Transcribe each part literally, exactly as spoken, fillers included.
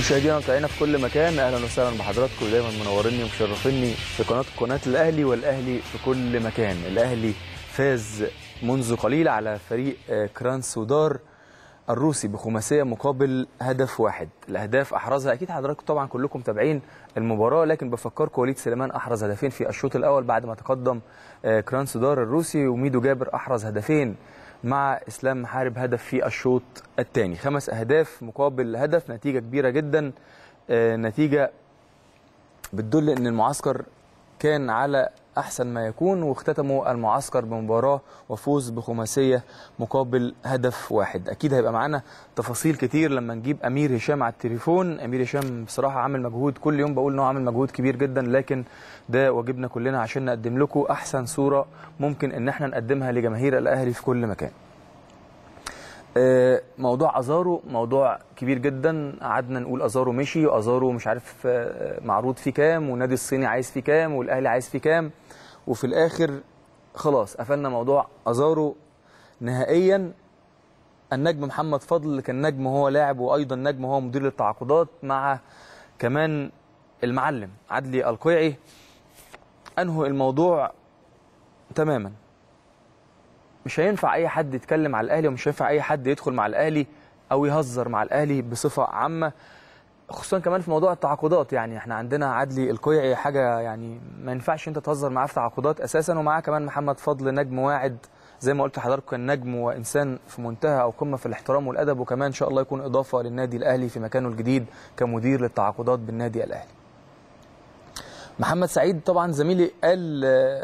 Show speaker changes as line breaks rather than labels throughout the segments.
مشاهدينا ومتابعينا في كل مكان، اهلا وسهلا بحضراتكم. دايما منوريني ومشرفيني في قناه قناه الاهلي والاهلي في كل مكان. الاهلي فاز منذ قليل على فريق كراسنودار الروسي بخماسيه مقابل هدف واحد. الاهداف احرزها اكيد حضراتكم طبعا كلكم متابعين المباراه، لكن بفكركم وليد سليمان احرز هدفين في الشوط الاول بعد ما تقدم كراسنودار الروسي، وميدو جابر احرز هدفين مع اسلام محارب هدف في الشوط الثاني. خمس اهداف مقابل هدف، نتيجه كبيره جدا، نتيجه بتدل ان المعسكر كان على احسن ما يكون، واختتموا المعسكر بمباراه وفوز بخماسيه مقابل هدف واحد. اكيد هيبقى معانا تفاصيل كتير لما نجيب امير هشام على التليفون. امير هشام بصراحه عامل مجهود، كل يوم بقول انه عامل مجهود كبير جدا، لكن ده واجبنا كلنا عشان نقدم لكم احسن صوره ممكن ان احنا نقدمها لجماهير الاهلي في كل مكان. موضوع ازارو موضوع كبير جدا، قعدنا نقول ازارو مشي وازارو مش عارف معروض فيه كام، والنادي الصيني عايز فيه كام، والاهلي عايز فيه كام، وفي الاخر خلاص قفلنا موضوع ازارو نهائيا. النجم محمد فضل كان نجم هو لاعب، وايضا نجم هو مدير التعاقدات، مع كمان المعلم عدلي القيعي، انهوا الموضوع تماما. مش هينفع اي حد يتكلم على الاهلي، ومش هينفع اي حد يدخل مع الاهلي او يهزر مع الاهلي بصفه عامه، خصوصا كمان في موضوع التعاقدات. يعني احنا عندنا عدلي القيعي حاجه يعني ما ينفعش انت تهزر معاه في تعاقدات اساسا، ومعاه كمان محمد فضل نجم واعد زي ما قلت لحضراتكم، كان نجم وانسان في منتهى او قمه في الاحترام والادب، وكمان ان شاء الله يكون اضافه للنادي الاهلي في مكانه الجديد كمدير للتعاقدات بالنادي الاهلي. محمد سعيد طبعا زميلي قال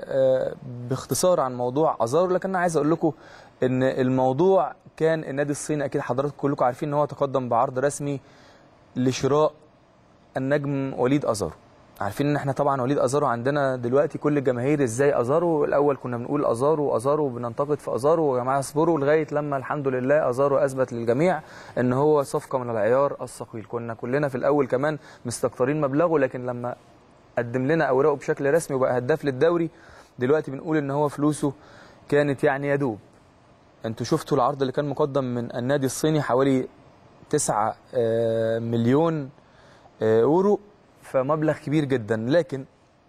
باختصار عن موضوع ازارو، لكن انا عايز اقول لكم ان الموضوع كان النادي الصيني، اكيد حضراتكم كلكم عارفين ان هو تقدم بعرض رسمي لشراء النجم وليد ازارو. عارفين ان احنا طبعا وليد ازارو عندنا دلوقتي كل الجماهير ازاي ازارو، الاول كنا بنقول ازارو ازارو وبننتقد في ازارو يا جماعه اصبروا، لغايه لما الحمد لله ازارو اثبت للجميع ان هو صفقه من العيار الثقيل. كنا كلنا في الاول كمان مستكترين مبلغه، لكن لما قدم لنا اوراقه بشكل رسمي وبقى هداف للدوري، دلوقتي بنقول ان هو فلوسه كانت يعني يدوب. انتوا شفتوا العرض اللي كان مقدم من النادي الصيني حوالي تسعة مليون يورو، فمبلغ كبير جدا. لكن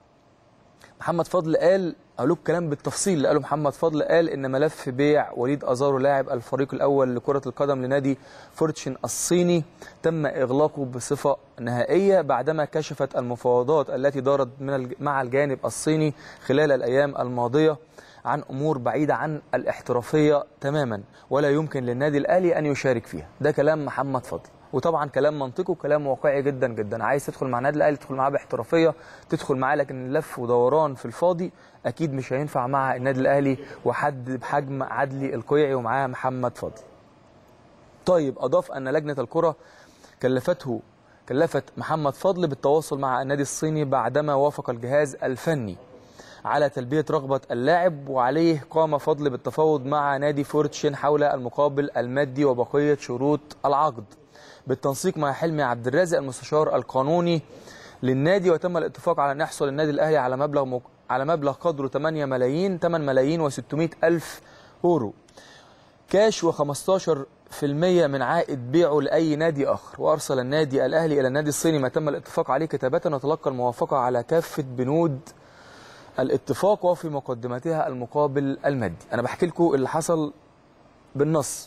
محمد فضل قال، اقول لكم كلام بالتفصيل اللي قاله محمد فضل، قال ان ملف بيع وليد ازارو لاعب الفريق الاول لكره القدم لنادي فورتشن الصيني تم اغلاقه بصفه نهائيه بعدما كشفت المفاوضات التي دارت من مع الجانب الصيني خلال الايام الماضيه عن امور بعيده عن الاحترافيه تماما، ولا يمكن للنادي الاهلي ان يشارك فيها. ده كلام محمد فضل، وطبعا كلام منطقي وكلام واقعي جدا جدا. عايز تدخل مع النادي الاهلي تدخل معاه باحترافيه، تدخل معاه، لكن لف ودوران في الفاضي اكيد مش هينفع مع النادي الاهلي وحد بحجم عدلي القيعي ومعاه محمد فضل. طيب اضاف ان لجنه الكره كلفته كلفت محمد فضل بالتواصل مع النادي الصيني بعدما وافق الجهاز الفني على تلبيه رغبه اللاعب، وعليه قام فضل بالتفاوض مع نادي فورتشن حول المقابل المادي وبقيه شروط العقد بالتنسيق مع حلمي عبد الرازق المستشار القانوني للنادي. وتم الاتفاق على ان يحصل النادي الاهلي على مبلغ مك... على مبلغ قدره ثمانية ملايين ثمانية ملايين وستمائة الف يورو كاش، وخمستاشر بالمئة من عائد بيعه لاي نادي اخر. وارسل النادي الاهلي الى النادي الصيني ما تم الاتفاق عليه كتابه، وتلقى الموافقه على كافه بنود الاتفاق وفي مقدمتها المقابل المادي. انا بحكي لكم اللي حصل بالنص.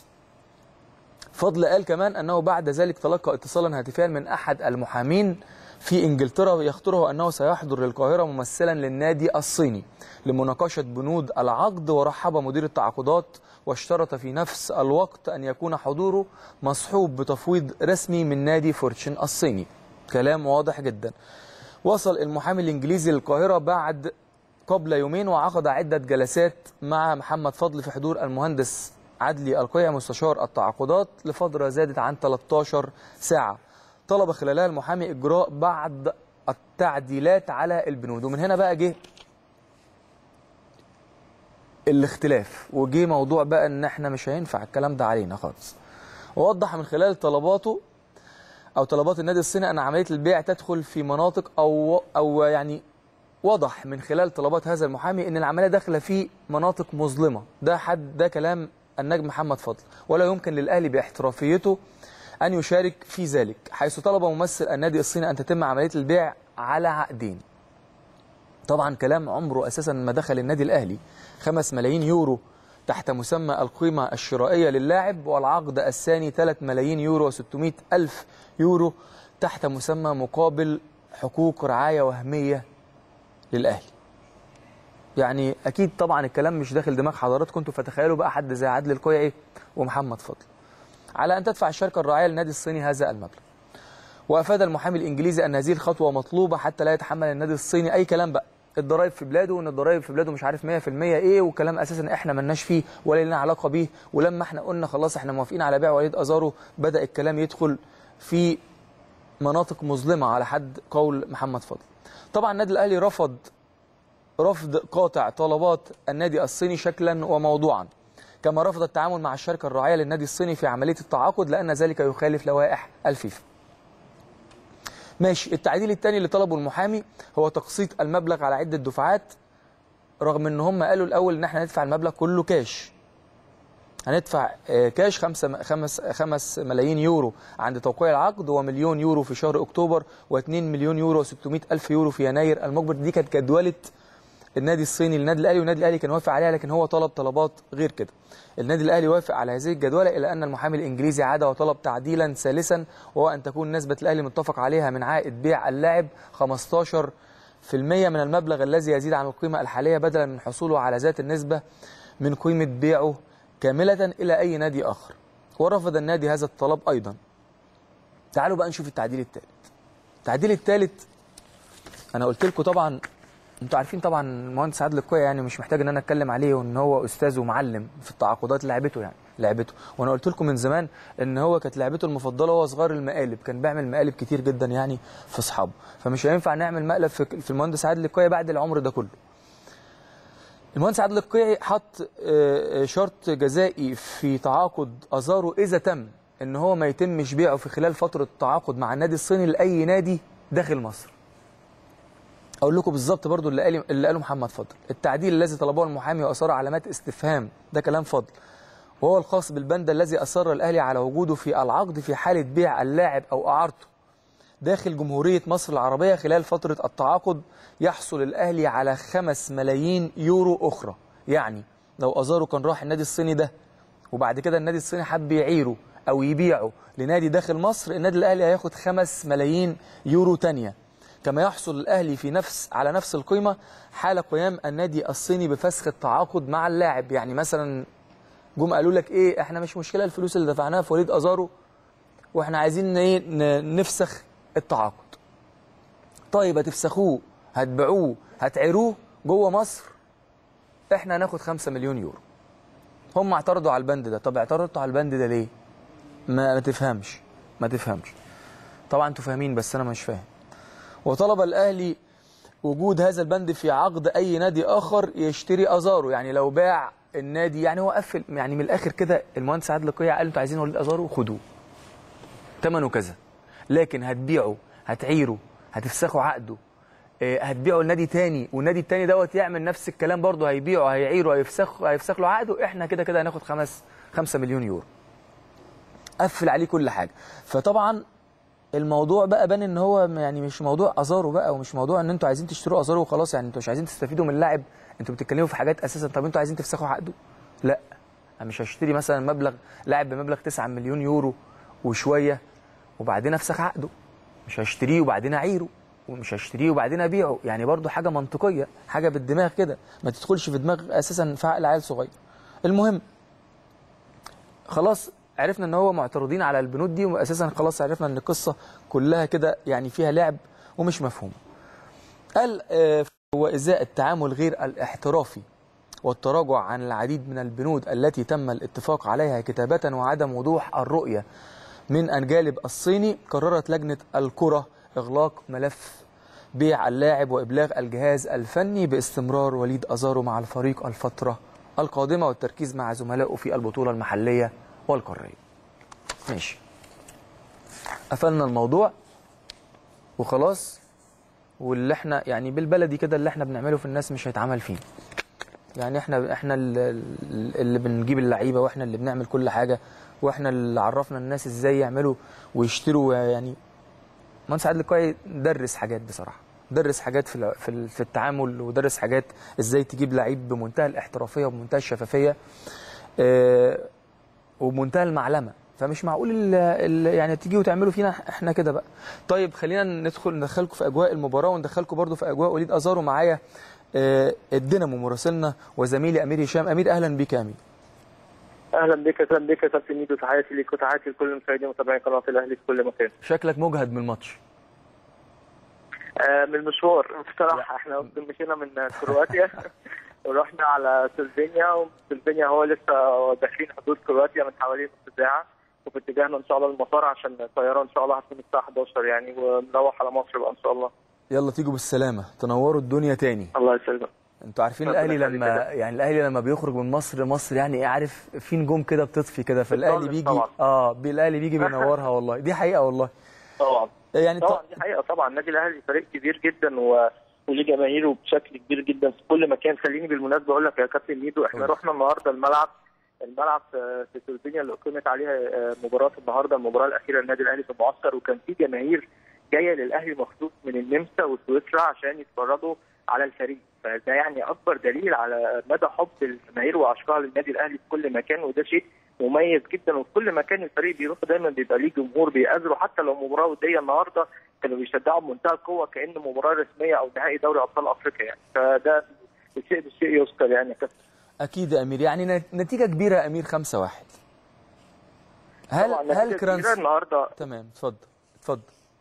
فضل قال كمان انه بعد ذلك تلقى اتصالا هاتفيا من احد المحامين في انجلترا يخطره انه سيحضر للقاهره ممثلا للنادي الصيني لمناقشه بنود العقد، ورحب مدير التعاقدات واشترط في نفس الوقت ان يكون حضوره مصحوب بتفويض رسمي من نادي فورتشن الصيني. كلام واضح جدا. وصل المحامي الانجليزي للقاهره بعد قبل يومين، وعقد عده جلسات مع محمد فضل في حضور المهندس عدلي القيعي مستشار التعاقدات لفتره زادت عن ثلاثة عشر ساعه، طلب خلالها المحامي اجراء بعض التعديلات على البنود. ومن هنا بقى جه الاختلاف، وجه موضوع بقى ان احنا مش هينفع الكلام ده علينا خالص. ووضح من خلال طلباته او طلبات النادي الصيني ان عمليه البيع تدخل في مناطق او او يعني وضح من خلال طلبات هذا المحامي ان العمليه داخله في مناطق مظلمه. ده حد ده كلام النجم محمد فضل، ولا يمكن للاهلي باحترافيته أن يشارك في ذلك، حيث طلب ممثل النادي الصيني أن تتم عملية البيع على عقدين. طبعا كلام عمره أساسا ما دخل النادي الأهلي. خمس ملايين يورو تحت مسمى القيمة الشرائية للاعب، والعقد الثاني ثلاثة ملايين يورو وستمائة ألف يورو تحت مسمى مقابل حقوق رعاية وهمية للأهلي. يعني أكيد طبعا الكلام مش داخل دماغ حضراتكم انتوا، فتخيلوا بقى حد زي عادل القيعي ومحمد فضل على أن تدفع الشركة الراعية للنادي الصيني هذا المبلغ. وأفاد المحامي الإنجليزي أن هذه الخطوة مطلوبة حتى لا يتحمل النادي الصيني أي كلام بقى الضرايب في بلاده، وان الضرايب في بلاده مش عارف مية في المية ايه، وكلام اساسا احنا مالناش فيه ولا لنا علاقه بيه. ولما احنا قلنا خلاص احنا موافقين على بيع وليد ازارو، بدا الكلام يدخل في مناطق مظلمه على حد قول محمد فضل. طبعا النادي الاهلي رفض رفض قاطع طلبات النادي الصيني شكلا وموضوعا، كما رفض التعامل مع الشركه الراعيه للنادي الصيني في عمليه التعاقد لان ذلك يخالف لوائح الفيفا. ماشي. التعديل الثاني اللي طلبه المحامي هو تقسيط المبلغ على عده دفعات، رغم ان هم قالوا الاول ان احنا هندفع المبلغ كله كاش. هندفع كاش خمسة خمس خمس ملايين يورو عند توقيع العقد، ومليون يورو في شهر اكتوبر، واثنين مليون يورو وستمائة ألف يورو في يناير المقبل. دي كانت جدوله النادي الصيني للنادي الاهلي، والنادي الاهلي كان وافق عليها، لكن هو طلب طلبات غير كده. النادي الاهلي وافق على هذه الجدوله، الا ان المحامي الانجليزي عاد وطلب تعديلا ثالثا، وهو ان تكون نسبه الاهلي متفق عليها من عائد بيع اللاعب خمستاشر بالمئة من المبلغ الذي يزيد عن القيمه الحاليه، بدلا من حصوله على ذات النسبه من قيمه بيعه كامله الى اي نادي اخر. ورفض النادي هذا الطلب ايضا. تعالوا بقى نشوف التعديل الثالث. التعديل الثالث انا قلت لكم طبعا، انتوا عارفين طبعا المهندس عادل القيعي، يعني مش محتاج ان انا اتكلم عليه، وان هو استاذ ومعلم في التعاقدات، لعبته يعني لعبته. وانا قلت لكم من زمان ان هو كانت لعبته المفضله وهو صغير المقالب، كان بيعمل مقالب كتير جدا يعني في اصحابه، فمش هينفع نعمل مقلب في المهندس عادل القيعي بعد العمر ده كله. المهندس عادل القيعي حط شرط جزائي في تعاقد ازارو اذا تم ان هو ما يتمش بيعه في خلال فتره التعاقد مع النادي الصيني لاي نادي داخل مصر. اقول لكم بالظبط برضو اللي قال اللي قاله محمد فضل. التعديل الذي طلبه المحامي واثار علامات استفهام، ده كلام فضل، وهو الخاص بالبند الذي اصر الاهلي على وجوده في العقد في حاله بيع اللاعب او اعارته داخل جمهوريه مصر العربيه خلال فتره التعاقد، يحصل الاهلي على خمس ملايين يورو اخرى. يعني لو ازارو كان راح النادي الصيني ده وبعد كده النادي الصيني حب يعيره او يبيعه لنادي داخل مصر، النادي الاهلي هياخد خمس ملايين يورو ثانيه، كما يحصل الأهلي في نفس على نفس القيمة حال قيام النادي الصيني بفسخ التعاقد مع اللاعب. يعني مثلا جم قالوا لك ايه، احنا مش مشكلة الفلوس اللي دفعناها في وليد أزارو واحنا عايزين ايه نفسخ التعاقد. طيب هتفسخوه، هتبيعوه، هتعيروه جوه مصر، احنا هناخد خمسة مليون يورو. هم اعترضوا على البند ده. طب اعترضتوا على البند ده ليه؟ ما, ما تفهمش ما تفهمش طبعا انتوا فاهمين بس انا مش فاهم. وطلب الأهلي وجود هذا البند في عقد أي نادي آخر يشتري أزارو. يعني لو باع النادي، يعني هو قفل يعني من الآخر كده، المهندس عادل القيعي قال انتوا عايزين وليد أزارو خدوه ثمنه كذا، لكن هتبيعه، هتعيره، هتفسخوا عقده، هتبيعه لنادي تاني، والنادي التاني دوت يعمل نفس الكلام برضه، هيبيعه هيعيره هيفسخ هيفسخ له عقده، احنا كده كده هناخد خمس خمسة مليون يورو. قفل عليه كل حاجة. فطبعا الموضوع بقى بان ان هو يعني مش موضوع ازارو بقى، ومش موضوع ان انتوا عايزين تشتروا ازارو وخلاص، يعني انتوا مش عايزين تستفيدوا من اللاعب، انتوا بتتكلموا في حاجات اساسا. طب انتوا عايزين تفسخوا عقده؟ لا، انا مش هشتري مثلا مبلغ لاعب بمبلغ تسعة مليون يورو وشويه وبعدين افسخ عقده، مش هشتريه وبعدين اعيره، ومش هشتريه وبعدين ابيعه. يعني برضو حاجه منطقيه، حاجه بالدماغ كده، ما تدخلش في دماغ اساسا في عقل عيل صغير. المهم خلاص عرفنا ان هو معترضين على البنود دي، واساسا خلاص عرفنا ان القصه كلها كده يعني فيها لعب ومش مفهوم. قال هو ازاء التعامل غير الاحترافي والتراجع عن العديد من البنود التي تم الاتفاق عليها كتابه وعدم وضوح الرؤيه من الجانب الصيني، قررت لجنه الكره اغلاق ملف بيع اللاعب وابلاغ الجهاز الفني باستمرار وليد أزارو مع الفريق الفتره القادمه والتركيز مع زملائه في البطوله المحليه والقاريه. ماشي، قفلنا الموضوع وخلاص، واللي احنا يعني بالبلدي كده اللي احنا بنعمله في الناس مش هيتعمل فيه. يعني احنا احنا اللي, اللي بنجيب اللعيبه، واحنا اللي بنعمل كل حاجه، واحنا اللي عرفنا الناس ازاي يعملوا ويشتروا. يعني مهندس عادل القيعي درس حاجات بصراحه، درس حاجات في في في التعامل، ودرس حاجات ازاي تجيب لعيب بمنتهى الاحترافيه وبمنتهى الشفافيه اه وبمنتهى المعلمه. فمش معقول ال ال يعني تيجي وتعملوا فينا احنا كده بقى. طيب خلينا ندخل ندخلكم في اجواء المباراه، وندخلكم برضو في اجواء وليد ازارو. معايا اه الدينامو مراسلنا وزميلي امير هشام. امير اهلا بيك يا امير.
اهلا بك اهلا بك يا كابتن ميدو، تحياتي ليك وتحياتي لكل المشاهدين ومتابعين قناه الاهلي في كل مكان.
شكلك مجهد من الماتش.
آه من المشوار بصراحه. احنا مشينا من كرواتيا ورحنا على سلوفينيا، وسلوفينيا هو لسه داخلين حدود كرواتيا من حوالي نص ساعه، وفي اتجاهنا ان شاء الله المطار عشان الطياره ان شاء الله هتكون الساعه حداشر يعني، ونروح على مصر بقى ان شاء الله.
يلا تيجوا بالسلامه، تنوروا الدنيا تاني.
الله يسلمك.
انتوا عارفين الاهلي لما يعني الاهلي لما بيخرج من مصر مصر يعني ايه، عارف في نجوم كده بتطفي كده، فالاهلي بيجي طبعا. اه الاهلي بيجي بينورها والله، دي حقيقه والله.
طبعا
يعني
طبعا دي حقيقه طبعا. النادي الاهلي فريق كبير جدا و وليه جماهيره بشكل كبير جدا في كل مكان. خليني بالمناسبه اقول لك يا كابتن ميدو، احنا رحنا النهارده الملعب الملعب في سلوفينيا اللي اقيمت عليها مباراه النهارده، المباراه الاخيره للنادي الاهلي في المعسكر، وكان في جماهير جايه للاهلي مخصوص من النمسا وسويسرا عشان يتفرجوا على الفريق. فده يعني اكبر دليل على مدى حب الجماهير وعشقها للنادي الاهلي في كل مكان، وده شيء مميز جدا. وفي كل مكان الفريق بيروح دايما بيبقى ليه جمهور بيأزره، حتى لو مباراه وديه النهارده كانوا بيشجعوا بمنتهى القوه كأن مباراه رسميه او نهائي دوري ابطال افريقيا يعني. فده شيء بالشيء يذكر يعني يا كابتن.
اكيد يا امير. يعني نتيجه كبيره يا امير خمسة واحد. هل هل كرانس
النهارده
تمام؟ اتفضل اتفضل.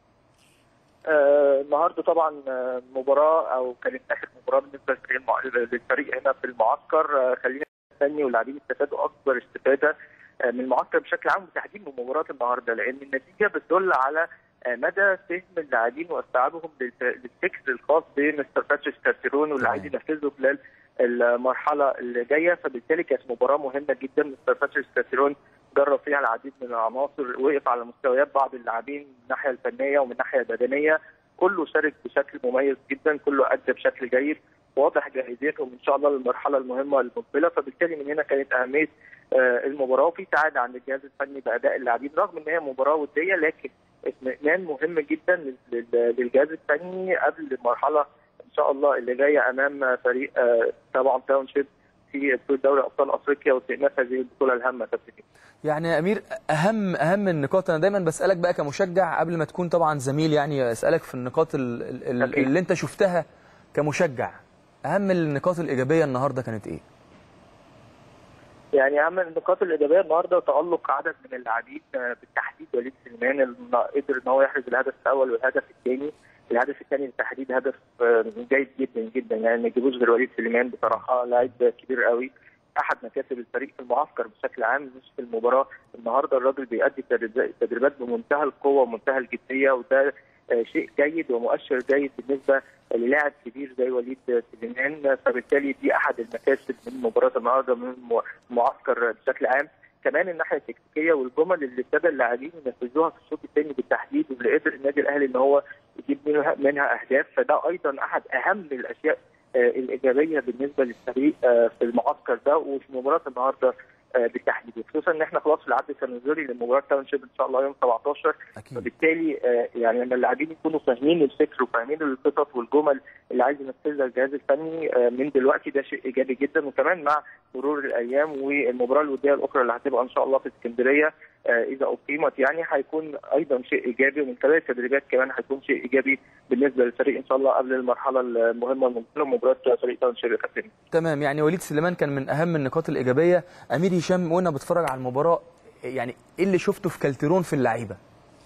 آه النهارده طبعا مباراه او كانت اخر مباراه بالنسبه للفريق هنا في المعسكر. آه خلينا نستني واللاعبين استفادوا اكبر استفاده آه من المعسكر بشكل عام، وتحديد من مباراه النهارده، لان النتيجه بتدل على آه مدى فهم اللاعبين واستيعابهم للفكر الخاص بمستر باتريس كارتيرون واللاعبين ينفذوا خلال المرحله اللي جايه. فبالتالي كانت مباراه مهمه جدا. مستر باتريس كارتيرون جرب فيها العديد من العناصر، وقف على مستويات بعض اللاعبين من الناحيه الفنيه ومن الناحيه البدنيه، كله شارك بشكل مميز جدا، كله ادى بشكل جيد، واضح جاهزيتهم ان شاء الله للمرحله المهمه المقبله. فبالتالي من هنا كانت اهميه المباراه، وفي سعاده عند الجهاز الفني باداء اللاعبين رغم ان هي مباراه وديه، لكن اطمئنان مهم جدا للجهاز الفني قبل المرحله ان شاء الله اللي جايه امام فريق طبعا تاونشيب في دوري ابطال افريقيا واستئناف هذه البطوله الهامه.
يعني يا امير اهم اهم النقاط، انا دايما بسالك بقى كمشجع قبل ما تكون طبعا زميل، يعني اسالك في النقاط اللي, اللي انت شفتها كمشجع، اهم النقاط الايجابيه النهارده كانت ايه؟
يعني اهم النقاط الايجابيه النهارده تالق عدد من اللاعبين، بالتحديد وليد سليمان اللي قدر ان هو يحرز الهدف الاول والهدف الثاني. الهدف الثاني بالتحديد هدف جيد جدا جدا، يعني ما يجيبوش غير وليد سليمان بصراحه، لاعب كبير قوي، احد مكاسب الفريق في المعسكر بشكل عام مش في المباراه. النهارده الراجل بيؤدي تدريبات بمنتهى القوه ومنتهى الجديه، وده شيء جيد ومؤشر جيد بالنسبه للاعب كبير زي وليد سليمان. فبالتالي دي احد المكاسب من مباراه النهارده من المعسكر بشكل عام. كمان الناحيه التكتيكيه والجمل اللي ابتدى اللاعبين ينفذوها في الشوط الثاني بالتحديد، واللي قدر النادي الاهلي ان هو يجيب منها, منها اهداف، فده ايضا احد اهم الاشياء الايجابيه بالنسبه للفريق في المعسكر ده وفي مباراه النهارده بالتحديد، خصوصا ان احنا خلاص في العد التنازلي لمباراه تاونشيب ان شاء الله يوم سبعتاشر. فبالتالي يعني لما اللاعبين يكونوا فاهمين الفكر وفاهمين الخطط والجمل اللي عايز ينفذها الجهاز الفني من دلوقتي، ده شيء ايجابي جدا. وكمان مع مرور الايام والمباراه الوديه الاخرى اللي هتبقى ان شاء الله في اسكندريه اذا اقيمت، يعني هيكون ايضا شيء ايجابي، ومن خلال التدريبات كمان هيكون شيء ايجابي بالنسبه للفريق ان شاء الله قبل المرحله المهمه المقبله مباراه فريق تاونشيب.
تمام. يعني وليد سليمان كان من اهم النقاط الايجابيه. امير هشام، وانا بتفرج على المباراه يعني ايه اللي شفته في كالتيرون في اللعيبه؟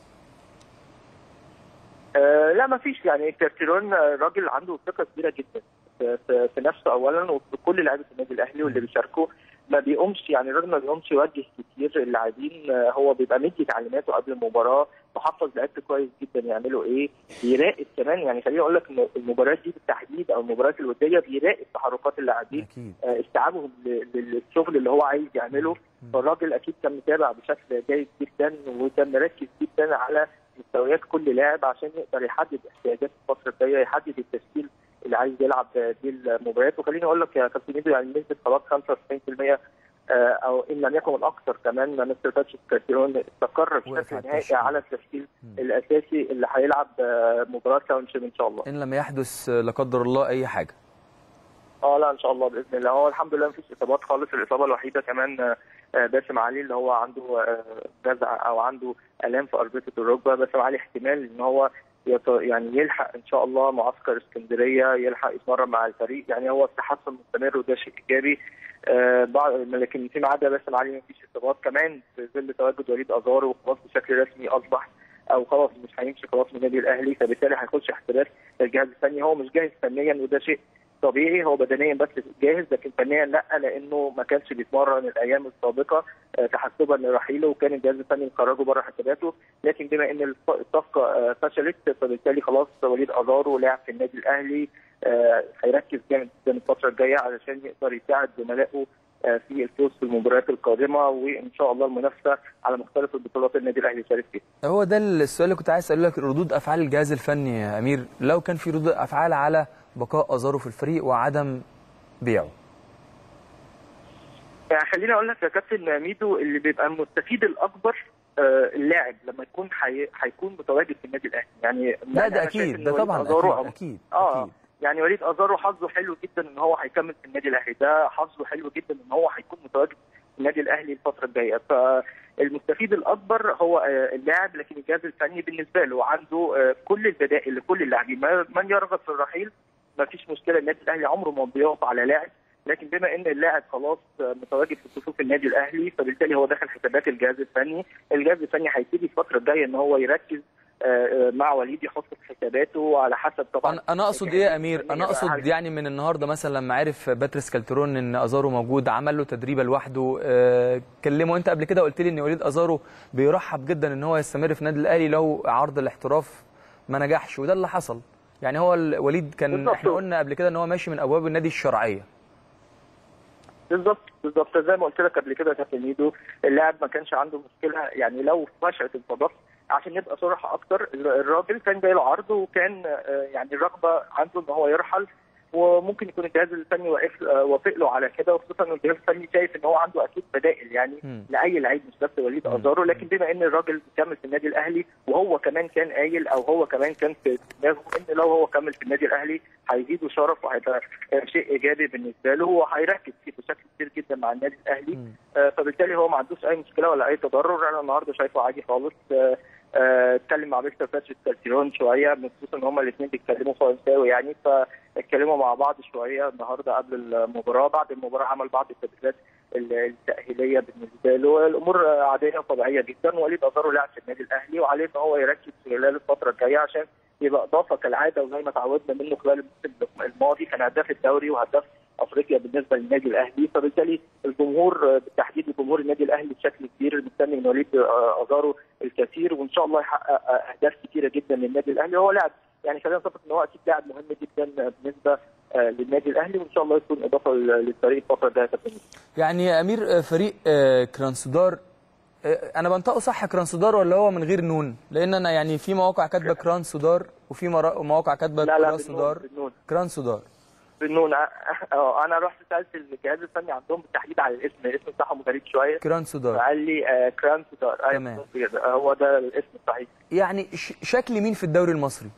آه لا ما فيش، يعني كالتيرون راجل عنده ثقه كبيره جدا في, في نفسه اولا وفي كل لعيبه النادي الاهلي واللي بيشاركوا. ما بيقومش يعني الراجل ما بيقومش يوجه كتير اللاعبين، هو بيبقى مدي تعليماته قبل المباراه، محفظ لعيبته كويس جدا يعملوا ايه، بيراقب كمان. يعني خليني اقول لك ان المباريات دي بالتحديد او المباريات الوديه بيراقب تحركات اللاعبين، استيعابهم للشغل اللي هو عايز يعمله. فالراجل اكيد كان متابع بشكل جيد جدا، وكان مركز جدا على مستويات كل لاعب عشان يقدر يحدد احتياجات الفتره الجايه، يحدد التشكيل اللي عايز يلعب دي المباريات. وخليني اقول لك يا كابتن ميدو، يعني نسبه خلاص خمسة وتسعين بالمئة او ان لم يكن الاكثر كمان مستر باتريس كارتيرون استقر بشكل نهائي على التشكيل الاساسي اللي هيلعب مباراه تاونشيب ان شاء الله،
ان لم يحدث لا قدر الله اي حاجه.
اه لا ان شاء الله باذن الله. هو الحمد لله مفيش اصابات خالص. الاصابه الوحيده كمان باسم علي اللي هو عنده جزع او عنده الام في اربطه الركبه. باسم علي احتمال ان هو يعني يلحق ان شاء الله معسكر اسكندريه، يلحق يتمرن مع الفريق. يعني هو التحسن مستمر وده شيء ايجابي. آه لكن فيما عدا باسم علي مفيش اصابات. كمان في ظل تواجد وليد ازارو خلاص بشكل رسمي اصبح او خلاص مش هيمشي خلاص من النادي الاهلي، فبالتالي هيخش احتراف الجهاز الفني. هو مش جاهز فنيا وده شيء طبيعي، هو بدنيا بس جاهز لكن فنيا لا، لانه ما كانش بيتمرن الايام السابقه تحسبا لرحيله، وكان الجهاز الفني مخرجه بره حساباته. لكن بما ان الصفقه فشلت فبالتالي خلاص وليد ازارو لاعب في النادي الاهلي هيركز جامد جدا الفتره الجايه علشان يقدر يساعد زملائه في الفوز في المباريات القادمه، وان شاء الله المنافسه على مختلف البطولات النادي الاهلي يشارك فيها.
هو ده السؤال اللي كنت عايز اساله لك، ردود افعال الجهاز الفني يا امير، لو كان في ردود افعال على بقاء ازارو في الفريق وعدم بيعه.
يعني خليني اقول لك يا كابتن ميدو، اللي بيبقى المستفيد الاكبر اللاعب لما يكون حي... هيكون متواجد في النادي الاهلي. يعني
لا ده اكيد، ده طبعا اكيد أو... اكيد
اه
اكيد.
يعني وليد ازارو حظه حلو جدا ان هو هيكمل في النادي الاهلي، ده حظه حلو جدا ان هو هيكون متواجد في النادي الاهلي الفتره الجايه. فالمستفيد الاكبر هو اللاعب، لكن الجهاز الفني بالنسبه له عنده كل البدائل لكل اللاعبين. من يرغب في الرحيل ما فيش مشكله، النادي الاهلي عمره ما بيقف على لاعب، لكن بما ان اللاعب خلاص متواجد في صفوف النادي الاهلي فبالتالي هو داخل حسابات الجهاز الفني. الجهاز الفني هيبتدي الفتره الجايه ان هو يركز مع وليد، يحط في حساباته على حسب طبعا.
انا اقصد ايه يا امير، انا اقصد يعني من النهارده مثلا لما عرف باتريس كالترون ان ازارو موجود عمل له تدريبه لوحده. أه كلمه انت قبل كده قلت لي ان وليد ازارو بيرحب جدا ان هو يستمر في النادي الاهلي لو عرض الاحتراف ما نجحش، وده اللي حصل. يعني هو وليد كان احنا قلنا قبل كده ان هو ماشي من ابواب النادي الشرعيه.
بالظبط بالظبط زي ما قلت لك قبل كده يا كابتن ميدو، اللاعب ما كانش عنده مشكله. يعني لو فشلت الصداقه عشان نبقى صراحه اكتر، الراجل كان جاي له عرض وكان يعني الرغبه عنده ان هو يرحل، وممكن يكون الجهاز الفني واقف وافق له على كده، وخصوصا ان الجهاز الفني شايف ان هو عنده اكيد بدائل يعني م. لاي لعيب مش بس وليد ازارو. لكن بما ان الراجل كمل في النادي الاهلي وهو كمان كان قايل او هو كمان كان في دماغه ان لو هو كمل في النادي الاهلي هيزيده شرف وهيبقى شيء ايجابي بالنسبه له، وهيركز فيه بشكل كبير جدا مع النادي الاهلي. م. آه فبالتالي هو ما عندوش اي مشكله ولا اي تضرر. انا النهارده شايفه عادي خالص. آه اتكلم مع مستر باتريس كارتيرون شويه، خصوصا ان هما الاثنين بيتكلموا فرنساوي يعني، فاتكلموا مع بعض شويه النهارده قبل المباراه. بعد المباراه عمل بعض التدريبات التاهيليه بالنسبه له. الامور عاديه وطبيعيه جدا. وليد ازارو لاعب في النادي الاهلي وعليه ان هو يركز خلال الفتره الجايه عشان يبقى اضافه كالعاده، وزي ما تعودنا منه خلال الموسم الماضي كان هداف الدوري وهداف افريقيا بالنسبه للنادي الاهلي. فبالتالي الجمهور بالتحديد جمهور النادي الاهلي بشكل كبير مستني من وليد ازارو الكثير، وان شاء الله يحقق اهداف كثيره جدا للنادي الاهلي. هو لاعب يعني خلينا نتفق ان هو اكيد لاعب مهم جدا بالنسبه للنادي الاهلي، وان شاء الله يكون اضافه للفريق الفتره الجايه.
يعني يا امير فريق كرانسودار، انا بنطقه صح كرانسودار ولا هو من غير نون؟ لان انا يعني في مواقع كاتبه كرانسودار وفي مواقع كاتبه كرانسودار. كرانسودار
بالنون. اه انا رحت سالت الجهاز الفني عندهم بالتحديد على الاسم، الاسم بتاعهم غريب شويه.
كرانسودار
قال لي آه كرانسودار.
تمام،
هو ده الاسم الصحيح.
يعني شكل مين في الدوري المصري؟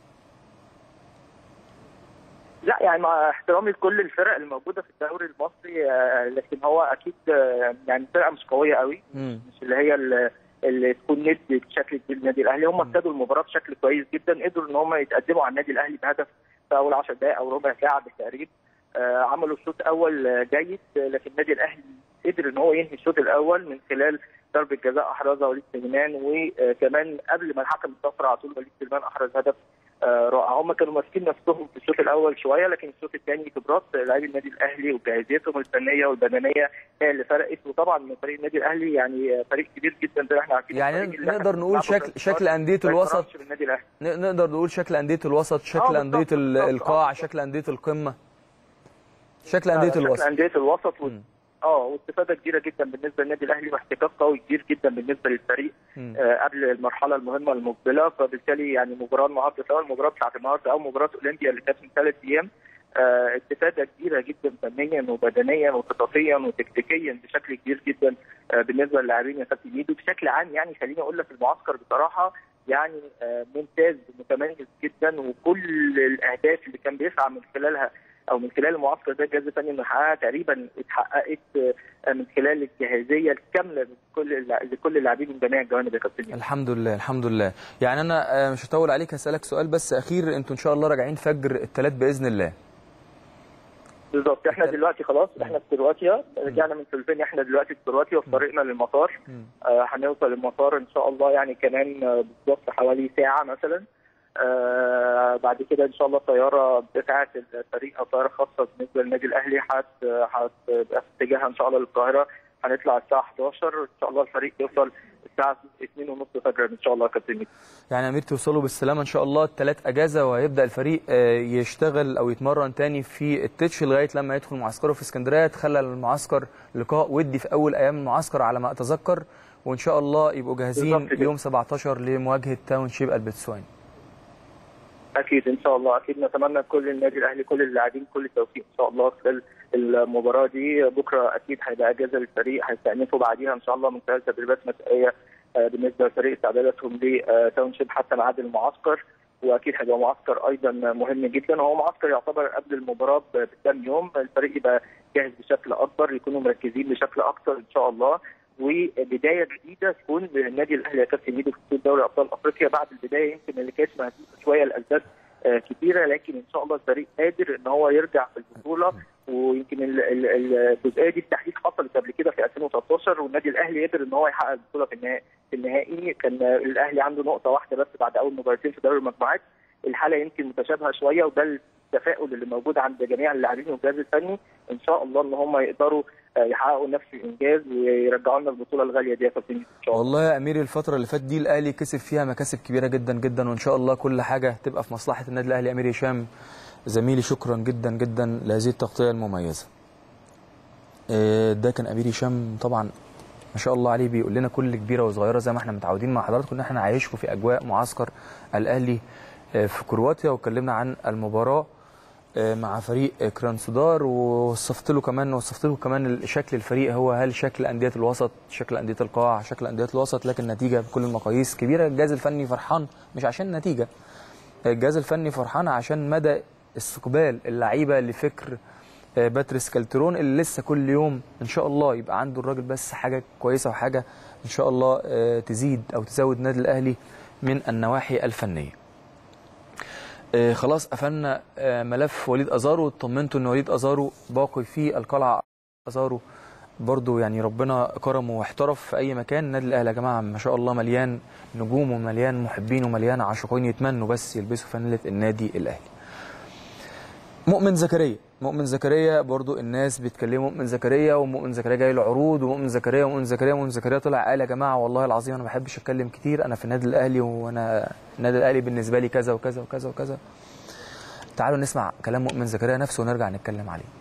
لا يعني مع احترامي لكل الفرق الموجوده في الدوري المصري، آه لكن هو اكيد آه يعني فرقه مش قويه قوي، م. مش اللي هي اللي, اللي تكون ند بشكل كبير النادي الاهلي. هم ابتدوا المباراه بشكل كويس جدا، قدروا ان هم يتقدموا على النادي الاهلي بهدف في اول عشر دقائق او ربع ساعه بالتقريب. آه عملوا شوط اول جيد، لكن النادي الاهلي قدر ان هو ينهي الشوط الاول من خلال ضربه جزاء احرزها وليد سليمان، وكمان قبل ما الحكم يصفر على طول وليد سليمان احرز هدف آه رائع. هم كانوا ماسكين نفسهم في الشوط الاول شويه، لكن الشوط الثاني خبرات لاعبي النادي الاهلي وجاهزيتهم الفنيه والبدنيه هي اللي فرقت. وطبعا فريق النادي الاهلي يعني فريق كبير جدا زي ما احنا عارفين.
يعني نقدر نقول شكل شكل انديه الوسط، نقدر نقول شكل انديه الوسط، شكل انديه القاع، شكل انديه القمه، شكل انديه الوسط،
شكل انديه الوسط و... اه واستفاده كبيره جدا بالنسبه للنادي الاهلي، واحتكاك قوي كبير جدا بالنسبه للفريق آه قبل المرحله المهمه المقبله. فبالتالي يعني مباراه النهارده سواء المباراه بتاعت النهارده او مباراه اولمبيا اللي كانت من ثلاث ايام آه استفاده كبيره جدا فنيا وبدنيا وخططيا وتكتيكيا بشكل كبير جدا آه بالنسبه للاعبين يا كابتن ميدو. بشكل عام يعني خليني اقول لك المعسكر بصراحه يعني آه ممتاز ومتميز جدا، وكل الاهداف اللي كان بيسعى من خلالها او من خلال المعسكر ده الجهاز الفني انه يحققها تقريبا اتحققت من خلال الجاهزيه الكامله لكل لكل اللاعبين من جميع الجوانب يا كابتن.
الحمد لله الحمد لله. يعني انا مش هطول عليك، هسالك سؤال بس اخير، انتوا ان شاء الله راجعين فجر الثلاث باذن الله؟
بالظبط، احنا دلوقتي خلاص احنا في كرواتيا، رجعنا من سلوفينيا، احنا دلوقتي في كرواتيا وفي طريقنا للمطار. آه هنوصل المطار ان شاء الله يعني كمان بالظبط حوالي ساعه مثلا. آه بعد كده ان شاء الله طياره بتاعه الفريق او طياره خاصه بالنسبه للنادي الاهلي هتبقى في اتجاهها ان شاء الله للقاهره، هنطلع الساعه احداشر ان شاء الله، الفريق يوصل الساعه اتنين وثلاثين فجرا ان شاء الله يا كابتن.
يعني يا امير توصلوا بالسلامه ان شاء الله الثلاث اجازه، وهيبدا الفريق يشتغل او يتمرن تاني في التتش لغايه لما يدخل معسكره في اسكندريه. تخلى المعسكر لقاء ودي في اول ايام المعسكر على ما اتذكر، وان شاء الله يبقوا جاهزين يوم سبعتاشر لمواجهه تاونشيب البتسوان.
اكيد ان شاء الله، اكيد نتمنى كل النادي الاهلي كل اللاعبين كل التوفيق ان شاء الله خلال المباراه دي. بكره اكيد هيبقى اجازه للفريق، هيستأنفوا بعديها ان شاء الله من خلال تدريبات مسائيه بالنسبه للفريق استعداداتهم لتاونشيب حتى ميعاد المعسكر، واكيد هيبقى معسكر ايضا مهم جدا. هو معسكر يعتبر قبل المباراه بكام يوم، الفريق يبقى جاهز بشكل اكبر، يكونوا مركزين بشكل اكثر ان شاء الله، وبدايه جديده تكون للنادي الاهلي يا كابتن ميدو في دوري ابطال افريقيا بعد البدايه يمكن اللي كانت مهزوزه شويه لاسباب كثيره، لكن ان شاء الله الفريق قادر ان هو يرجع في البطوله. ويمكن الجزئيه دي بالتحديد حصلت قبل كده في ألفين وتلتاشر، والنادي الاهلي قدر ان هو يحقق البطوله في النهائي. في النهائي كان الاهلي عنده نقطه واحده بس بعد اول مباراتين في دوري المجموعات. الحاله يمكن متشابهه شويه، وده التفاؤل اللي موجود عند جميع اللاعبين والجهاز الفني ان شاء الله ان هم يقدروا يحققوا نفس الانجاز ويرجعوا لنا البطوله الغاليه دي يا كابتن ان شاء الله.
والله يا امير الفتره اللي فاتت دي الاهلي كسب فيها مكاسب كبيره جدا جدا، وان شاء الله كل حاجه تبقى في مصلحه النادي الاهلي. امير هشام زميلي شكرا جدا جدا لهذه التغطيه المميزه. ده كان امير هشام طبعا ما شاء الله عليه بيقول لنا كل كبيره وصغيره زي ما احنا متعودين مع حضراتكم ان احنا عايشكم في اجواء معسكر الاهلي في كرواتيا، واتكلمنا عن المباراه مع فريق كرانسودار، ووصفت له كمان وصفت له كمان شكل الفريق هو هل شكل انديه الوسط، شكل انديه القاع، شكل انديه الوسط، لكن نتيجه بكل المقاييس كبيره. الجهاز الفني فرحان مش عشان النتيجه، الجهاز الفني فرحان عشان مدى استقبال اللعيبه لفكر باتريس كالترون اللي لسه كل يوم ان شاء الله يبقى عنده الراجل بس حاجه كويسه وحاجه ان شاء الله تزيد او تزود النادي الاهلي من النواحي الفنيه. آه خلاص قفلنا آه ملف وليد ازارو، اطمنتوا ان وليد ازارو باقي في القلعه. ازارو برضو يعني ربنا كرمه واحترف في اي مكان. النادي الاهلي يا جماعه ما شاء الله مليان نجوم ومليان محبين ومليان عاشقين يتمنوا بس يلبسوا فانيله النادي الاهلي. مؤمن زكريا مؤمن زكريا برضو الناس بيتكلموا مؤمن زكريا ومؤمن زكريا جاي له عروض ومؤمن زكريا ومؤمن زكريا ومؤمن زكريا طلع قال يا جماعه والله العظيم انا ما بحبش اتكلم كتير، انا في النادي الاهلي وانا النادي الاهلي بالنسبه لي كذا وكذا وكذا وكذا. تعالوا نسمع كلام مؤمن زكريا نفسه ونرجع نتكلم عليه.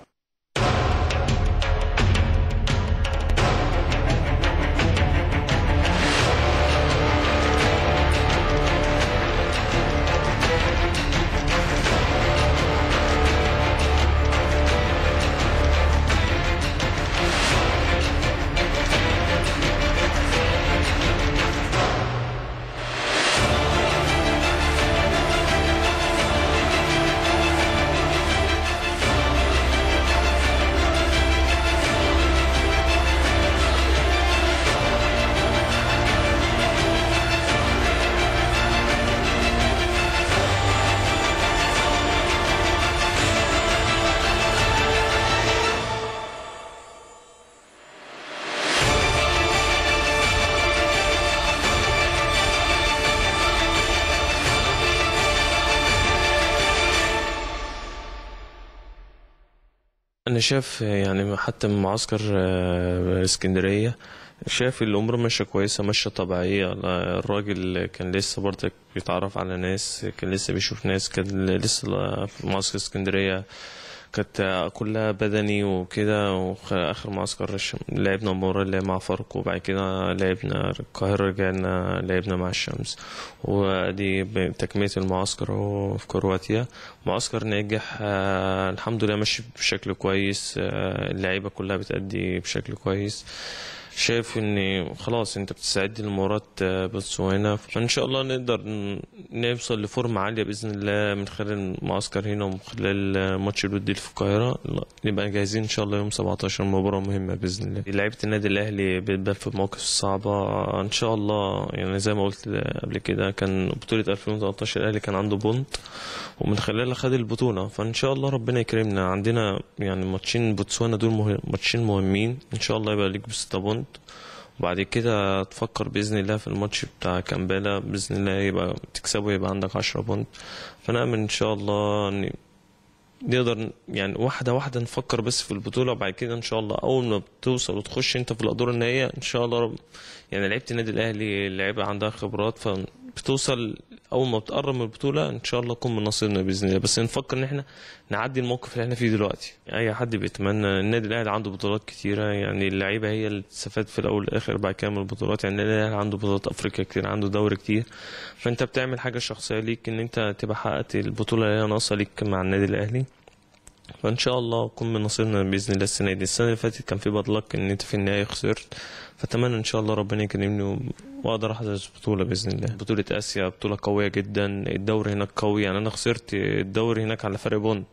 أنا شايف يعني حتى من معسكر اسكندرية شايف الأمور ماشية كويسة ماشية طبيعية. الراجل كان لسه برضك بيتعرف على ناس، كان لسه بيشوف ناس، كان لسه في معسكر اسكندرية كانت كلها بدني وكده. واخر معسكر لعبنا مباراة اللي مع فاركو، وبعد كده لعبنا القاهرة، رجعنا لعبنا مع الشمس، ودي تكملة المعسكر في كرواتيا. معسكر ناجح آه الحمد لله، ماشي بشكل كويس، آه اللعيبة كلها بتأدي بشكل كويس. شايف ان خلاص انت بتستعد لمباراة بوتسوانا، فان شاء الله نقدر نوصل لفورمة عالية باذن الله من خلال المعسكر هنا ومن خلال ماتش الودي في القاهرة. نبقى جاهزين ان شاء الله يوم سبعتاشر، مباراة مهمة باذن الله. لعيبة النادي الاهلي بتبان في المواقف الصعبة ان شاء الله. يعني زي ما قلت قبل كده، كان بطولة ألفين وتلتاشر الاهلي كان عنده بونت ومن خلالها خد البطولة، فان شاء الله ربنا يكرمنا. عندنا يعني ماتشين بوتسوانا دول مهم، ماتشين مهمين ان شاء الله يبقى ليك بستة بونت، وبعد كده تفكر باذن الله في الماتش بتاع كامبالا باذن الله يبقى تكسبه، يبقى عندك عشرة بونت. فنأمن ان شاء الله ان نقدر يعني واحده واحده نفكر بس في البطوله، وبعد كده ان شاء الله اول ما بتوصل وتخش انت في الادوار النهائيه ان شاء الله رب يعني لعيبه النادي الاهلي اللعيبه عندها خبرات، فبتوصل اول ما بتقرب من البطوله ان شاء الله يكون من نصيبنا باذن الله. بس نفكر ان احنا نعدي الموقف اللي احنا فيه دلوقتي. اي حد بيتمنى، النادي الاهلي عنده بطولات كتيره، يعني اللعيبه هي اللي تستفاد في الاول والاخر بعد كده من البطولات. يعني النادي الاهلي عنده بطولات افريقيا كتير، عنده دوري كتير، فانت بتعمل حاجه شخصيه ليك ان انت تبقى حققت البطوله اللي هي ناقصه ليك مع النادي الاهلي. فان شاء الله يكون من نصيبنا باذن الله السنه دي. السنه اللي فاتت كان في بدلك ان انت في النهايه خسرت، فاتمنى ان شاء الله ربنا يكرمني واقدر احرز بطوله باذن الله. بطوله اسيا بطوله قويه جدا، الدوري هناك قوي، يعني انا خسرت الدوري هناك على فرق بونت،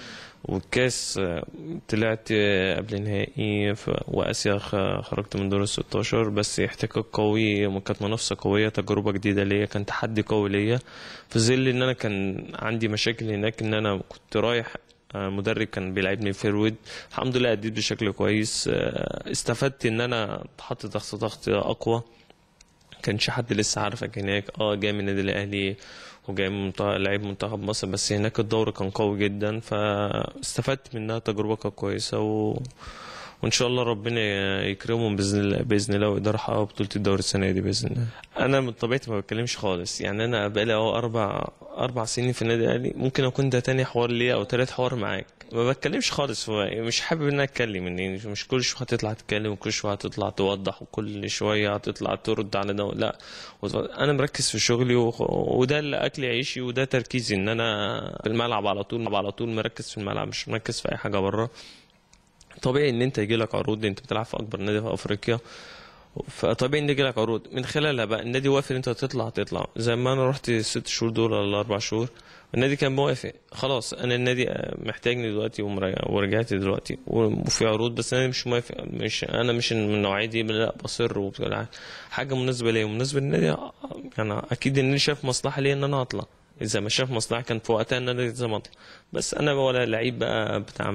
والكاس طلعت قبل نهائي، واسيا خرجت من دور الستاشر. بس احتكاك قوي، كانت منافسه قويه، تجربه جديده ليا، كان تحدي قوي ليا في ظل ان انا كان عندي مشاكل هناك، ان انا كنت رايح مدرب كان بيلعبني فيرود. الحمد لله اديت بشكل كويس، استفدت ان انا اتحط تحت ضغط اقوى، كانش حد لسه عارفك هناك. اه جاي من النادي الاهلي وجاي من لعيب منتخب مصر، بس هناك الدوري كان قوي جدا، فاستفدت منها، تجربه كانت كويسه و... وان شاء الله ربنا يكرمهم باذن الله باذن الله ويقدروا يحققوا بطوله الدوري السنه دي باذن الله. انا من طبيعتي ما بتكلمش خالص، يعني انا بقالي اهو اربع اربع سنين في النادي الاهلي، ممكن اكون ده تاني حوار ليا او تالت حوار معاك، ما بتكلمش خالص. مش حابب ان انا اتكلم، ان مش كل شويه هتطلع تتكلم وكل شويه هتطلع توضح وكل شويه هتطلع ترد على ده، لا انا مركز في شغلي و... وده اللي اكل عيشي وده تركيزي، ان انا في الملعب على طول على طول مركز في الملعب، مش مركز في اي حاجه بره. طبيعي ان انت يجي لك عروض، انت بتلعب في اكبر نادي في افريقيا، فطبيعي ان يجي لك عروض من خلالها بقى النادي وافق انت تطلع تطلع. زي ما انا رحت الست شهور دول ولا الاربع شهور النادي كان موافق، خلاص انا النادي محتاجني دلوقتي ورجعت دلوقتي وفي عروض، بس انا مش موافق، مش انا مش من النوعيه دي، لا بصر وبتاع حاجه مناسبه ليا ومناسبه للنادي، يعني اكيد النادي شاف مصلحه ليا ان انا اطلع. اذا ما شاف مصلحه كان في وقتها ان انا لازم اطلع، بس انا ولا لعيب بقى بتاع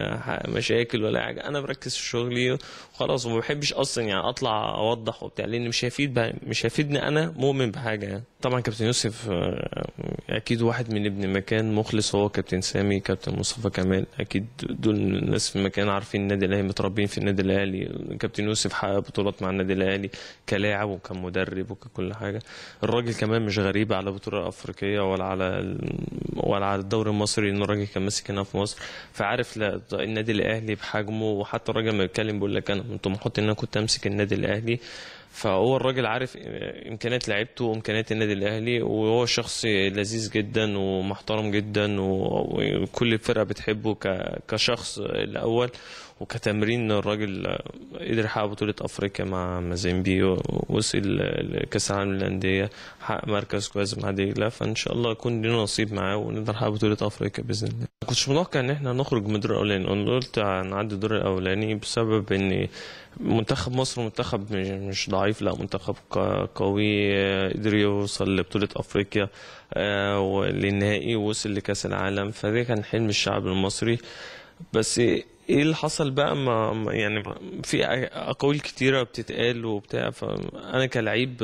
مشاكل ولا حاجه، انا بركز في شغلي وخلاص، وما بحبش اصلا يعني اطلع اوضح وبتاع، لان مش هيفيد بقى مش هيفيدني، انا مؤمن بحاجه يعني. طبعا كابتن يوسف اكيد واحد من ابن مكان مخلص، هو كابتن سامي، كابتن مصطفى كمال، اكيد دول الناس في المكان عارفين النادي الاهلي، متربين في النادي الاهلي. كابتن يوسف حقق بطولات مع النادي الاهلي كلاعب وكمدرب وككل حاجه. الراجل كمان مش غريب على بطوله افريقيه ولا على ولا على الدوري المصري، ان الراجل كان ماسك هنا في مصر، فعارف لا النادي الاهلي بحجمه. وحتى الراجل ما بيتكلم بيقول لك انا من طموحاتي ان انا كنت امسك النادي الاهلي، فهو الراجل عارف امكانيات لعيبته وامكانيات النادي الاهلي، وهو شخص لذيذ جدا ومحترم جدا، وكل الفرقه بتحبه كشخص الاول وكتمرين. الراجل قدر يحقق بطوله افريقيا مع مازيمبي، وصل لكاس العالم للانديه، حقق مركز كويس مع دجله، فان شاء الله يكون لنا نصيب معاه ونقدر نحقق بطوله افريقيا باذن الله. ما كنتش متوقع ان احنا نخرج من الدور الاولاني، انا قلت هنعدي الدور الاولاني بسبب ان منتخب مصر منتخب مش ضعيف، لا منتخب قوي، قدر يوصل لبطولة أفريقيا وللنهائي ووصل لكأس العالم، فده كان حلم الشعب المصري. بس ايه اللي حصل بقى؟ ما يعني في اقاويل كتيره بتتقال وبتاع، فانا كلعيب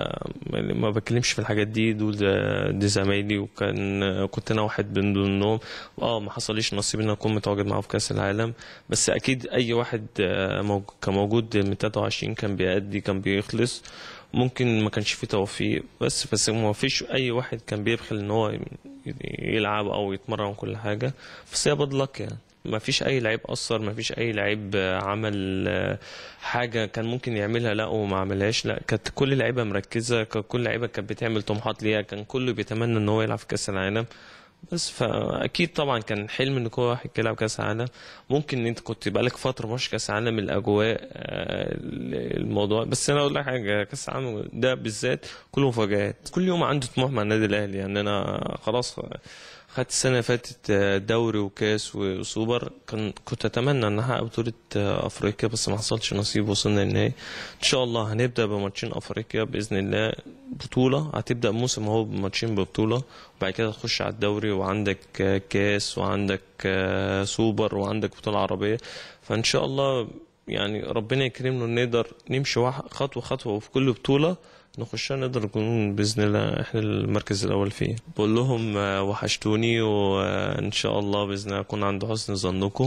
ما بتكلمش في الحاجات دي، دول دي زمايلي، وكان كنت انا واحد من ضمنهم. اه ما حصليش نصيب ان اكون متواجد معاه في كاس العالم، بس اكيد اي واحد كان موجود من تلاتة وعشرين كان بيأدي، كان بيخلص. ممكن ما كانش فيه توفيق، بس بس ما فيش اي واحد كان بيبخل ان هو يلعب او يتمرن كل حاجه، بس هي باد لك يعني. ما فيش اي لعيب اثر، ما فيش اي لعيب عمل حاجه كان ممكن يعملها لا وما عملهاش، لا كانت كل لعيبه مركزه، كان كل لعيبه كانت بتعمل طموحات ليها، كان كله بيتمنى ان هو يلعب في كاس العالم. بس فاكيد طبعا كان حلم ان كل واحد يلعب كاس العالم. ممكن انت كنت بقالك فتره مش كاس العالم، الاجواء الموضوع. بس انا اقول لك حاجه، كاس العالم ده بالذات كله مفاجآت، كل يوم عنده طموح مع النادي الاهلي. يعني انا خلاص خدت السنه اللي فاتت دوري وكاس وسوبر، كان كنت اتمنى ان احقق بطوله افريقيا بس ما حصلش نصيب، وصلنا للنهائي. ان شاء الله هنبدا بماتشين افريقيا باذن الله، بطوله هتبدا موسم اهو بماتشين ببطوله، وبعد كده تخش على الدوري وعندك كاس وعندك سوبر وعندك بطوله عربيه. فان شاء الله يعني ربنا يكرمنا ونقدر نمشي خطوه خطوه وفي كل بطوله نخشها نقدر نكون باذن الله احنا المركز الاول فيه. بقول لهم وحشتوني، وان شاء الله باذن الله اكون عند حسن ظنكم،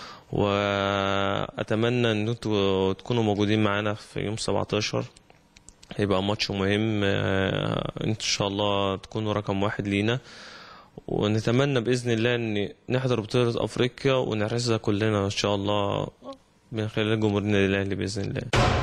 واتمنى ان انتوا تكونوا موجودين معانا في يوم سبعتاشر، هيبقى ماتش مهم ان شاء الله تكونوا رقم واحد لينا، ونتمنى باذن الله ان نحضر بطوله افريقيا ونحرزها كلنا ان شاء الله من خلال جمهور النادي الاهلي باذن الله.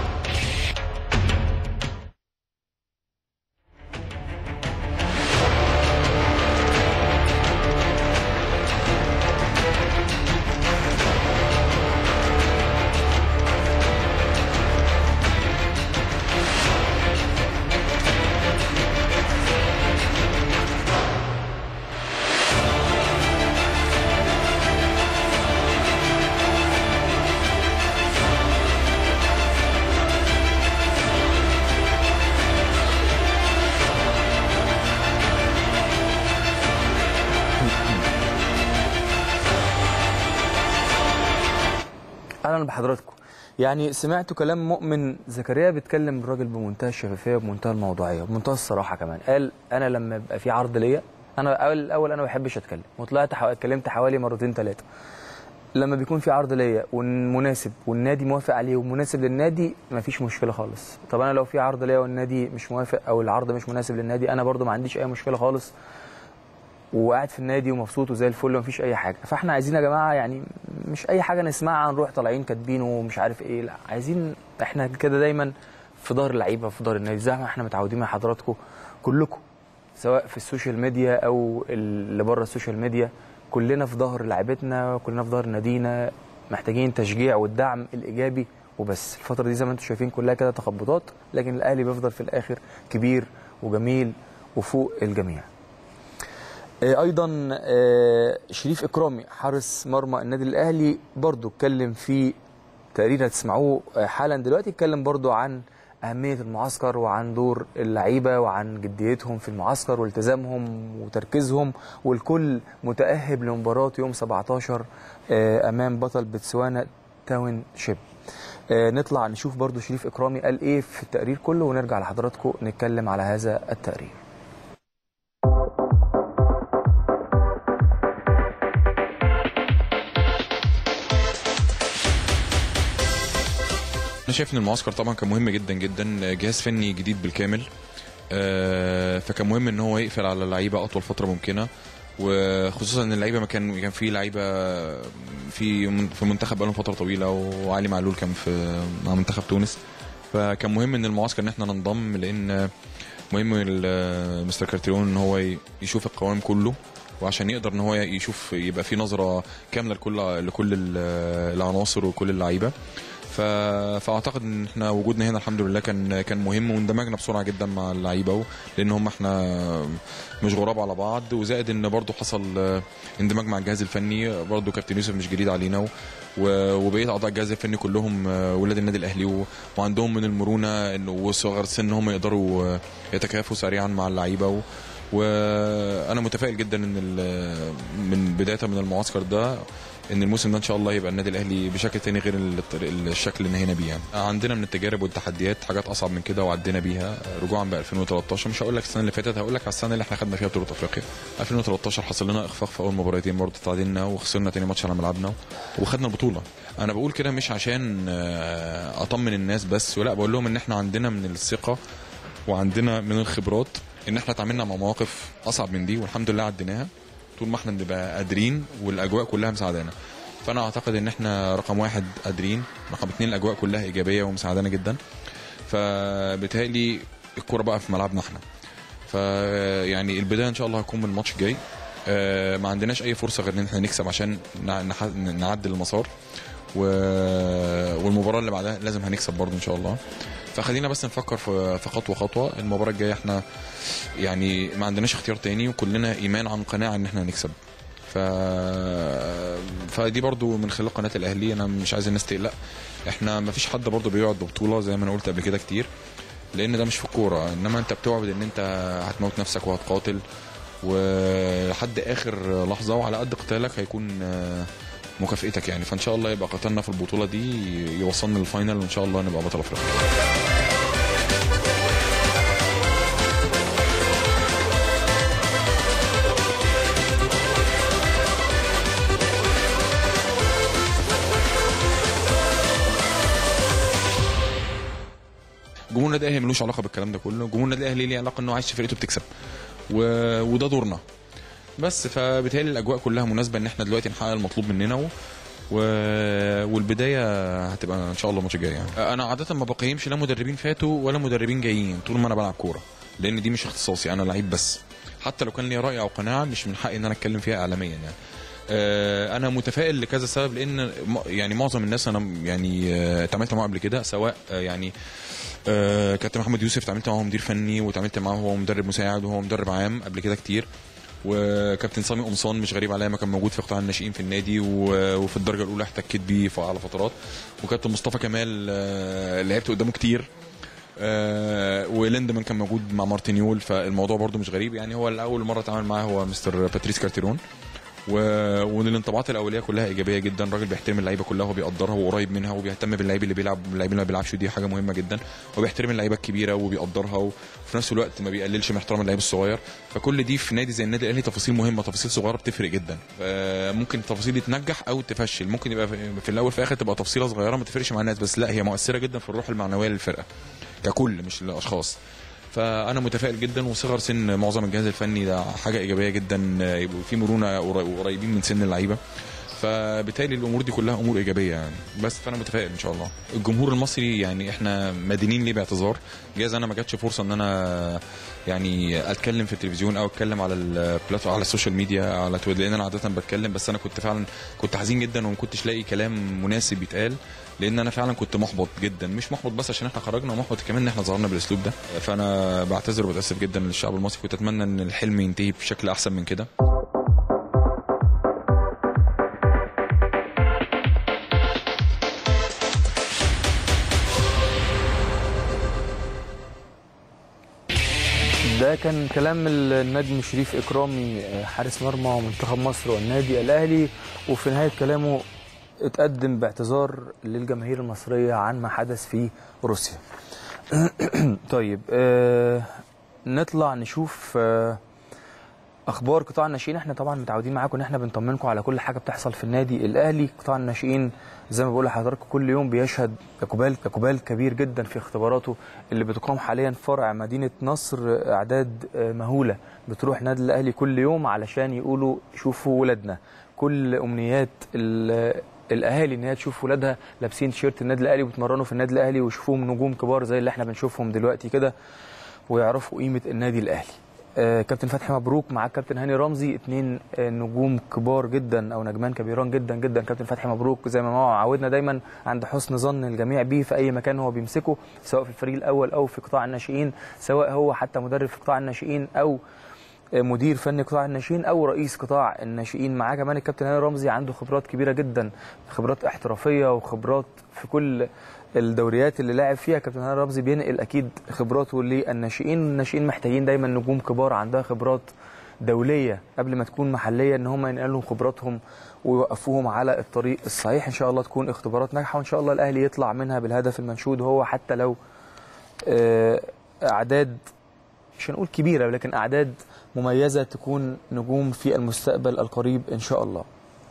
اهلا بحضراتكم. يعني سمعتوا كلام مؤمن زكريا بيتكلم الراجل بمنتهى الشفافيه وبمنتهى الموضوعيه وبمنتهى الصراحه كمان. قال انا لما يبقى في عرض ليا، انا اول الاول انا ما بحبش اتكلم، وطلعت اتكلمت حوالي مرتين ثلاثه. لما بيكون في عرض ليا والمناسب والنادي موافق عليه ومناسب للنادي ما فيش مشكله خالص. طب انا لو في عرض ليا والنادي مش موافق او العرض مش مناسب للنادي، انا برضو ما عنديش اي مشكله خالص، وقاعد في النادي ومبسوط وزي الفل ومفيش اي حاجه. فاحنا عايزين يا جماعه يعني مش اي حاجه نسمعها نروح طالعين كاتبين ومش عارف ايه، لا عايزين احنا كده دايما في ظهر اللعيبه في ظهر النادي زي ما احنا متعودين مع حضراتكم كلكم، سواء في السوشيال ميديا او اللي بره السوشيال ميديا، كلنا في ظهر لعيبتنا وكلنا في ظهر نادينا، محتاجين تشجيع والدعم الايجابي وبس. الفتره دي زي ما انتم شايفين كلها كده تخبطات، لكن الاهلي بيفضل في الاخر كبير وجميل وفوق الجميع. ايضا شريف اكرامي حارس مرمى النادي الاهلي برضو اتكلم في تقرير هتسمعوه حالا دلوقتي، اتكلم برضو عن اهميه المعسكر وعن دور اللعيبه وعن جديتهم في المعسكر والتزامهم وتركيزهم، والكل متاهب لمباراه يوم سبعتاشر امام بطل بتسوانا تاون شيب. نطلع نشوف برضو شريف اكرامي قال ايه في التقرير كله، ونرجع لحضراتكم نتكلم على هذا التقرير.
انا شايف ان المعسكر طبعا كان مهم جدا جدا، جهاز فني جديد بالكامل، فكان مهم ان هو يقفل على اللعيبه اطول فتره ممكنه، وخصوصا ان اللعيبه ما كان كان في لعيبه في في المنتخب بقالهم فتره طويله، وعلي معلول كان في مع منتخب تونس، فكان مهم ان المعسكر ان احنا ننضم، لان مهم مستر كارتيرون ان هو يشوف القوام كله، وعشان يقدر ان هو يشوف يبقى في نظره كامله لكل لكل العناصر وكل اللعيبه. فاعتقد ان احنا وجودنا هنا الحمد لله كان كان مهم، واندمجنا بسرعه جدا مع اللعيبه، لان هم احنا مش غراب على بعض، وزائد ان برضو حصل اندماج مع الجهاز الفني، برضو كابتن يوسف مش جديد علينا، وبقيه اعضاء الجهاز الفني كلهم ولاد النادي الاهلي، وعندهم من المرونه انه وصغر سن هم يقدروا يتكافوا سريعا مع اللعيبه، وانا متفائل جدا ان من بدايه من المعسكر ده ان الموسم ده ان شاء الله يبقى النادي الاهلي بشكل تاني غير الشكل اللي نهينا بيه. يعني عندنا من التجارب والتحديات حاجات اصعب من كده وعدينا بيها، رجوعا ب ألفين وتلتاشر، مش هقول لك السنه اللي فاتت، هقول لك على السنه اللي احنا خدنا فيها بطوله افريقيا. ألفين وتلتاشر حصل لنا اخفاق في اول مباراتين، برضه تعادلنا وخسرنا تاني ماتش على ملعبنا وخدنا البطوله. انا بقول كده مش عشان اطمن الناس بس، ولا بقول لهم ان احنا عندنا من الثقه وعندنا من الخبرات ان احنا تعاملنا مع مواقف اصعب من دي، والحمد لله عديناها طول ما احنا بنبقى قادرين والاجواء كلها مساعدانا. فانا اعتقد ان احنا رقم واحد قادرين، رقم اتنين الاجواء كلها ايجابيه ومساعدانا جدا، فبالتالي الكوره بقى في ملعبنا احنا. فيعني البدايه ان شاء الله هتكون من الماتش الجاي. آه ما عندناش اي فرصه غير ان احنا نكسب عشان نعدل المسار، والمباراه اللي بعدها لازم هنكسب برضه ان شاء الله. فخلينا بس نفكر في خطوه خطوه. المباراه الجايه احنا يعني ما عندناش اختيار تاني، وكلنا ايمان عن قناعه ان احنا هنكسب. ف... فدي برضو من خلال قناه الاهلي، انا مش عايز الناس تقلق. احنا ما فيش حد برضو بيقعد ببطوله زي ما انا قلت قبل كده كتير، لان ده مش في الكوره، انما انت بتوعد ان انت هتموت نفسك وهتقاتل ولحد اخر لحظه، وعلى قد قتالك هيكون مكافئتك يعني. فان شاء الله يبقى قتلنا في البطوله دي يوصلنا للفاينل، وان شاء الله نبقى بطل افريقيا. جمهور النادي الاهلي ملوش علاقه بالكلام ده كله، جمهور النادي الاهلي ليه علاقه انه عايز فرقته بتكسب، و... وده دورنا بس. فبالتالي الاجواء كلها مناسبه ان احنا دلوقتي نحقق المطلوب مننا، و... و... والبدايه هتبقى ان شاء الله الماتش الجاي يعني. انا عاده ما بقيمش لا مدربين فاتوا ولا مدربين جايين طول ما انا بلعب كوره، لان دي مش اختصاصي، انا لعيب بس. حتى لو كان لي راي او قناعه مش من حقي ان انا اتكلم فيها اعلاميا يعني. انا متفائل لكذا سبب، لان يعني معظم الناس انا يعني اتعاملت معاهم قبل كده، سواء يعني كابتن محمد يوسف اتعاملت معاه مدير فني، واتعاملت معاه هو مدرب مساعد وهو مدرب عام قبل كده كتير، وكابتن سامي قمصان مش غريب عليا، ما كان موجود في قطاع الناشئين في النادي وفي الدرجه الاولى احتكيت بيه على فترات، وكابتن مصطفى كمال لعبت قدامه كتير، وليندمان كان موجود مع مارتينيول، فالموضوع برده مش غريب يعني. هو الاول مره اتعامل معاه هو مستر باتريس كارتيرون، والانطباعات الاوليه كلها ايجابيه جدا. الراجل بيحترم اللعيبه كلها وبيقدرها وقريب منها، وبيهتم باللعيب اللي بيلعب واللعيب اللي ما بيلعبش، دي حاجه مهمه جدا، وبيحترم اللعيبه الكبيره وبيقدرها، وفي نفس الوقت ما بيقللش من احترام اللعيب الصغير. فكل دي في نادي زي النادي الاهلي تفاصيل مهمه، تفاصيل صغيره بتفرق جدا. ممكن التفاصيل دي تنجح او تفشل، ممكن يبقى في الاول في الاخر تبقى تفصيله صغيره ما تفرقش مع الناس، بس لا هي مؤثره جدا في الروح المعنويه للفرقه ككل مش للاشخاص. فانا متفائل جدا، وصغر سن معظم الجهاز الفني ده حاجه ايجابيه جدا، يبقوا في مرونه وقريبين من سن اللعيبه، فبالتالي الامور دي كلها امور ايجابيه يعني. بس فانا متفائل ان شاء الله. الجمهور المصري يعني احنا مدينين ليه باعتذار، جايز انا ما جاتش فرصه ان انا يعني اتكلم في التلفزيون او اتكلم على البلاتو على السوشيال ميديا على تويتر، لان انا عاده بتكلم، بس انا كنت فعلا كنت حزين جدا وما كنتش لاقي كلام مناسب يتقال، لان انا فعلا كنت محبط جدا، مش محبط بس عشان احنا خرجنا، ومحبط كمان ان احنا ظهرنا بالاسلوب ده. فانا بعتذر وبتاسف جدا للشعب المصري، كنت اتمنى ان الحلم ينتهي بشكل احسن من كده.
ده كان كلام النجم شريف إكرامي حارس مرمى ومنتخب مصر والنادي الأهلي، وفي نهاية كلامه اتقدم باعتذار للجماهير المصرية عن ما حدث في روسيا. طيب آه نطلع نشوف آه اخبار قطاع الناشئين. احنا طبعا متعودين معاكم ان احنا بنطمنكم على كل حاجه بتحصل في النادي الاهلي. قطاع الناشئين زي ما بقول لحضراتكم كل يوم بيشهد اقبال اقبال كبير جدا في اختباراته اللي بتقام حاليا في فرع مدينه نصر. اعداد مهوله بتروح نادي الاهلي كل يوم علشان يقولوا شوفوا ولادنا. كل امنيات الاهالي ان هي تشوف ولادها لابسين تيشيرت النادي الاهلي وبيتمرنوا في النادي الاهلي ويشوفوهم نجوم كبار زي اللي احنا بنشوفهم دلوقتي كده، ويعرفوا قيمه النادي الاهلي. آه كابتن فتحي مبروك مع كابتن هاني رمزي، اثنين آه نجوم كبار جدا او نجمان كبيران جدا جدا. كابتن فتحي مبروك زي ما هو عودنا دايما عند حسن ظن الجميع بيه في اي مكان هو بيمسكه، سواء في الفريق الاول او في قطاع الناشئين، سواء هو حتى مدرب في قطاع الناشئين او آه مدير فني قطاع الناشئين او رئيس قطاع الناشئين. معاه كمان الكابتن هاني رمزي عنده خبرات كبيره جدا، خبرات احترافيه وخبرات في كل الدوريات اللي لاعب فيها. كابتن هاني رمزي بينقل اكيد خبراته للناشئين. الناشئين محتاجين دايما نجوم كبار عندها خبرات دوليه قبل ما تكون محليه، ان هم ينقلوا خبراتهم ويوقفوهم على الطريق الصحيح. ان شاء الله تكون اختبارات ناجحه، وان شاء الله الاهلي يطلع منها بالهدف المنشود، وهو حتى لو اعداد مش هنقول كبيره لكن اعداد مميزه تكون نجوم في المستقبل القريب ان شاء الله.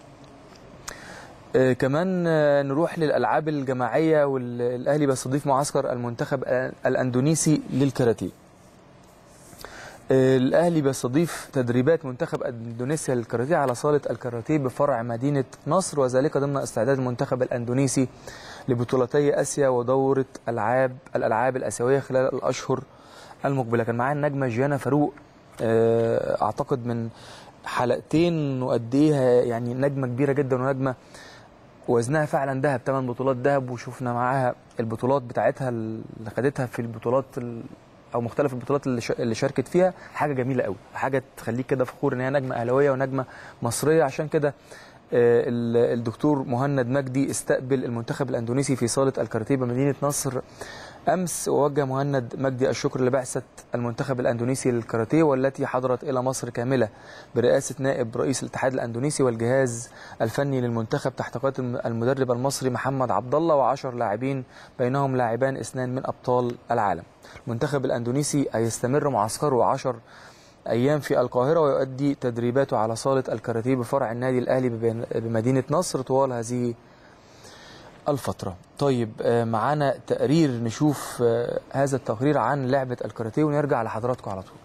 آه كمان آه نروح للألعاب الجماعية، والأهلي بيستضيف معسكر المنتخب الأندونيسي للكاراتيه. الاهلي بيستضيف تدريبات منتخب اندونيسيا للكاراتيه على صاله الكاراتيه بفرع مدينه نصر، وذلك ضمن استعداد المنتخب الاندونيسي لبطولتي اسيا ودوره العاب الالعاب الاسيويه خلال الاشهر المقبله. كان معايا النجمه جيانا فاروق، اعتقد من حلقتين وقد ايه يعني نجمه كبيره جدا ونجمه وزنها فعلا ذهب، ثمان بطولات ذهب، وشفنا معاها البطولات بتاعتها اللي خدتها في البطولات او مختلف البطولات اللي شاركت فيها. حاجه جميله قوي، حاجه تخليك كده فخور ان هي نجمه اهلاويه ونجمه مصريه. عشان كده الدكتور مهند مجدي استقبل المنتخب الاندونيسي في صاله الكاراتيه بمدينه نصر امس، ووجه مهند مجدي الشكر لبعثه المنتخب الاندونيسي للكاراتيه والتي حضرت الى مصر كامله برئاسه نائب رئيس الاتحاد الاندونيسي والجهاز الفني للمنتخب تحت قياده المدرب المصري محمد عبد الله وعشر لاعبين بينهم لاعبان اثنان من ابطال العالم. المنتخب الاندونيسي هيستمر معسكره عشر ايام في القاهره ويؤدي تدريباته على صاله الكاراتيه بفرع النادي الاهلي بمدينه نصر طوال هذه الفترة. طيب معانا تقرير نشوف هذا التقرير عن لعبة الكاراتيه ونرجع لحضراتكم على طول.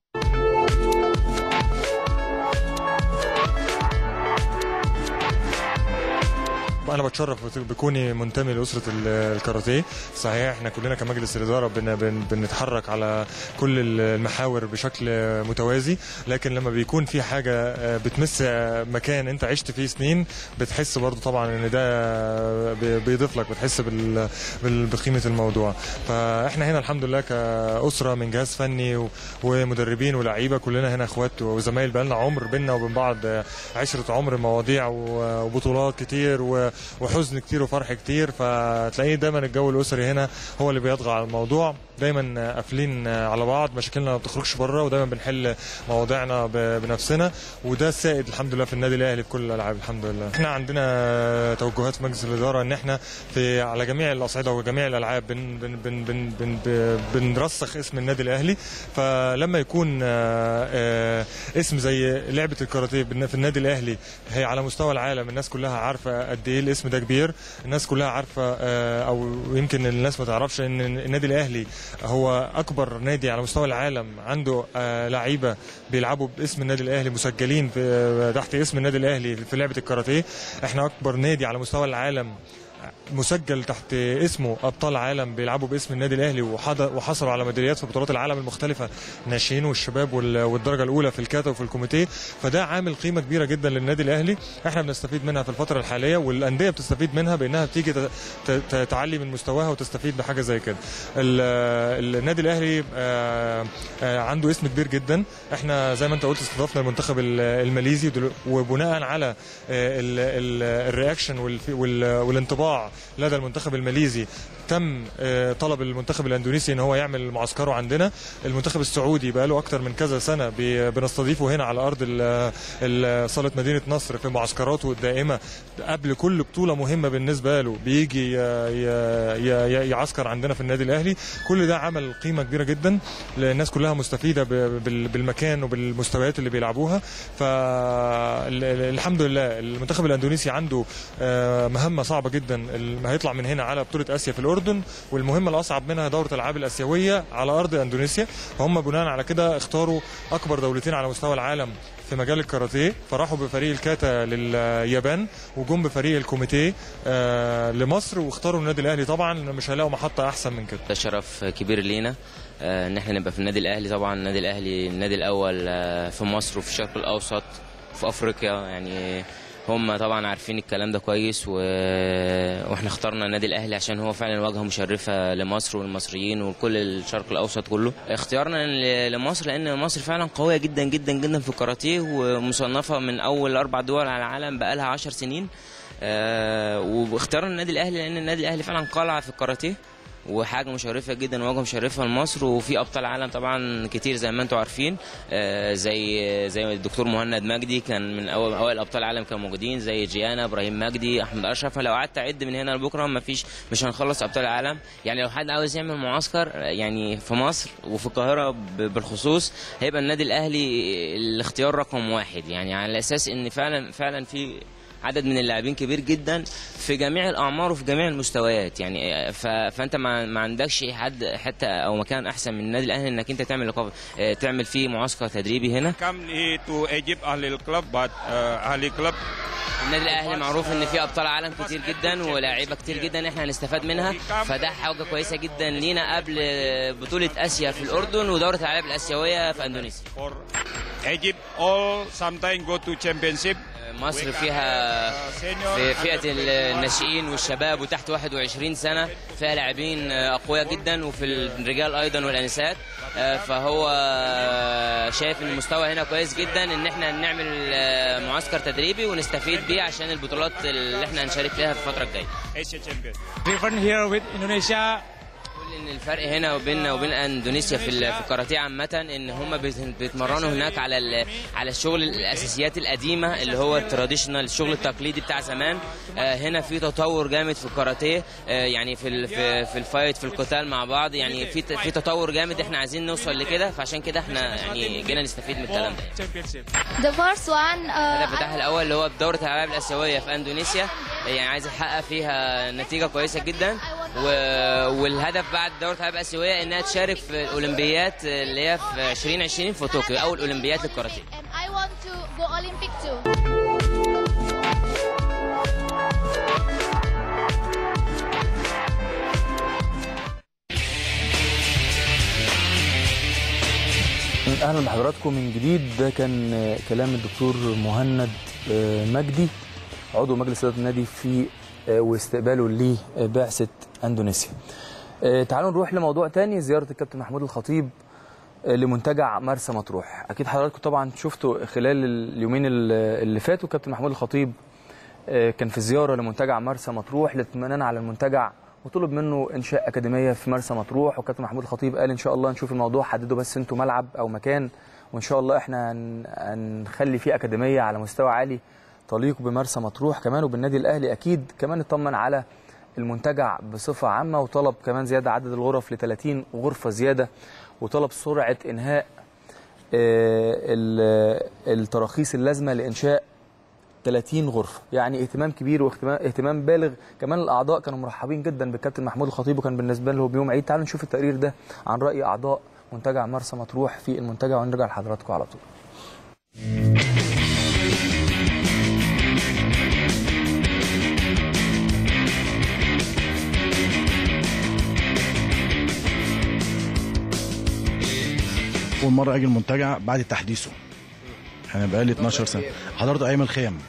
أنا بتشرف بكوني منتمي لأسرة الكاراتيه. صحيح احنا كلنا كمجلس الإدارة بن بن بنتحرك على كل المحاور بشكل متوازي، لكن لما بيكون في حاجة بتمس مكان أنت عشت فيه سنين بتحس برضو طبعا إن ده بيضيف لك، بتحس بقيمة الموضوع. فاحنا هنا الحمد لله كأسرة من جهاز فني ومدربين ولاعيبة، كلنا هنا اخوات وزمايل بقالنا عمر بينا وبين بعض، عشرة عمر، مواضيع وبطولات كتير و وحزن كتير وفرح كتير. فتلاقيه دايما الجو الاسري هنا هو اللي بيطغى على الموضوع، دايما قافلين على بعض، مشاكلنا ما بتخرجش بره، ودايما بنحل مواضيعنا بنفسنا، وده السائد الحمد لله في النادي الاهلي في كل الالعاب الحمد لله. احنا عندنا توجهات في مجلس الاداره ان احنا في على جميع الاصعده وجميع الالعاب بن بن بن بن بن بن بنرسخ اسم النادي الاهلي. فلما يكون اسم زي لعبه الكاراتيه في النادي الاهلي هي على مستوى العالم، الناس كلها عارفه قد ايه الاسم ده كبير، الناس كلها عارفه، او يمكن الناس ما تعرفش ان النادي الاهلي هو اكبر نادي على مستوى العالم عنده لعيبه بيلعبوا باسم النادي الاهلي، مسجلين في تحت اسم النادي الاهلي في لعبه الكاراتيه. احنا اكبر نادي على مستوى العالم مسجل تحت اسمه ابطال عالم بيلعبوا باسم النادي الاهلي وحصلوا على ميداليات في بطولات العالم المختلفه، الناشئين والشباب والدرجه الاولى في الكاتا وفي الكوميتيه. فده عامل قيمه كبيره جدا للنادي الاهلي، احنا بنستفيد منها في الفتره الحاليه، والانديه بتستفيد منها بانها بتيجي تعلي من مستواها وتستفيد بحاجه زي كده. النادي الاهلي عنده اسم كبير جدا، احنا زي ما انت قلت استضفنا المنتخب الماليزي، وبناء على الرياكشن والانطباع لدى المنتخب الماليزي تم طلب المنتخب الاندونيسي ان هو يعمل معسكره عندنا. المنتخب السعودي بقى له اكتر من كذا سنه بنستضيفه هنا على ارض صاله مدينه نصر في معسكراته الدائمه قبل كل بطوله مهمه بالنسبه له، بيجي يعسكر عندنا في النادي الاهلي. كل ده عمل قيمه كبيره جدا، الناس كلها مستفيده بالمكان وبالمستويات اللي بيلعبوها. فالحمد لله المنتخب الاندونيسي عنده مهمه صعبه جدا، هيطلع من هنا على بطوله اسيا في الاردن، والمهمه الاصعب منها دوره الالعاب الاسيويه على ارض اندونيسيا. فهم بناء على كده اختاروا اكبر دولتين على مستوى العالم في مجال الكاراتيه، فراحوا بفريق الكاتا لليابان وجم بفريق الكوميتيه لمصر، واختاروا النادي الاهلي. طبعا مش هيلاقوا محطه احسن من كده.
ده شرف كبير لينا ان احنا نبقى في النادي الاهلي. طبعا النادي الاهلي النادي الاول في مصر وفي الشرق الاوسط في افريقيا، يعني هم طبعا عارفين الكلام ده كويس، و... واحنا اخترنا النادي الاهلي عشان هو فعلا واجهه مشرفه لمصر والمصريين وكل الشرق الاوسط كله. اختيارنا لمصر لان مصر فعلا قويه جدا جدا جدا في الكاراتيه، ومصنفه من اول اربع دول على العالم بقى لها عشر سنين. أه واختارنا النادي الاهلي لان النادي الاهلي فعلا قلعه في الكاراتيه وحاجه مشرفه جدا وواجهه مشرفه لمصر، وفي ابطال عالم طبعا كتير زي ما انتم عارفين، زي زي الدكتور مهند مجدي كان من اول اوائل ابطال العالم كانوا موجودين، زي جيانا، ابراهيم مجدي، احمد اشرف. فلو قعدت اعد من هنا لبكره ما فيش مش هنخلص ابطال العالم. يعني لو حد عاوز يعمل معسكر يعني في مصر وفي القاهره بالخصوص هيبقى النادي الاهلي الاختيار رقم واحد، يعني على اساس ان فعلا فعلا في عدد من اللاعبين كبير جدا في جميع الاعمار وفي جميع المستويات يعني. فانت ما عندكش حد حتى او مكان احسن من النادي الاهلي انك انت تعمل تعمل فيه معسكر تدريبي هنا. النادي الاهلي معروف ان فيه ابطال عالم كتير جدا ولاعيبه كتير جدا احنا هنستفاد منها، فده حاجه كويسه جدا لينا قبل بطوله اسيا في الاردن ودوره الالعاب الاسيويه في اندونيسيا. مصر فيها في فئه الناشئين والشباب وتحت واحد وعشرين سنه فيها لاعبين اقوياء جدا، وفي الرجال ايضا والانسات، فهو شايف ان المستوى هنا كويس جدا ان احنا نعمل معسكر تدريبي ونستفيد بيه عشان البطولات اللي احنا هنشارك فيها في الفتره الجايه. ان الفرق هنا وبيننا وبين اندونيسيا في الكاراتيه عامه ان هم بيتمرنوا هناك على على الشغل الاساسيات القديمه اللي هو التراديشنال، الشغل التقليدي بتاع زمان. هنا في تطور جامد في الكاراتيه يعني في في الفايت في القتال مع بعض، يعني في في تطور جامد احنا عايزين نوصل لكده، فعشان كده احنا يعني جينا نستفيد من الكلام ده.
The first one
الهدف بتاعها الاول اللي هو بدوره الالعاب الاسيويه في اندونيسيا، يعني عايز يحقق فيها نتيجه كويسه جدا، والهدف بعد دوره الالعاب الاسيويه انها تشارك في الاولمبيات اللي هي في عشرين عشرين في طوكيو، اول اولمبيات للكاراتيه.
اهلا بحضراتكم من جديد. ده كان كلام الدكتور مهند مجدي عضو مجلس اداره النادي في واستقباله لبعثه اندونيسيا. تعالوا نروح لموضوع تاني، زياره الكابتن محمود الخطيب لمنتجع مرسى مطروح. اكيد حضراتكم طبعا شفتوا خلال اليومين اللي فاتوا كابتن محمود الخطيب كان في زياره لمنتجع مرسى مطروح للاطمئنان على المنتجع، وطلب منه انشاء اكاديميه في مرسى مطروح. وكابتن محمود الخطيب قال ان شاء الله نشوف الموضوع، حددوا بس انتوا ملعب او مكان وان شاء الله احنا هنخلي فيه اكاديميه على مستوى عالي تليق بمرسى مطروح كمان وبالنادي الاهلي. اكيد كمان اطمن على المنتجع بصفه عامه، وطلب كمان زياده عدد الغرف ل ثلاثين غرفه زياده، وطلب سرعه انهاء التراخيص اللازمه لانشاء ثلاثين غرفه. يعني اهتمام كبير واهتمام بالغ. كمان الاعضاء كانوا مرحبين جدا بالكابتن محمود الخطيب وكان بالنسبه له بيوم عيد. تعالوا نشوف التقرير ده عن راي اعضاء منتجع مرسى مطروح في المنتجع ونرجع لحضراتكم على طول.
اول مره اجي المنتجع بعد تحديثه، انا بقالي اتناشر سنه حضرت ايام الخيم،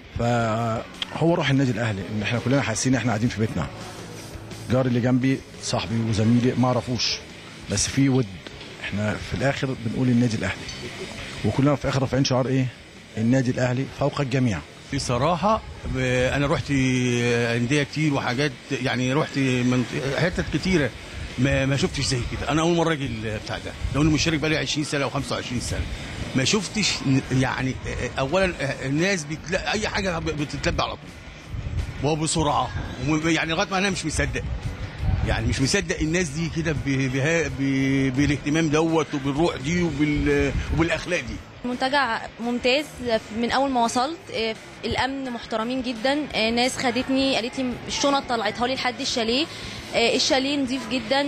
فهو روح النادي الاهلي ان احنا كلنا حاسين احنا قاعدين في بيتنا. جاري اللي جنبي صاحبي وزميلي ما اعرفوش بس في ود، احنا في الاخر بنقول النادي الاهلي وكلنا في اخر رافعين شعار ايه؟ النادي الاهلي فوق الجميع.
بصراحه انا رحت انديه كتير وحاجات، يعني رحت من حتت كتيره ما ما شفتش زي كده. انا اول مره اجي بتاع ده، لو انا مشترك بقالي عشرين سنه او خمسة وعشرين سنه ما شفتش. يعني اولا الناس بتلاقي اي حاجه بتتلبى على طول وبسرعه، يعني لغايه ما انا مش مصدق، يعني مش مصدق الناس دي كده بالاهتمام دوت وبالروح دي وبالاخلاق دي.
المنتجع ممتاز من اول ما وصلت، الامن محترمين جدا، ناس خدتني قالت لي الشنط طلعتها لي لحد الشاليه، الشاليه نظيف جدا،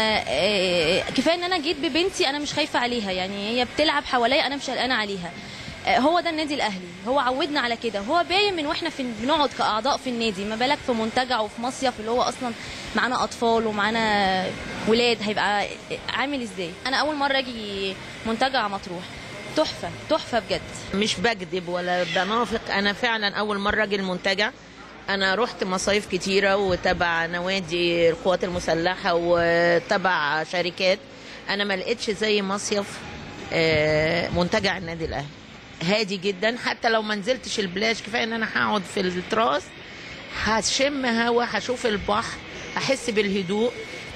كفايه ان انا جيت ببنتي انا مش خايفه عليها، يعني هي بتلعب حواليا انا مش قلقانه عليها. هو ده النادي الاهلي، هو عودنا على كده، هو باين من واحنا في بنقعد كاعضاء في النادي، ما بالك في منتجع وفي مصيف اللي هو اصلا معانا اطفال ومعانا ولاد، هيبقى عامل ازاي؟ انا اول مره اجي منتجع مطروح، تحفه تحفه بجد.
مش بكذب ولا بنافق، انا فعلا اول مره اجي المنتجع. انا رحت مصايف كتيره وتبع نوادي القوات المسلحه وتبع شركات، انا ما لقيتش زي مصيف منتجع النادي الاهلي. هادي جدا، حتى لو ما نزلتش البلاش كفايه ان انا هقعد في التراس هشم هوا، هشوف البحر، احس بالهدوء.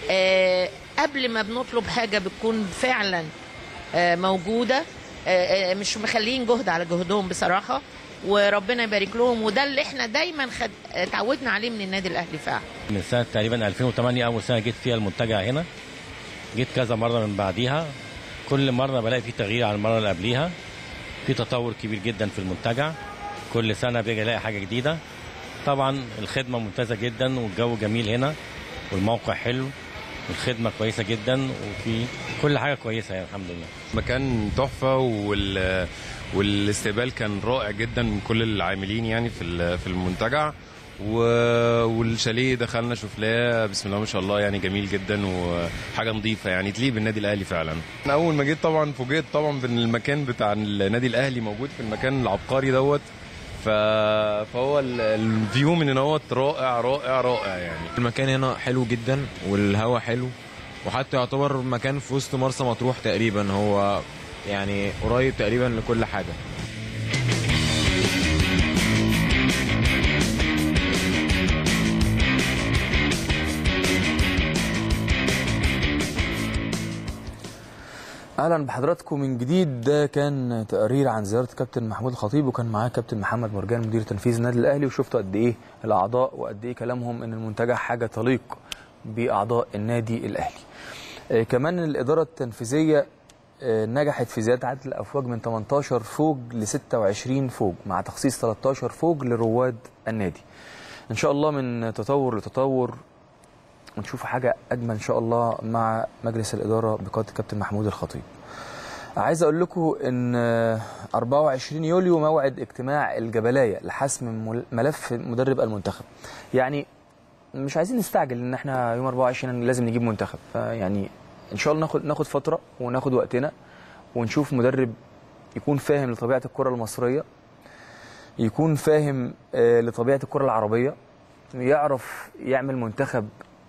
قبل ما بنطلب حاجه بتكون فعلا موجوده، مش مخلين جهد على جهدهم بصراحه، وربنا يبارك لهم، وده اللي احنا دايما خد... اتعودنا عليه من النادي الاهلي فعلا.
من سنه تقريبا ألفين وثمانية اول سنه جيت فيها المنتجع هنا، جيت كذا مره من بعديها، كل مره بلاقي في تغيير عن المره اللي قبليها، في تطور كبير جدا في المنتجع، كل سنه بيجي يلاقي حاجه جديده. طبعا الخدمه ممتازه جدا والجو جميل هنا والموقع حلو والخدمه كويسه جدا وفي كل حاجه كويسه يعني الحمد لله.
مكان تحفه وال والاستقبال كان رائع جدا من كل العاملين يعني في في المنتجع، والشاليه دخلنا شفناه بسم الله ما شاء الله يعني جميل جدا وحاجه نظيفه يعني تليق بالنادي الاهلي فعلا. انا اول ما جيت طبعا فوجئت طبعا بان المكان بتاع النادي الاهلي موجود في المكان العبقري دوت، فهو الفيو من هنا دوت رائع رائع رائع يعني.
المكان هنا حلو جدا والهواء حلو، وحتى يعتبر مكان في وسط مرسى مطروح تقريبا، هو يعني قريب تقريبا لكل حاجه.
اهلا بحضراتكم من جديد. ده كان تقرير عن زياره كابتن محمود الخطيب، وكان معاه كابتن محمد مرجان مدير تنفيذي النادي الاهلي، وشفتوا قد ايه الاعضاء وقد ايه كلامهم ان المنتجع حاجه تليق باعضاء النادي الاهلي. آه كمان الاداره التنفيذيه آه نجحت في زياده عدد الافواج من تمنتاشر فوج ل ستة وعشرين فوج، مع تخصيص تلتاشر فوج لرواد النادي. ان شاء الله من تطور لتطور ونشوف حاجه اجمل ان شاء الله مع مجلس الاداره بقياده كابتن محمود الخطيب. عايز اقول لكم ان أربعة وعشرين يوليو موعد اجتماع الجبلايه لحسم ملف مدرب المنتخب. يعني مش عايزين نستعجل ان احنا يوم أربعة وعشرين لازم نجيب منتخب، يعني ان شاء الله ناخد ناخد فتره وناخد وقتنا ونشوف مدرب يكون فاهم لطبيعه الكره المصريه، يكون فاهم لطبيعه الكره العربيه، يعرف يعمل منتخب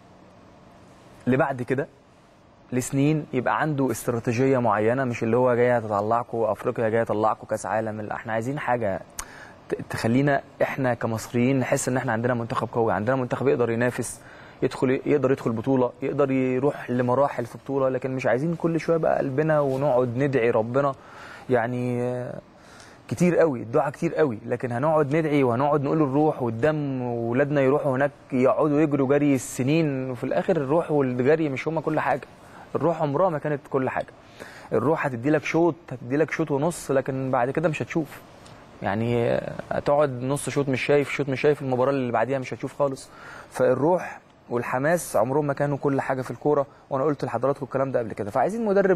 لبعد كده لسنين، يبقى عنده استراتيجيه معينه، مش اللي هو جاي تطلعكم افريقيا جاي يطلعكم كاس عالم. احنا عايزين حاجه تخلينا احنا كمصريين نحس ان احنا عندنا منتخب قوي، عندنا منتخب يقدر ينافس، يدخل يقدر يدخل بطوله، يقدر يروح لمراحل في بطوله. لكن مش عايزين كل شويه بقى قلبنا ونقعد ندعي ربنا، يعني كتير قوي الدعاء كتير قوي، لكن هنقعد ندعي وهنقعد نقول الروح والدم واولادنا يروحوا هناك يقعدوا يجروا جري السنين، وفي الاخر الروح والجري مش هما كل حاجه. الروح عمرها ما كانت كل حاجه. الروح هتدي لك شوط، هتدي لك شوط ونص، لكن بعد كده مش هتشوف. يعني هتقعد نص شوط مش شايف، شوط مش شايف، المباراه اللي بعديها مش هتشوف خالص. فالروح والحماس عمرهم ما كانوا كل حاجه في الكوره، وانا قلت لحضراتكم الكلام ده قبل كده. فعايزين مدرب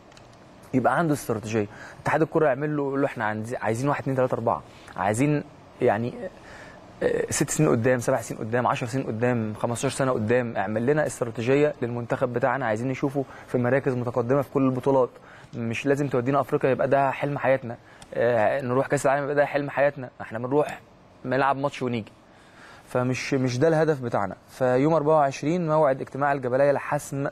يبقى عنده استراتيجيه. اتحاد الكوره يعمل له يقول له احنا عايزين واحد اتنين تلاته اربعه، عايزين يعني ست سنين قدام، سبع سنين قدام، عشر سنين قدام، خمستاشر سنه قدام، اعمل لنا استراتيجيه للمنتخب بتاعنا. عايزين نشوفه في مراكز متقدمه في كل البطولات. مش لازم تودينا افريقيا يبقى ده حلم حياتنا، اه نروح كاس العالم يبقى ده حلم حياتنا. احنا بنروح نلعب ماتش ونيجي. فمش مش ده الهدف بتاعنا. فيوم أربعة وعشرين موعد اجتماع الجبلايه لحسم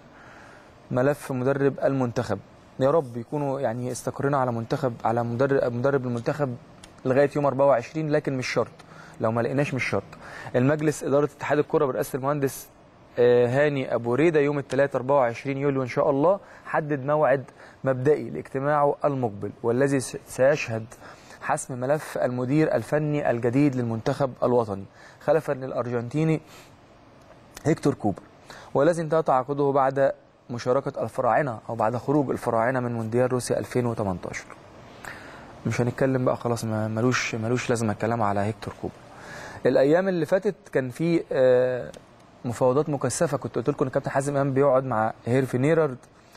ملف مدرب المنتخب. يا رب يكونوا يعني استقرينا على منتخب، على مدرب مدرب المنتخب لغايه يوم أربعة وعشرين، لكن مش شرط. لو ما لقيناش مش شرط. المجلس اداره اتحاد الكره برئاسه المهندس هاني ابو ريده يوم الثلاثاء أربعة وعشرين يوليو ان شاء الله حدد موعد مبدئي لاجتماعه المقبل، والذي سيشهد حسم ملف المدير الفني الجديد للمنتخب الوطني خلفا للارجنتيني هيكتور كوبر، والذي انتهى تعاقده بعد مشاركه الفراعنه او بعد خروج الفراعنه من مونديال روسيا ألفين وتمنتاشر. مش هنتكلم بقى خلاص، ملوش ملوش لازمه الكلام على هيكتور كوبر. الايام اللي فاتت كان في مفاوضات مكثفه، كنت قلت لكم ان كابتن حازم امام بيقعد مع هيرفي نيرارد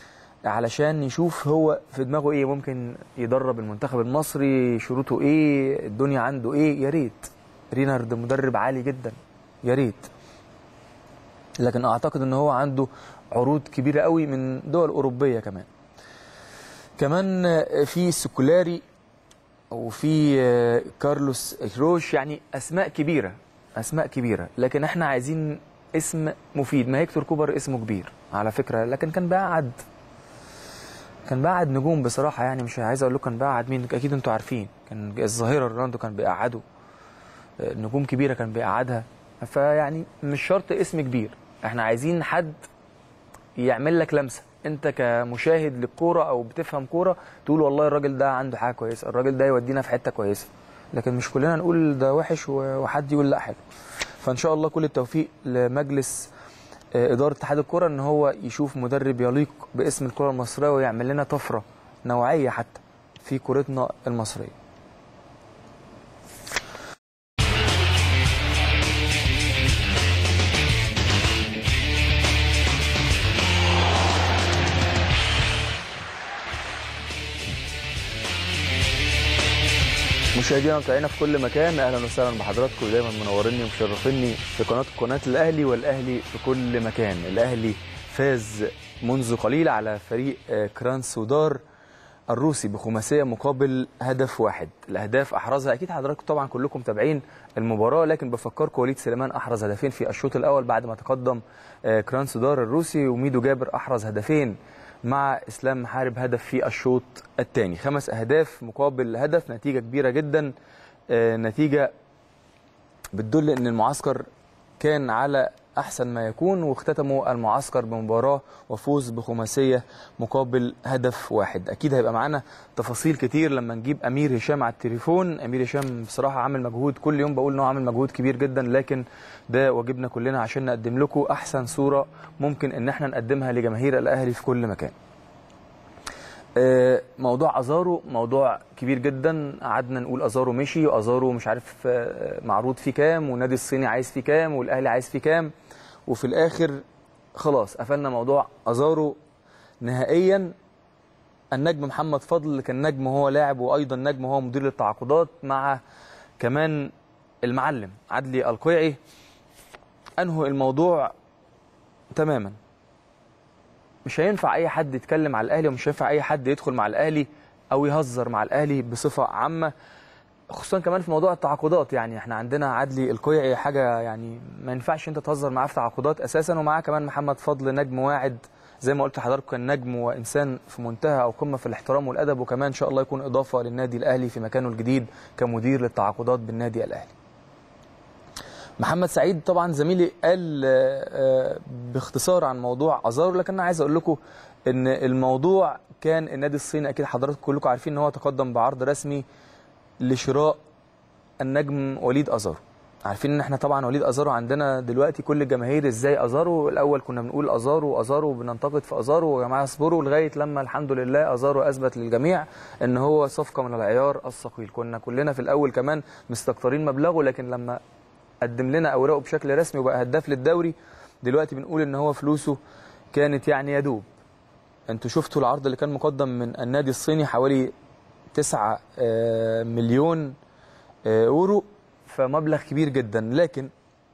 علشان يشوف هو في دماغه ايه، ممكن يدرب المنتخب المصري، شروطه ايه، الدنيا عنده ايه. يا ريت رينارد مدرب عالي جدا، يا ريت، لكن اعتقد ان هو عنده عروض كبيره قوي من دول اوروبيه. كمان كمان في سكولاري وفي كارلوس كروش، يعني اسماء كبيره اسماء كبيره، لكن احنا عايزين اسم مفيد. ما هيكتور كوبر اسمه كبير على فكره، لكن كان بقعد كان بقعد نجوم بصراحه. يعني مش عايز اقول لكم كان بقعد مين، اكيد انتوا عارفين. كان الظاهره رونالدو كان بيقعده، نجوم كبيره كان بيقعدها. فيعني مش شرط اسم كبير، احنا عايزين حد يعمل لك لمسه انت كمشاهد للكوره او بتفهم كوره، تقول والله الراجل ده عنده حاجه كويسه، الراجل ده يودينا في حته كويسه. لكن مش كلنا نقول ده وحش وحد يقول لا حلو. فان شاء الله كل التوفيق لمجلس اداره اتحاد الكوره، ان هو يشوف مدرب يليق باسم الكره المصريه ويعمل لنا طفره نوعيه حتى في كورتنا المصريه. مشاهدينا ومتابعينا في كل مكان، اهلا وسهلا بحضراتكم، دايما منوريني ومشرفيني في قناه قناه الاهلي والاهلي في كل مكان. الاهلي فاز منذ قليل على فريق كراسنودار الروسي بخماسيه مقابل هدف واحد. الاهداف احرزها اكيد حضراتكم طبعا كلكم متابعين المباراه، لكن بفكركم وليد سليمان احرز هدفين في الشوط الاول بعد ما تقدم كراسنودار الروسي، وميدو جابر احرز هدفين مع اسلام محارب هدف في الشوط الثاني. خمس اهداف مقابل هدف، نتيجه كبيره جدا، نتيجه بتدل ان المعسكر كان على احسن ما يكون، واختتموا المعسكر بمباراه وفوز بخماسيه مقابل هدف واحد. اكيد هيبقى معانا تفاصيل كتير لما نجيب امير هشام على التليفون. امير هشام بصراحه عامل مجهود، كل يوم بقول انه عامل مجهود كبير جدا، لكن ده واجبنا كلنا عشان نقدم لكم احسن صوره ممكن ان احنا نقدمها لجماهير الاهلي في كل مكان. موضوع ازارو موضوع كبير جدا، قعدنا نقول ازارو مشي وازارو مش عارف معروض فيه كام، والنادي الصيني عايز فيه كام، والاهلي عايز فيه كام، وفي الاخر خلاص قفلنا موضوع ازارو نهائيا. النجم محمد فضل كان نجم هو لاعب، وايضا نجم هو مدير التعاقدات، مع كمان المعلم عدلي القيعي، انهوا الموضوع تماما. مش هينفع اي حد يتكلم على الاهلي، ومش هينفع اي حد يدخل مع الاهلي او يهزر مع الاهلي بصفه عامه، خصوصا كمان في موضوع التعاقدات. يعني احنا عندنا عدلي القيعي حاجه يعني ما ينفعش انت تهزر معاه في تعاقدات اساسا، ومعاه كمان محمد فضل نجم واعد زي ما قلت لحضراتكم، كان نجم وانسان في منتهى او قمه في الاحترام والادب، وكمان ان شاء الله يكون اضافه للنادي الاهلي في مكانه الجديد كمدير للتعاقدات بالنادي الاهلي. محمد سعيد طبعا زميلي قال باختصار عن موضوع ازارو، لكن انا عايز اقول لكم ان الموضوع كان النادي الصيني، اكيد حضراتكم كلكم عارفين ان هو تقدم بعرض رسمي لشراء النجم وليد ازارو. عارفين ان احنا طبعا وليد ازارو عندنا دلوقتي كل الجماهير ازاي ازارو، الاول كنا بنقول ازارو ازارو وبننتقد في ازارو يا جماعه اصبروا، لغايه لما الحمد لله ازارو اثبت للجميع ان هو صفقه من العيار الثقيل. كنا كلنا في الاول كمان مستكترين مبلغه، لكن لما قدم لنا اوراقه بشكل رسمي وبقى هداف للدوري، دلوقتي بنقول ان هو فلوسه كانت يعني يدوب. انتوا شفتوا العرض اللي كان مقدم من النادي الصيني حوالي تسعة مليون يورو، فمبلغ كبير جدا. لكن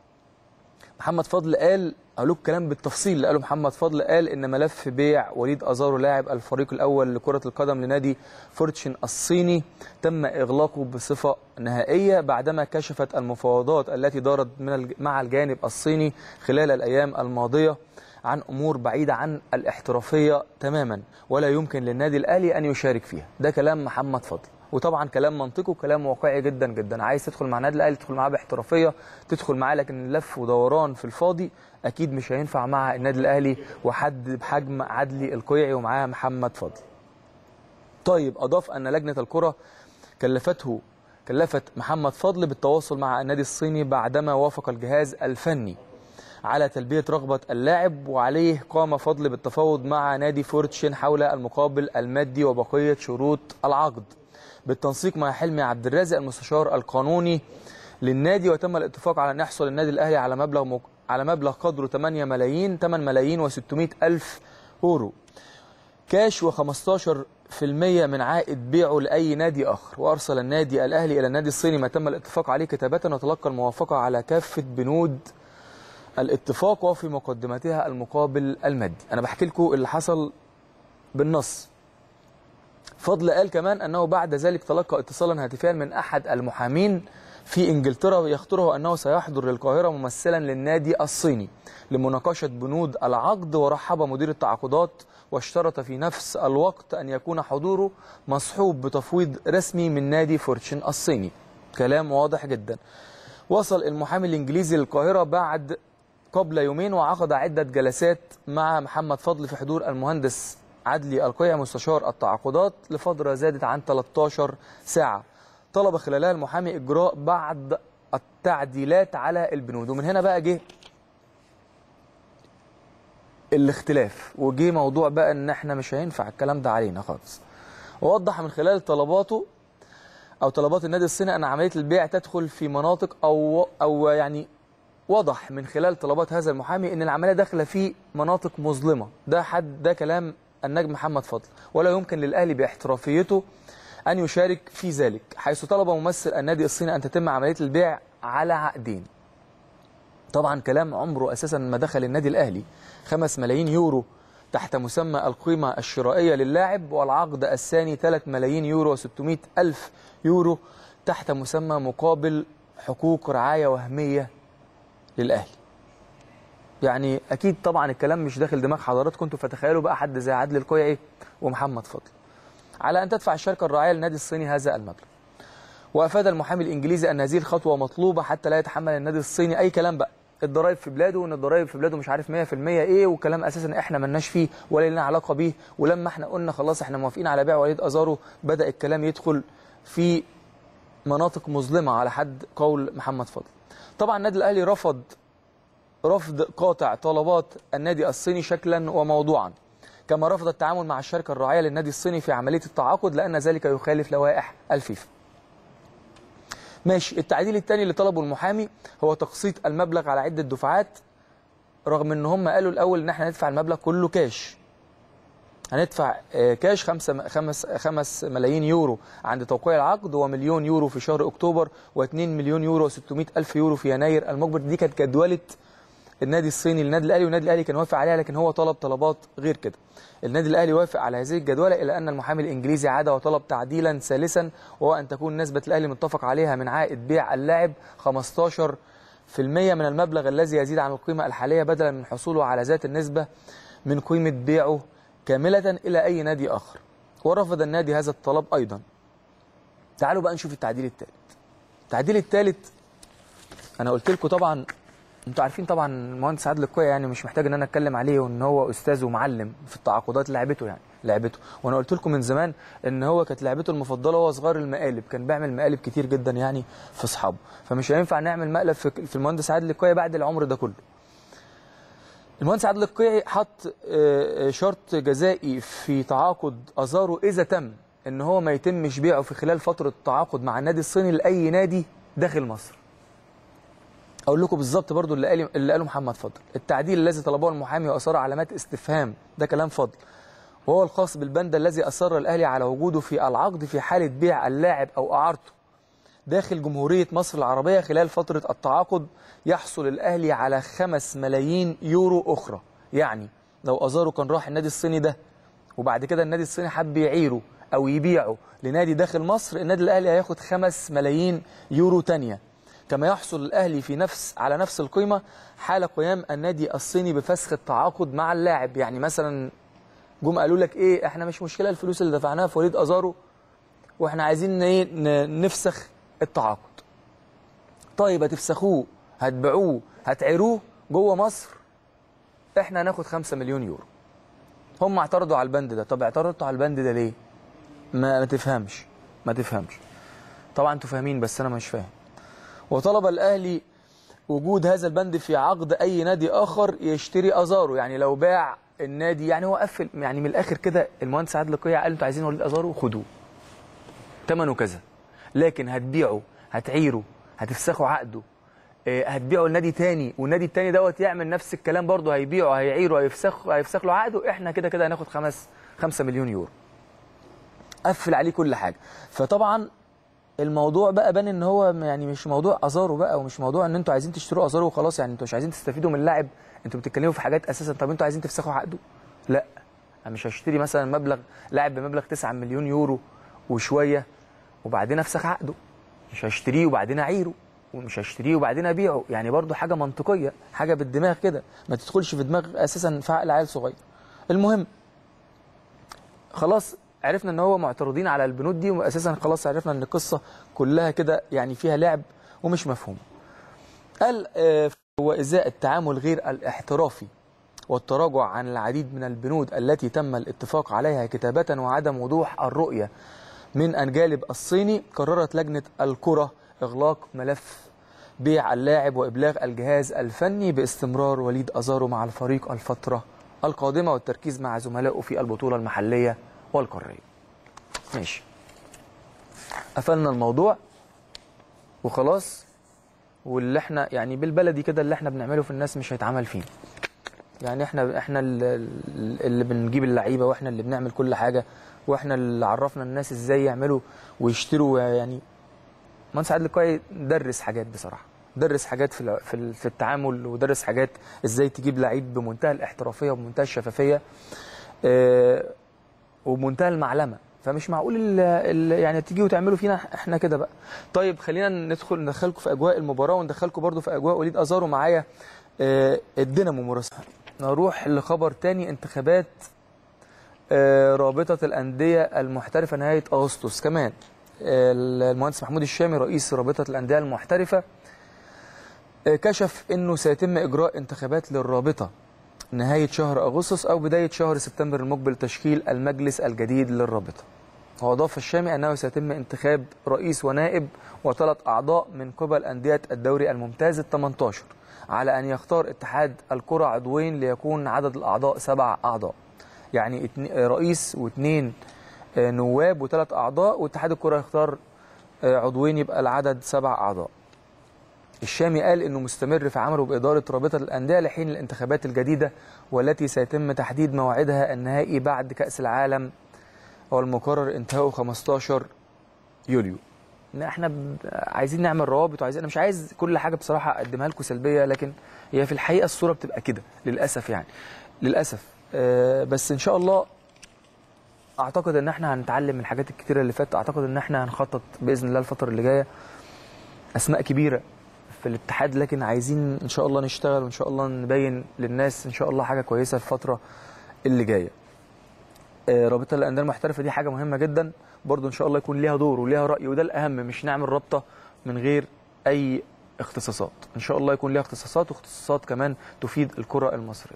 محمد فضل قال، اقول لكم كلام بالتفصيل اللي قاله محمد فضل، قال ان ملف بيع وليد ازارو لاعب الفريق الاول لكره القدم لنادي فورتشن الصيني تم اغلاقه بصفه نهائيه بعدما كشفت المفاوضات التي دارت من مع الجانب الصيني خلال الايام الماضيه عن امور بعيده عن الاحترافيه تماما، ولا يمكن للنادي الاهلي ان يشارك فيها. ده كلام محمد فضل، وطبعا كلام منطقي وكلام واقعي جدا جدا. عايز تدخل مع النادي الاهلي تدخل معاه باحترافيه، تدخل معاه، لكن لف ودوران في الفاضي اكيد مش هينفع مع النادي الاهلي وحد بحجم عدلي القيعي ومعاه محمد فضل. طيب اضاف ان لجنه الكره كلفته كلفت محمد فضل بالتواصل مع النادي الصيني بعدما وافق الجهاز الفني على تلبيه رغبه اللاعب، وعليه قام فضل بالتفاوض مع نادي فورتشن حول المقابل المادي وبقيه شروط العقد بالتنسيق مع حلمي عبد الرازق المستشار القانوني للنادي. وتم الاتفاق على ان يحصل النادي الاهلي على مبلغ مك... على مبلغ قدره ثمانية ملايين ثمانية ملايين وستمائة الف يورو كاش، وخمستاشر بالمئة من عائد بيعه لاي نادي اخر. وارسل النادي الاهلي الى النادي الصيني ما تم الاتفاق عليه كتابه، وتلقى الموافقه على كافه بنود الاتفاق وفي مقدمتها المقابل المادي. انا بحكي لكم اللي حصل بالنص. فضل قال كمان انه بعد ذلك تلقى اتصالا هاتفيا من احد المحامين في انجلترا يخطره انه سيحضر للقاهره ممثلا للنادي الصيني لمناقشه بنود العقد، ورحب مدير التعاقدات واشترط في نفس الوقت ان يكون حضوره مصحوب بتفويض رسمي من نادي فورتشن الصيني. كلام واضح جدا. وصل المحامي الانجليزي للقاهره بعد قبل يومين، وعقد عده جلسات مع محمد فضل في حضور المهندس عدلي القيعي مستشار التعاقدات لفتره زادت عن ثلاثة عشر ساعه، طلب خلالها المحامي اجراء بعض التعديلات على البنود. ومن هنا بقى جه الاختلاف، وجه موضوع بقى ان احنا مش هينفع الكلام ده علينا خالص. ووضح من خلال طلباته او طلبات النادي الصيني ان عمليه البيع تدخل في مناطق او او يعني وضح من خلال طلبات هذا المحامي ان العمليه داخله في مناطق مظلمه. ده حد ده كلام النجم محمد فضل، ولا يمكن للاهلي باحترافيته أن يشارك في ذلك، حيث طلب ممثل النادي الصيني أن تتم عملية البيع على عقدين. طبعا كلام عمره أساسا ما دخل النادي الأهلي. خمس ملايين يورو تحت مسمى القيمة الشرائية للاعب، والعقد الثاني ثلاثة ملايين يورو وستمائة ألف يورو تحت مسمى مقابل حقوق رعاية وهمية للأهلي. يعني أكيد طبعا الكلام مش داخل دماغ حضراتكم انتوا، فتخيلوا بقى حد زي عادل القيعي ومحمد فضل على أن تدفع الشركة الراعية للنادي الصيني هذا المبلغ. وأفاد المحامي الإنجليزي أن هذه الخطوة مطلوبة حتى لا يتحمل النادي الصيني أي كلام بقى الضرايب في بلاده، وان الضرايب في بلاده مش عارف مية في المية ايه، وكلام اساسا احنا ملناش فيه ولا لنا علاقه بيه. ولما احنا قلنا خلاص احنا موافقين على بيع وليد ازارو، بدا الكلام يدخل في مناطق مظلمه على حد قول محمد فضل. طبعا النادي الاهلي رفض رفض قاطع طلبات النادي الصيني شكلا وموضوعا، كما رفض التعامل مع الشركه الراعيه للنادي الصيني في عمليه التعاقد لان ذلك يخالف لوائح الفيفا. ماشي. التعديل الثاني اللي طلبه المحامي هو تقسيط المبلغ على عدة دفعات، رغم ان هم قالوا الاول ان احنا ندفع المبلغ كله كاش. هندفع كاش خمسة خمس خمس ملايين يورو عند توقيع العقد، ومليون يورو في شهر اكتوبر، واثنين مليون يورو وستمائة ألف يورو في يناير المقبل. دي كانت جدولة النادي الصيني للنادي الاهلي، والنادي الاهلي كان وافق عليها، لكن هو طلب طلبات غير كده. النادي الاهلي وافق على هذه الجدوله، الا ان المحامي الانجليزي عاد وطلب تعديلا ثالثا، وهو ان تكون نسبه الاهلي متفق عليها من عائد بيع اللاعب خمستاشر بالمئة من المبلغ الذي يزيد عن القيمه الحاليه، بدلا من حصوله على ذات النسبه من قيمه بيعه كامله الى اي نادي اخر. ورفض النادي هذا الطلب ايضا. تعالوا بقى نشوف التعديل الثالث. التعديل الثالث انا قلت لكم طبعا، انتوا عارفين طبعا المهندس عادل القيعي، يعني مش محتاج ان انا اتكلم عليه، وان هو استاذ ومعلم في التعاقدات، لعبته يعني لعبته. وانا قلت لكم من زمان ان هو كانت لعبته المفضله وهو صغير المقالب، كان بيعمل مقالب كتير جدا يعني في اصحابه، فمش هينفع نعمل مقلب في المهندس عادل القيعي بعد العمر ده كله. المهندس عادل القيعي حط شرط جزائي في تعاقد ازارو اذا تم ان هو ما يتمش بيعه في خلال فتره التعاقد مع النادي الصيني لاي نادي داخل مصر. اقول لكم بالظبط برضو اللي قال اللي قاله محمد فضل. التعديل الذي طلبه المحامي واثار علامات استفهام، ده كلام فضل، وهو الخاص بالبند الذي اصر الاهلي على وجوده في العقد في حاله بيع اللاعب او اعارته داخل جمهوريه مصر العربيه خلال فتره التعاقد، يحصل الاهلي على خمس ملايين يورو اخرى. يعني لو ازارو كان راح النادي الصيني ده وبعد كده النادي الصيني حب يعيره او يبيعه لنادي داخل مصر، النادي الاهلي هياخد خمس ملايين يورو ثانيه، كما يحصل الأهلي في نفس على نفس القيمة حال قيام النادي الصيني بفسخ التعاقد مع اللاعب. يعني مثلا جم قالوا لك ايه، احنا مش مشكلة الفلوس اللي دفعناها في وليد أزارو واحنا عايزين ايه نفسخ التعاقد. طيب هتفسخوه، هتبيعوه، هتعيروه جوه مصر، احنا هناخد خمسة مليون يورو. هم اعترضوا على البند ده. طب اعترضتوا على البند ده ليه؟ ما, ما تفهمش ما تفهمش طبعا انتوا فاهمين بس انا مش فاهم. وطلب الأهلي وجود هذا البند في عقد أي نادي آخر يشتري أزارو. يعني لو باع النادي، يعني هو قفل يعني من الآخر كده، المهندس عادل القيعي قال أنتوا عايزين وليد أزارو خدوه ثمنه كذا، لكن هتبيعه، هتعيره، هتفسخوا عقده، هتبيعه لنادي تاني، والنادي التاني دوت يعمل نفس الكلام برضه، هيبيعه، هيعيره، هيفسخ هيفسخ له عقده، احنا كده كده هناخد خمس خمسة مليون يورو. قفل عليه كل حاجة. فطبعا الموضوع بقى بان ان هو يعني مش موضوع ازارو بقى، ومش موضوع ان انتوا عايزين تشتروا ازارو وخلاص، يعني انتوا مش عايزين تستفيدوا من اللاعب، انتوا بتتكلموا في حاجات اساسا. طب انتوا عايزين تفسخوا عقده؟ لا، انا مش هشتري مثلا مبلغ لاعب بمبلغ تسعة مليون يورو وشويه وبعدين افسخ عقده، مش هشتريه وبعدين اعيره، ومش هشتريه وبعدين ابيعه. يعني برضو حاجه منطقيه، حاجه بالدماغ كده، ما تدخلش في دماغ اساسا في عقل عيل صغير. المهم خلاص عرفنا ان هو معترضين على البنود دي، واساسا خلاص عرفنا ان القصه كلها كده يعني فيها لعب ومش مفهوم. قال هو ازاء التعامل غير الاحترافي والتراجع عن العديد من البنود التي تم الاتفاق عليها كتابة وعدم وضوح الرؤية من الجانب الصيني، قررت لجنة الكرة إغلاق ملف بيع اللاعب وإبلاغ الجهاز الفني باستمرار وليد أزارو مع الفريق الفترة القادمة والتركيز مع زملائه في البطولة المحلية والقارية. ماشي، قفلنا الموضوع وخلاص، واللي احنا يعني بالبلدي كده اللي احنا بنعمله في الناس مش هيتعمل فيه. يعني احنا احنا اللي بنجيب اللعيبه، واحنا اللي بنعمل كل حاجه، واحنا اللي عرفنا الناس ازاي يعملوا ويشتروا. يعني مهندس عادل القيعي درس حاجات بصراحه، درس حاجات في في في التعامل، ودرس حاجات ازاي تجيب لعيب بمنتهى الاحترافيه وبمنتهى الشفافيه اه وبمنتهى المعلمه. فمش معقول ال ال يعني تيجي وتعملوا فينا احنا كده بقى. طيب خلينا ندخل ندخلكم في اجواء المباراه، وندخلكم برضو في اجواء وليد ازارو معايا اه الدينامو مراسل. نروح لخبر تاني، انتخابات اه رابطه الانديه المحترفه نهايه اغسطس. كمان المهندس محمود الشامي رئيس رابطه الانديه المحترفه كشف انه سيتم اجراء انتخابات للرابطه نهايه شهر اغسطس او بدايه شهر سبتمبر المقبل تشكيل المجلس الجديد للرابطه. واضاف الشامي انه سيتم انتخاب رئيس ونائب وثلاث اعضاء من قبل انديه الدوري الممتاز الثامن عشر، على ان يختار اتحاد الكره عضوين ليكون عدد الاعضاء سبع اعضاء. يعني رئيس واثنين نواب وثلاث اعضاء، واتحاد الكره يختار عضوين يبقى العدد سبع اعضاء. الشامي قال انه مستمر في عمله باداره رابطه الانديه لحين الانتخابات الجديده، والتي سيتم تحديد موعدها النهائي بعد كاس العالم والمقرر انتهاؤه خمستاشر يوليو. احنا عايزين نعمل روابط، وعايزين، انا مش عايز كل حاجه بصراحه اقدمها لكم سلبيه، لكن هي في الحقيقه الصوره بتبقى كده للاسف، يعني للاسف. أه بس ان شاء الله اعتقد ان احنا هنتعلم من الحاجات الكتيره اللي فاتت. اعتقد ان احنا هنخطط باذن الله الفتره اللي جايه اسماء كبيره في الاتحاد، لكن عايزين ان شاء الله نشتغل، وان شاء الله نبين للناس ان شاء الله حاجه كويسه في الفتره اللي جايه. آه رابطه الانديه المحترفه دي حاجه مهمه جدا برضو، ان شاء الله يكون ليها دور وليها راي، وده الاهم، مش نعمل رابطه من غير اي اختصاصات. ان شاء الله يكون ليها اختصاصات، واختصاصات كمان تفيد الكره المصريه.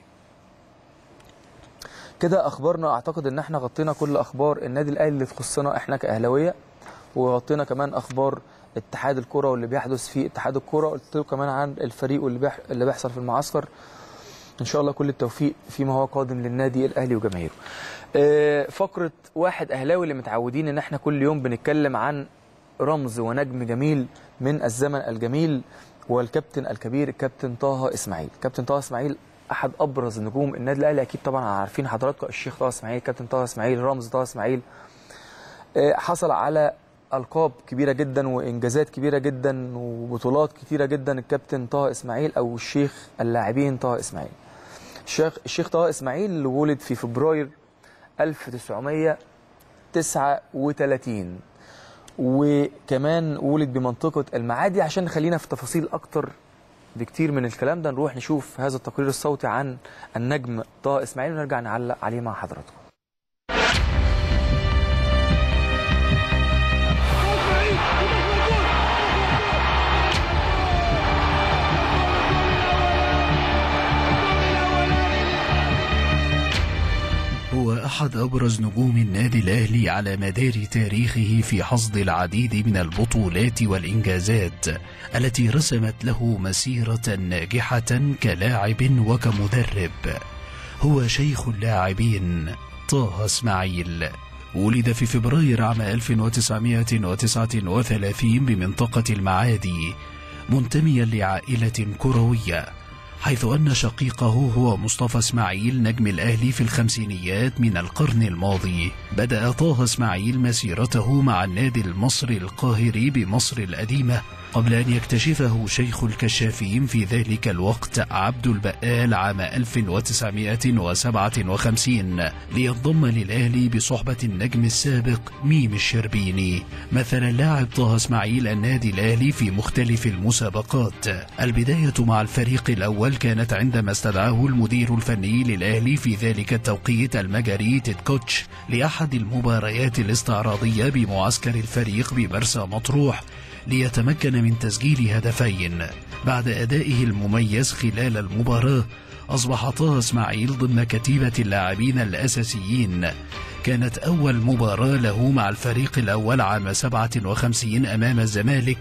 كده اخبارنا، اعتقد ان احنا غطينا كل اخبار النادي الاهلي اللي تخصنا احنا كاهلاويه، وغطينا كمان اخبار اتحاد الكره واللي بيحدث في اتحاد الكره. قلت لكم كمان عن الفريق واللي بيح... اللي بيحصل في المعسكر. ان شاء الله كل التوفيق فيما هو قادم للنادي الاهلي وجماهيره. آه فقره واحد اهلاوي اللي متعودين ان احنا كل يوم بنتكلم عن رمز ونجم جميل من الزمن الجميل، والكابتن الكبير الكابتن طه اسماعيل. كابتن طه اسماعيل احد ابرز نجوم النادي الاهلي، اكيد طبعا عارفين حضراتكم الشيخ طه اسماعيل، كابتن طه اسماعيل، رمز طه اسماعيل. آه حصل على ألقاب كبيرة جدا وإنجازات كبيرة جدا وبطولات كتيرة جدا الكابتن طه إسماعيل، أو الشيخ اللاعبين طه إسماعيل. الشيخ الشيخ طه إسماعيل اللي ولد في فبراير ألف وتسعمائة وتسعة وثلاثين، وكمان ولد بمنطقة المعادي. عشان نخلينا في تفاصيل أكتر بكتير من الكلام ده، نروح نشوف هذا التقرير الصوتي عن النجم طه إسماعيل ونرجع نعلق عليه مع حضراتكم.
هو أحد أبرز نجوم النادي الأهلي على مدار تاريخه في حصد العديد من البطولات والإنجازات التي رسمت له مسيرة ناجحة كلاعب وكمدرب. هو شيخ اللاعبين طه إسماعيل. ولد في فبراير عام ألف وتسعمائة وتسعة وثلاثين بمنطقة المعادي، منتميا لعائلة كروية، حيث أن شقيقه هو مصطفى إسماعيل نجم الأهلي في الخمسينيات من القرن الماضي. بدأ طه إسماعيل مسيرته مع النادي المصري القاهري بمصر القديمة، قبل أن يكتشفه شيخ الكشافين في ذلك الوقت عبد البقال عام ألف وتسعمائة وسبعة وخمسين، لينضم للأهلي بصحبة النجم السابق ميم الشربيني. مثل اللاعب طه إسماعيل النادي الأهلي في مختلف المسابقات. البداية مع الفريق الأول كانت عندما استدعاه المدير الفني للأهلي في ذلك التوقيت المجري تيد كوتش لأحد المباريات الاستعراضية بمعسكر الفريق بمرسى مطروح، ليتمكن من تسجيل هدفين. بعد أدائه المميز خلال المباراة، أصبح طه إسماعيل ضمن كتيبة اللاعبين الأساسيين. كانت أول مباراة له مع الفريق الأول عام سبعة وخمسين أمام الزمالك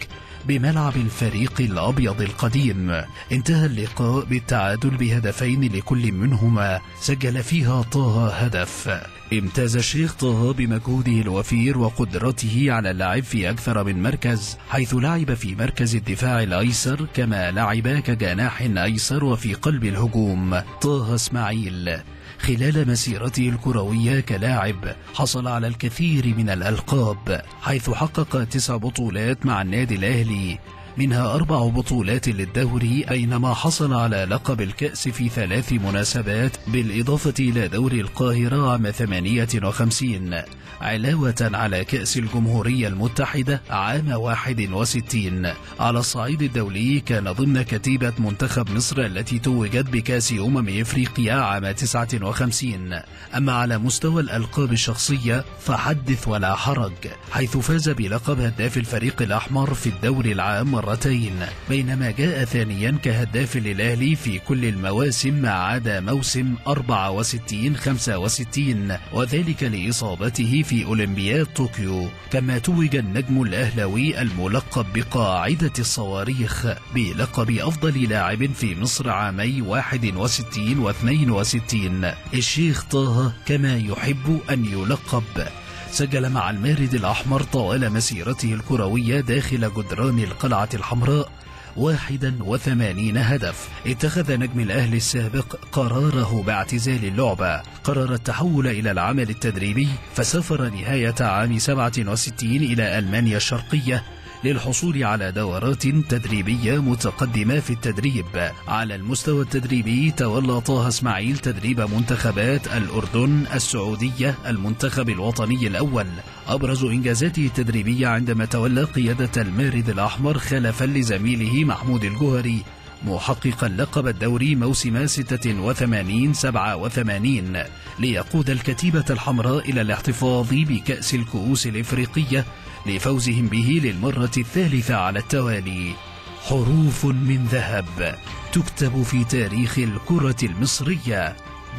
بملعب الفريق الأبيض القديم. انتهى اللقاء بالتعادل بهدفين لكل منهما سجل فيها طه هدف. امتاز الشيخ طه بمجهوده الوفير وقدرته على اللعب في أكثر من مركز، حيث لعب في مركز الدفاع الأيسر كما لعب كجناح أيسر وفي قلب الهجوم. طه اسماعيل خلال مسيرته الكروية كلاعب حصل على الكثير من الألقاب، حيث حقق تسع بطولات مع النادي الأهلي، منها أربع بطولات للدوري، بينما حصل على لقب الكأس في ثلاث مناسبات بالإضافة إلى دوري القاهرة عام ثمانية وخمسين، علاوة على كأس الجمهورية المتحدة عام واحد وستين. على الصعيد الدولي كان ضمن كتيبة منتخب مصر التي توجت بكأس أمم إفريقيا عام تسعة وخمسين. أما على مستوى الألقاب الشخصية فحدث ولا حرج، حيث فاز بلقب هداف الفريق الأحمر في الدوري العام مرتين، بينما جاء ثانيا كهداف للأهلي في كل المواسم ما عدا موسم أربعة وستين خمسة وستين، وذلك لإصابته في أولمبياد طوكيو. كما توج النجم الأهلاوي الملقب بقاعدة الصواريخ بلقب أفضل لاعب في مصر عامي واحد وستين واثنين وستين. الشيخ طه كما يحب أن يلقب سجل مع المارد الأحمر طوال مسيرته الكروية داخل جدران القلعة الحمراء واحد وثمانين هدف. اتخذ نجم الأهلي السابق قراره باعتزال اللعبة، قرر التحول إلى العمل التدريبي، فسافر نهاية عام سبعة وستين إلى ألمانيا الشرقية للحصول على دورات تدريبية متقدمة في التدريب. على المستوى التدريبي تولى طه اسماعيل تدريب منتخبات الأردن، السعودية، المنتخب الوطني الأول. أبرز إنجازاته التدريبية عندما تولى قيادة المارد الأحمر خلفا لزميله محمود الجوهري، محققا لقب الدوري موسم ستة وثمانين سبعة وثمانين، ليقود الكتيبة الحمراء إلى الاحتفاظ بكأس الكؤوس الإفريقية لفوزهم به للمرة الثالثة على التوالي. حروف من ذهب تكتب في تاريخ الكرة المصرية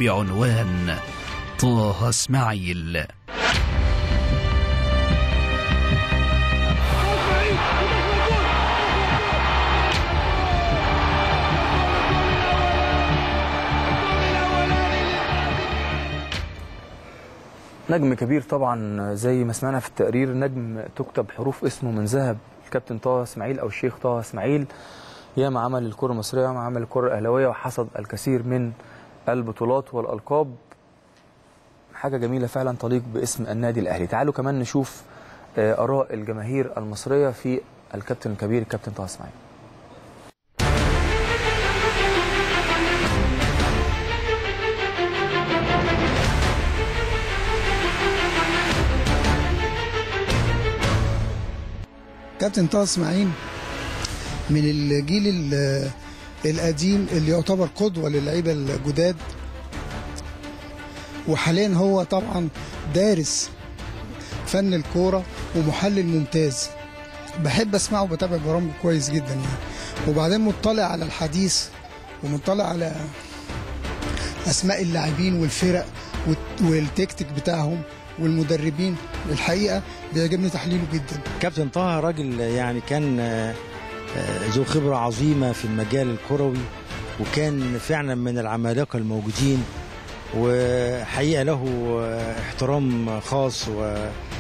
بعنوان طه اسماعيل.
نجم كبير طبعا زي ما سمعنا في التقرير، نجم تكتب حروف اسمه من ذهب، الكابتن طه اسماعيل او الشيخ طه اسماعيل. ياما عمل الكرة المصرية وياما عمل الكرة الأهلاوية وحصد الكثير من البطولات والألقاب. حاجة جميلة فعلا تليق باسم النادي الأهلي. تعالوا كمان نشوف آراء الجماهير المصرية في الكابتن الكبير الكابتن طه اسماعيل.
كابتن طه اسماعيل من الجيل القديم اللي يعتبر قدوة للعيبة الجداد، وحاليا هو طبعا دارس فن الكورة ومحلل ممتاز. بحب اسمعه وبتابع برامجه كويس جدا يعني. وبعدين مطلع على الحديث ومطلع على اسماء اللاعبين والفرق والتكتيك بتاعهم والمدربين. الحقيقه بيعجبني تحليله جدا.
كابتن طه راجل يعني كان ذو خبره عظيمه في المجال الكروي، وكان فعلا من العمالقه الموجودين، وحقيقه له احترام خاص و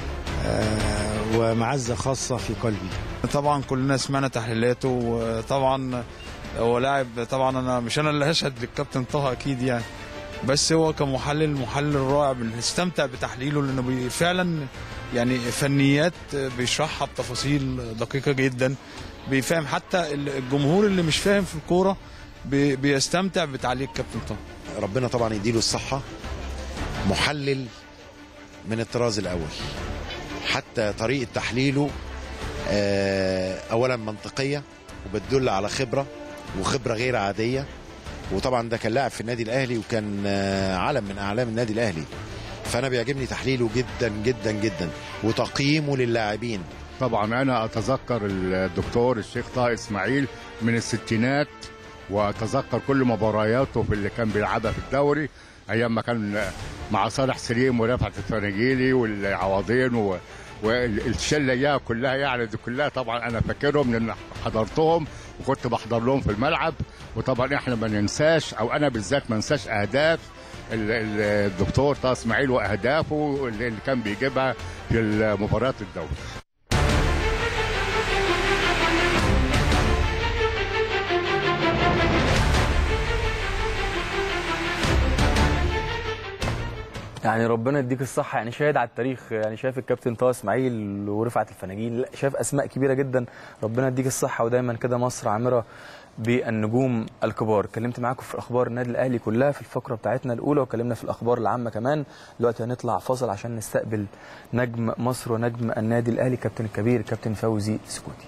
ومعزه خاصه في قلبي.
طبعا كلنا سمعنا تحليلاته، وطبعا هو لاعب. طبعا انا مش انا اللي هشهد للكابتن طه اكيد يعني، بس هو كمحلل محلل رائع، بنستمتع بتحليله لانه فعلا يعني فنيات بيشرحها بتفاصيل دقيقه جدا، بيفهم حتى الجمهور اللي مش فاهم في الكوره بيستمتع بتعليق كابتن طه.
ربنا طبعا يديله الصحه، محلل من الطراز الاول، حتى طريقه تحليله اولا منطقيه وبتدل على خبره وخبره غير عاديه. وطبعا ده كان لاعب في النادي الاهلي وكان علم من اعلام النادي الاهلي، فانا بيعجبني تحليله جدا جدا جدا وتقييمه للاعبين.
طبعا انا اتذكر الدكتور الشيخ طه اسماعيل من الستينات، واتذكر كل مبارياته في اللي كان بيلعبها في الدوري ايام ما كان مع صالح سليم ورفعت الفناجيلي والعوضين والشله اياها كلها يعني دي كلها طبعا انا فاكرهم لان حضرتهم وكنت بحضر لهم في الملعب. وطبعا احنا ما ننساش او انا بالذات ما انساش اهداف الدكتور طه اسماعيل واهدافه اللي كان بيجيبها في المباريات الدوري.
يعني ربنا يديك الصحة، يعني شاهد على التاريخ، يعني شايف الكابتن طه اسماعيل ورفعت الفناجين، شايف اسماء كبيرة جدا. ربنا يديك الصحة ودايما كده مصر عامرة بالنجوم الكبار. اتكلمت معاكم في اخبار النادي الاهلي كلها في الفقرة بتاعتنا الاولى، واتكلمنا في الاخبار العامة كمان. دلوقتي هنطلع فاصل عشان نستقبل نجم مصر ونجم النادي الاهلي كابتن الكبير كابتن فوزي سكوتي.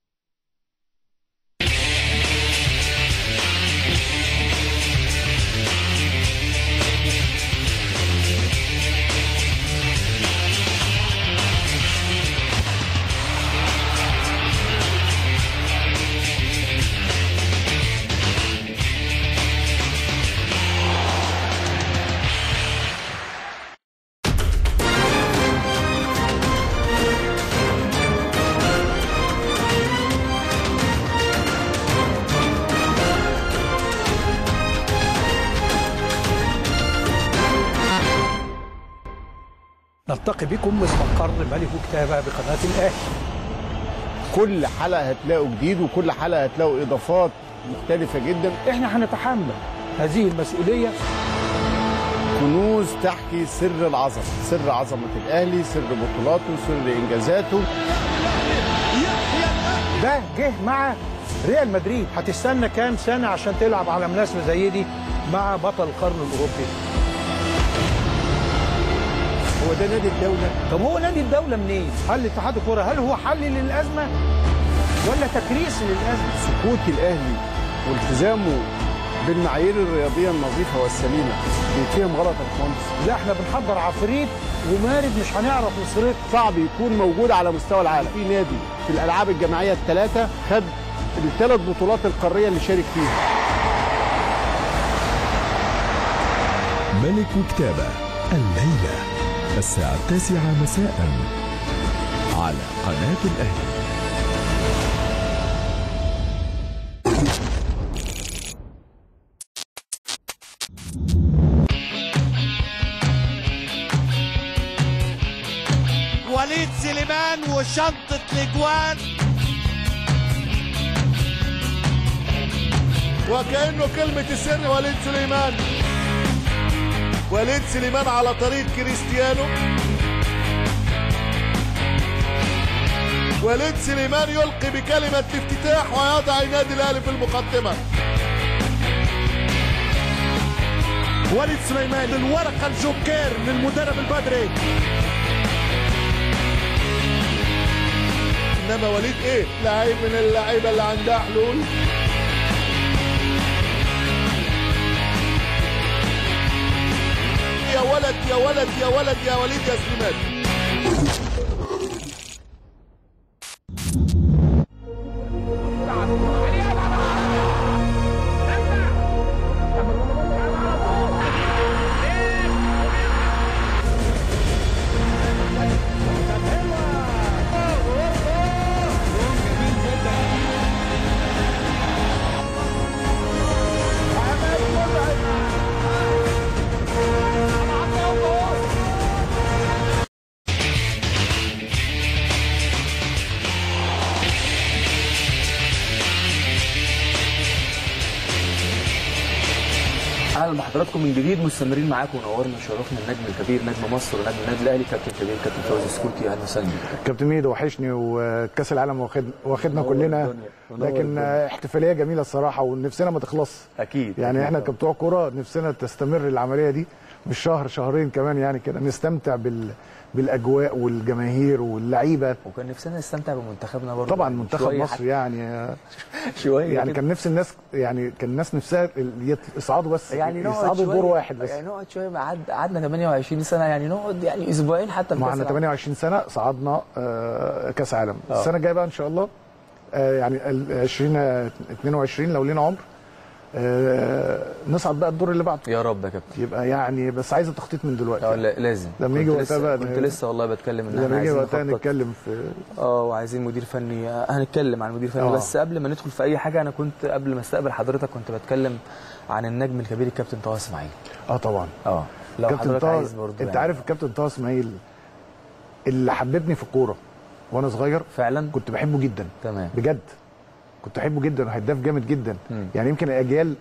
نلتقي بكم من مقر ملك كتابة بقناة الأهلي.
كل حلقة هتلاقوا جديد وكل حلقة هتلاقوا إضافات مختلفة جدا.
احنا هنتحمل هذه المسؤولية.
كنوز تحكي سر العظمة، سر عظمة الأهلي، سر بطولاته، سر إنجازاته.
ده جه مع ريال مدريد. هتستنى كام سنة عشان تلعب على مناسبة زي دي مع بطل القرن الأوروبي؟
هو ده نادي الدولة؟
طب هو نادي الدولة منين؟ هل اتحاد الكرة هل هو حل للأزمة ولا تكريس للأزمة؟
سكوت الأهلي والتزامه بالمعايير الرياضية النظيفة والسليمة بيتفهم غلط يا باشمهندس.
لا احنا بنحضر عفريت ومارد مش هنعرف نصرف.
صعب يكون موجود على مستوى العالم. في نادي في الألعاب الجماعية الثلاثة خد الثلاث بطولات القارية اللي شارك فيها.
ملك كتابة الليلة الساعة التاسعة مساء على قناة الأهلي.
وليد سليمان وشنطة الاجوان
وكأنه كلمة السر وليد سليمان. وليد سليمان على طريق كريستيانو. وليد سليمان يلقي بكلمة الافتتاح ويضع النادي الأهلي في المقدمة.
وليد سليمان الورقة الجوكير للمدرب البدري.
إنما وليد إيه؟ لعيب من اللعيبة اللي عندها حلول. يا ولد يا ولد يا ولد يا وليد يا سليمان.
اهلا بحضراتكم من جديد، مستمرين معاكم ونورنا وشرفنا النجم الكبير نجم مصر ونجم النادي الاهلي كابتن كبير كابتن فوزي سكوتي. اهلا وسهلا بيك
كابتن ميدو، وحشني وكاس العالم واخد واخدنا كلنا، لكن احتفاليه جميله الصراحه ونفسنا ما تخلص.
اكيد
يعني أكيد. احنا كبتوع كوره نفسنا تستمر العمليه دي بالشهر شهرين كمان، يعني كده نستمتع بال بالاجواء والجماهير واللعيبه.
وكان نفسنا نستمتع بمنتخبنا برضه
طبعا منتخب مصر يعني
شويه
يعني كان نفس الناس يعني كان الناس نفسها يصعدوا بس
يعني
يصعدوا دور واحد بس
يعني نقعد شويه. قعدنا ثمانية وعشرين سنه يعني نقعد يعني اسبوعين حتى.
ما احنا ثمانية وعشرين سنه صعدنا آه كاس عالم. السنه الجايه بقى ان شاء الله آه يعني عشرين اثنين وعشرين لو لينا عمر آه نصعد بقى الدور اللي بعده
يا رب يا كابتن.
يبقى يعني بس عايزه تخطيط من دلوقتي.
اه لازم
لما يجي وقتها بقى
كنت لسه والله بتكلم ان
احنا عايزين وقتها نتكلم في
اه وعايزين مدير فني. هنتكلم عن مدير فني أوه. بس قبل ما ندخل في اي حاجه انا كنت قبل ما استقبل حضرتك كنت بتكلم عن النجم الكبير الكابتن طه اسماعيل.
اه طبعا.
اه لو
كابتن طه
عايز برضه
انت
يعني.
عارف الكابتن طه اسماعيل اللي حببني في الكوره وانا صغير
فعلا
كنت بحبه جدا.
تمام
بجد كنت بحبه جدا وهداف جامد جدا. م. يعني يمكن الاجيال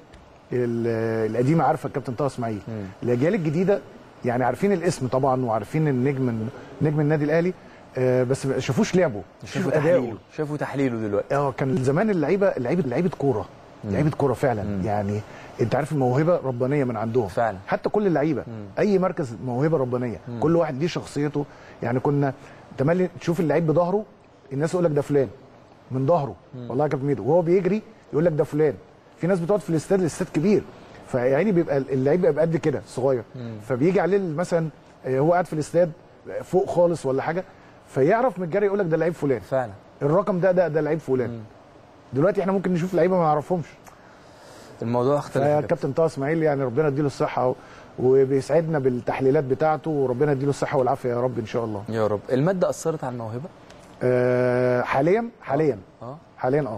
القديمه عارفه الكابتن طه اسماعيل. الاجيال الجديده يعني عارفين الاسم طبعا وعارفين النجم نجم النادي الاهلي آه بس ما شافوش لعبه
شافوا اداؤه شافوا تحليله دلوقتي.
اه كان زمان اللعيبه اللعيبه لعيبه كوره لعيبه كوره فعلا. مم. يعني انت عارف الموهبه ربانيه من عندهم
فعلا.
حتى كل اللعيبه اي مركز موهبه ربانيه. مم. كل واحد ليه شخصيته. يعني كنا تملي تشوف اللعيب بظهره الناس يقول لك ده فلان من ظهره. والله يا كابتن ميدو وهو بيجري يقول لك ده فلان. في ناس بتقعد في الاستاد الاستاد كبير فيعني بيبقى اللعيب بيبقى قد كده صغير. مم. فبيجي عليه مثلا هو قاعد في الاستاد فوق خالص ولا حاجه فيعرف من الجري يقول لك ده لعيب فلان
فعلا
الرقم ده ده ده لعيب فلان. مم. دلوقتي احنا ممكن نشوف لعيبه ما نعرفهمش.
الموضوع اختلف.
فالكابتن طه اسماعيل يعني ربنا يديله الصحه وبيسعدنا بالتحليلات بتاعته وربنا يديله الصحه والعافيه يا رب ان شاء الله.
يا رب. الماده اثرت على الموهبه؟
آه حاليا حاليا
اه
حاليا اه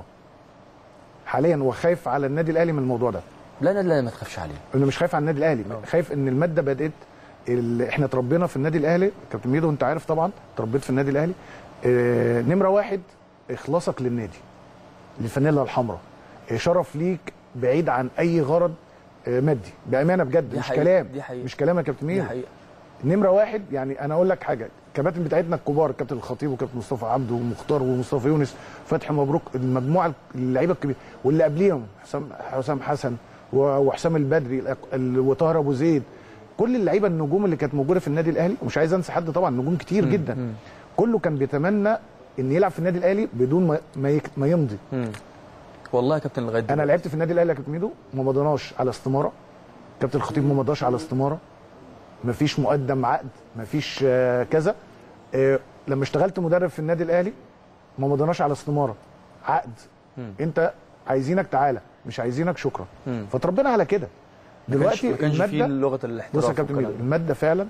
حاليا وخايف على النادي الاهلي من الموضوع ده.
لا لا لا ما تخافش عليه.
انا مش خايف على النادي الاهلي أوه. خايف ان الماده بدات احنا اتربينا في النادي الاهلي كابتن ميدو انت عارف طبعا اتربيت في النادي الاهلي. آه نمره واحد اخلاصك للنادي للفانيلا الحمراء. آه شرف ليك بعيد عن اي غرض آه مادي بامانه بجد مش كلام مش كلام يا كابتن ميدو. نمره واحد يعني انا اقول لك حاجه الكباتن بتاعتنا الكبار الكابتن الخطيب وكابتن مصطفى عبده ومختار ومصطفى يونس فتحي مبروك المجموعه اللعيبه الكبيره واللي قبليهم حسام حسام حسن وحسام البدري وطاهر ابو زيد كل اللعيبه النجوم اللي كانت موجوده في النادي الاهلي ومش عايز انسى حد طبعا نجوم كتير م جدا. م كله كان بيتمنى ان يلعب في النادي الاهلي بدون ما ما, ما يمضي.
م والله يا كابتن لغايه
انا لعبت في النادي الاهلي يا كابتن ميدو ما مضيناش على استماره. كابتن الخطيب ما مضاش على استماره مفيش مقدم عقد مفيش آه كذا. آه لما اشتغلت مدرب في النادي الاهلي ما مضيناش على استماره عقد. مم. انت عايزينك تعالى مش عايزينك شكرا. مم. فتربينا على كده. دلوقتي
ما كانش في لغه الاحتراف.
بص يا كابتن ميدو الماده فعلا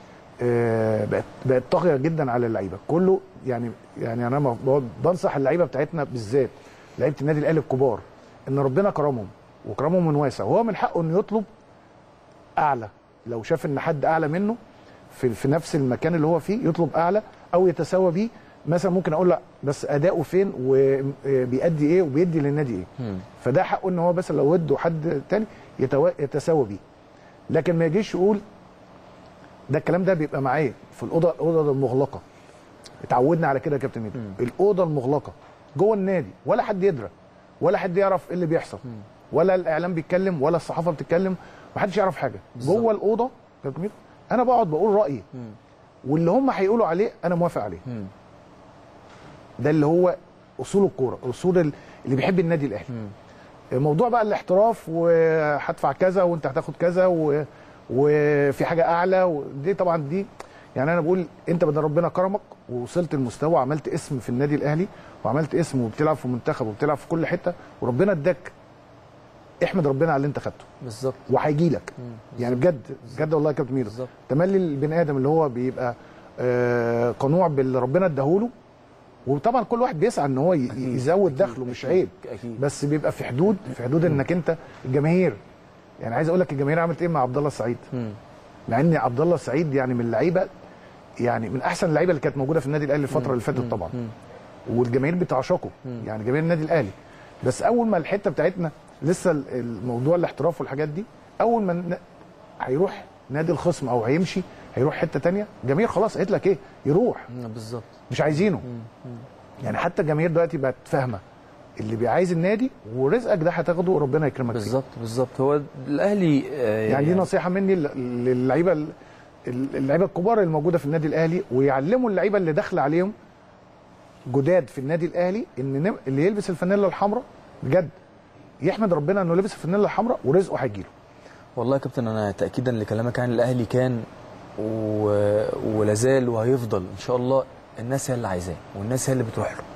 آه بقت بقت طاغيه جدا على اللعيبه كله. يعني يعني انا بنصح اللعيبه بتاعتنا بالذات لعيبه النادي الاهلي الكبار ان ربنا كرمهم وكرمهم من واسع وهو من حقه انه يطلب اعلى. لو شاف ان حد اعلى منه في في نفس المكان اللي هو فيه يطلب اعلى او يتساوى بيه. مثلا ممكن اقول لا بس اداؤه فين وبيأدي ايه وبيدي للنادي ايه. مم. فده حقه ان هو بس لو وده حد تاني يتساوى بيه. لكن ما يجيش يقول ده الكلام ده بيبقى معايا في الاوضه الاوضه المغلقه. اتعودنا على كده يا كابتن ميدو. الاوضه المغلقه جوه النادي ولا حد يدرى ولا حد يعرف ايه اللي بيحصل. مم. ولا الاعلام بيتكلم ولا الصحافه بتتكلم محدش يعرف حاجه. بالزبط. جوه الاوضه يا كابتن ميدو انا بقعد بقول رايي. مم. واللي هم هيقولوا عليه انا موافق عليه. مم. ده اللي هو اصول الكوره اصول اللي بيحب النادي الاهلي. مم. موضوع بقى الاحتراف وهدفع كذا وانت هتاخد كذا و... وفي حاجه اعلى ودي طبعا دي يعني انا بقول انت بدل ربنا كرمك ووصلت المستوى وعملت اسم في النادي الاهلي وعملت اسم وبتلعب في منتخب وبتلعب في كل حته وربنا اداك احمد ربنا على اللي انت خدته
بالظبط
وهيجي لك. يعني بجد بجد والله يا كابتن ميدو تملي البني ادم اللي هو بيبقى آه قنوع باللي ربنا اداهوله وطبعا كل واحد بيسعى ان هو يزود دخله مش عيب أكيد. بس بيبقى في حدود في حدود انك انت الجماهير يعني عايز اقول لك الجماهير عملت ايه مع عبد الله السعيد. مع ان عبد الله السعيد يعني من اللعيبه يعني من احسن اللعيبه اللي كانت موجوده في النادي الاهلي الفتره اللي فاتت طبعا والجماهير بتعشقه يعني جماهير النادي الاهلي. بس اول ما الحته بتاعتنا لسه الموضوع الاحتراف والحاجات دي اول ما هيروح نادي الخصم او هيمشي هيروح حته ثانيه الجماهير خلاص قالت لك ايه يروح
بالظبط مش
عايزينه. يعني حتى الجماهير دلوقتي بقت فاهمه اللي عايز النادي ورزقك ده هتاخده وربنا يكرمك
بالظبط بالظبط. هو الاهلي
آه يعني دي نصيحه مني للعيبه اللعيبه الكبار اللي موجوده في النادي الاهلي ويعلموا اللعيبه اللي داخله عليهم جداد في النادي الاهلي ان اللي يلبس الفانيلا الحمراء بجد يحمد ربنا انه لبس الفانيلا الحمراء ورزقه هيجيله.
والله يا كابتن انا تاكيدا لكلامك عن الاهلي كان و... ولا زال وهيفضل ان شاء الله الناس هي اللي عايزاه والناس هي اللي بتروح له.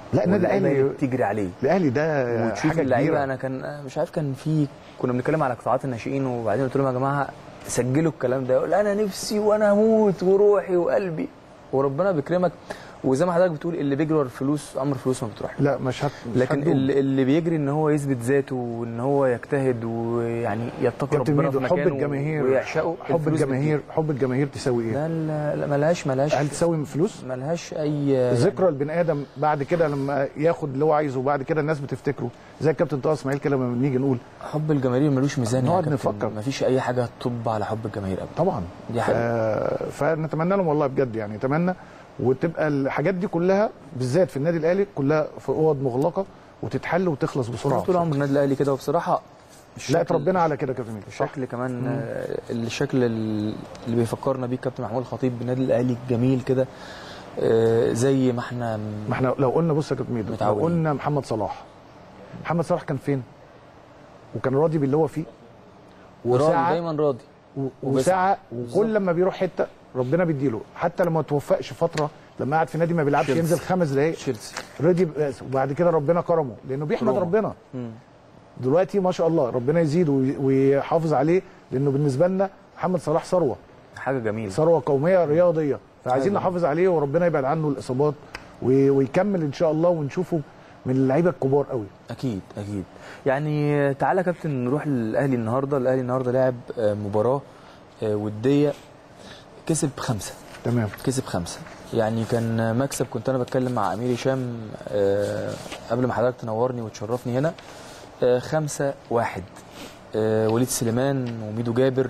لا النادي الاهلي
بتجري عليه.
الاهلي ده
وتشوف
حاجه
اللعيبه.
كبيره.
انا كان مش عارف، كان في كنا بنتكلم على قطاعات الناشئين، وبعدين قلت لهم يا جماعه سجلوا الكلام ده، يقول انا نفسي وانا هموت وروحي وقلبي، وربنا بيكرمك. وزي ما حضرتك بتقول اللي بيجري ورا الفلوس عمر فلوس ما بتروح.
لا مش هت مش
لكن
هتدوم.
اللي, اللي بيجري ان هو يثبت ذاته وان هو يجتهد ويعني يتقي ربنا في مكانه
حب الجماهير
ويعشقه.
حب الجماهير حب الجماهير تساوي ايه؟
لا لا ملهاش ملهاش
هل تساوي فلوس؟
ملهاش اي
ذكرى البني ادم بعد كده لما ياخد اللي هو عايزه وبعد كده الناس بتفتكره زي الكابتن طه اسماعيل كده لما بنيجي نقول
حب الجماهير ملوش ميزان.
نقعد نفكر
مفيش اي حاجه تطب على حب الجماهير ابدا.
طبعا
دي حاجه
آه فنتمنى لهم والله بجد، يعني نتمنى وتبقى الحاجات دي كلها بالذات في النادي الاهلي كلها في اوض مغلقه وتتحل وتخلص بسرعه.
طول عمر النادي الاهلي كده، وبصراحه
لا اتربينا على كده كابتن ميدو.
الشكل كمان آه الشكل اللي بيفكرنا بيه الكابتن محمود الخطيب بالنادي الاهلي جميل كده، آه زي ما احنا
ما احنا لو قلنا بص يا كابتن ميدو، لو قلنا محمد صلاح محمد صلاح كان فين؟ وكان راضي باللي هو فيه،
وساعه دايما راضي
وساعه وكل لما بيروح حته ربنا بيديله، حتى لما توفقش فتره لما قعد في نادي ما بيلعبش ينزل خمس دقايق رضي، وبعد كده ربنا كرمه لانه بيحمد روما. ربنا مم. دلوقتي ما شاء الله ربنا يزيد ويحافظ عليه، لانه بالنسبه لنا محمد صلاح ثروه،
حاجه جميله،
ثروه قوميه رياضيه، فعايزين نحافظ عليه وربنا يبعد عنه الاصابات ويكمل ان شاء الله ونشوفه من اللعيبه الكبار قوي.
اكيد اكيد. يعني تعالى يا كابتن نروح للاهلي النهارده. الاهلي النهارده لعب مباراه وديه، كسب خمسه.
تمام.
كسب خمسه، يعني كان مكسب. كنت انا بتكلم مع امير هشام أه قبل ما حضرتك تنورني وتشرفني هنا. أه خمسة واحد أه وليد سليمان وميدو جابر،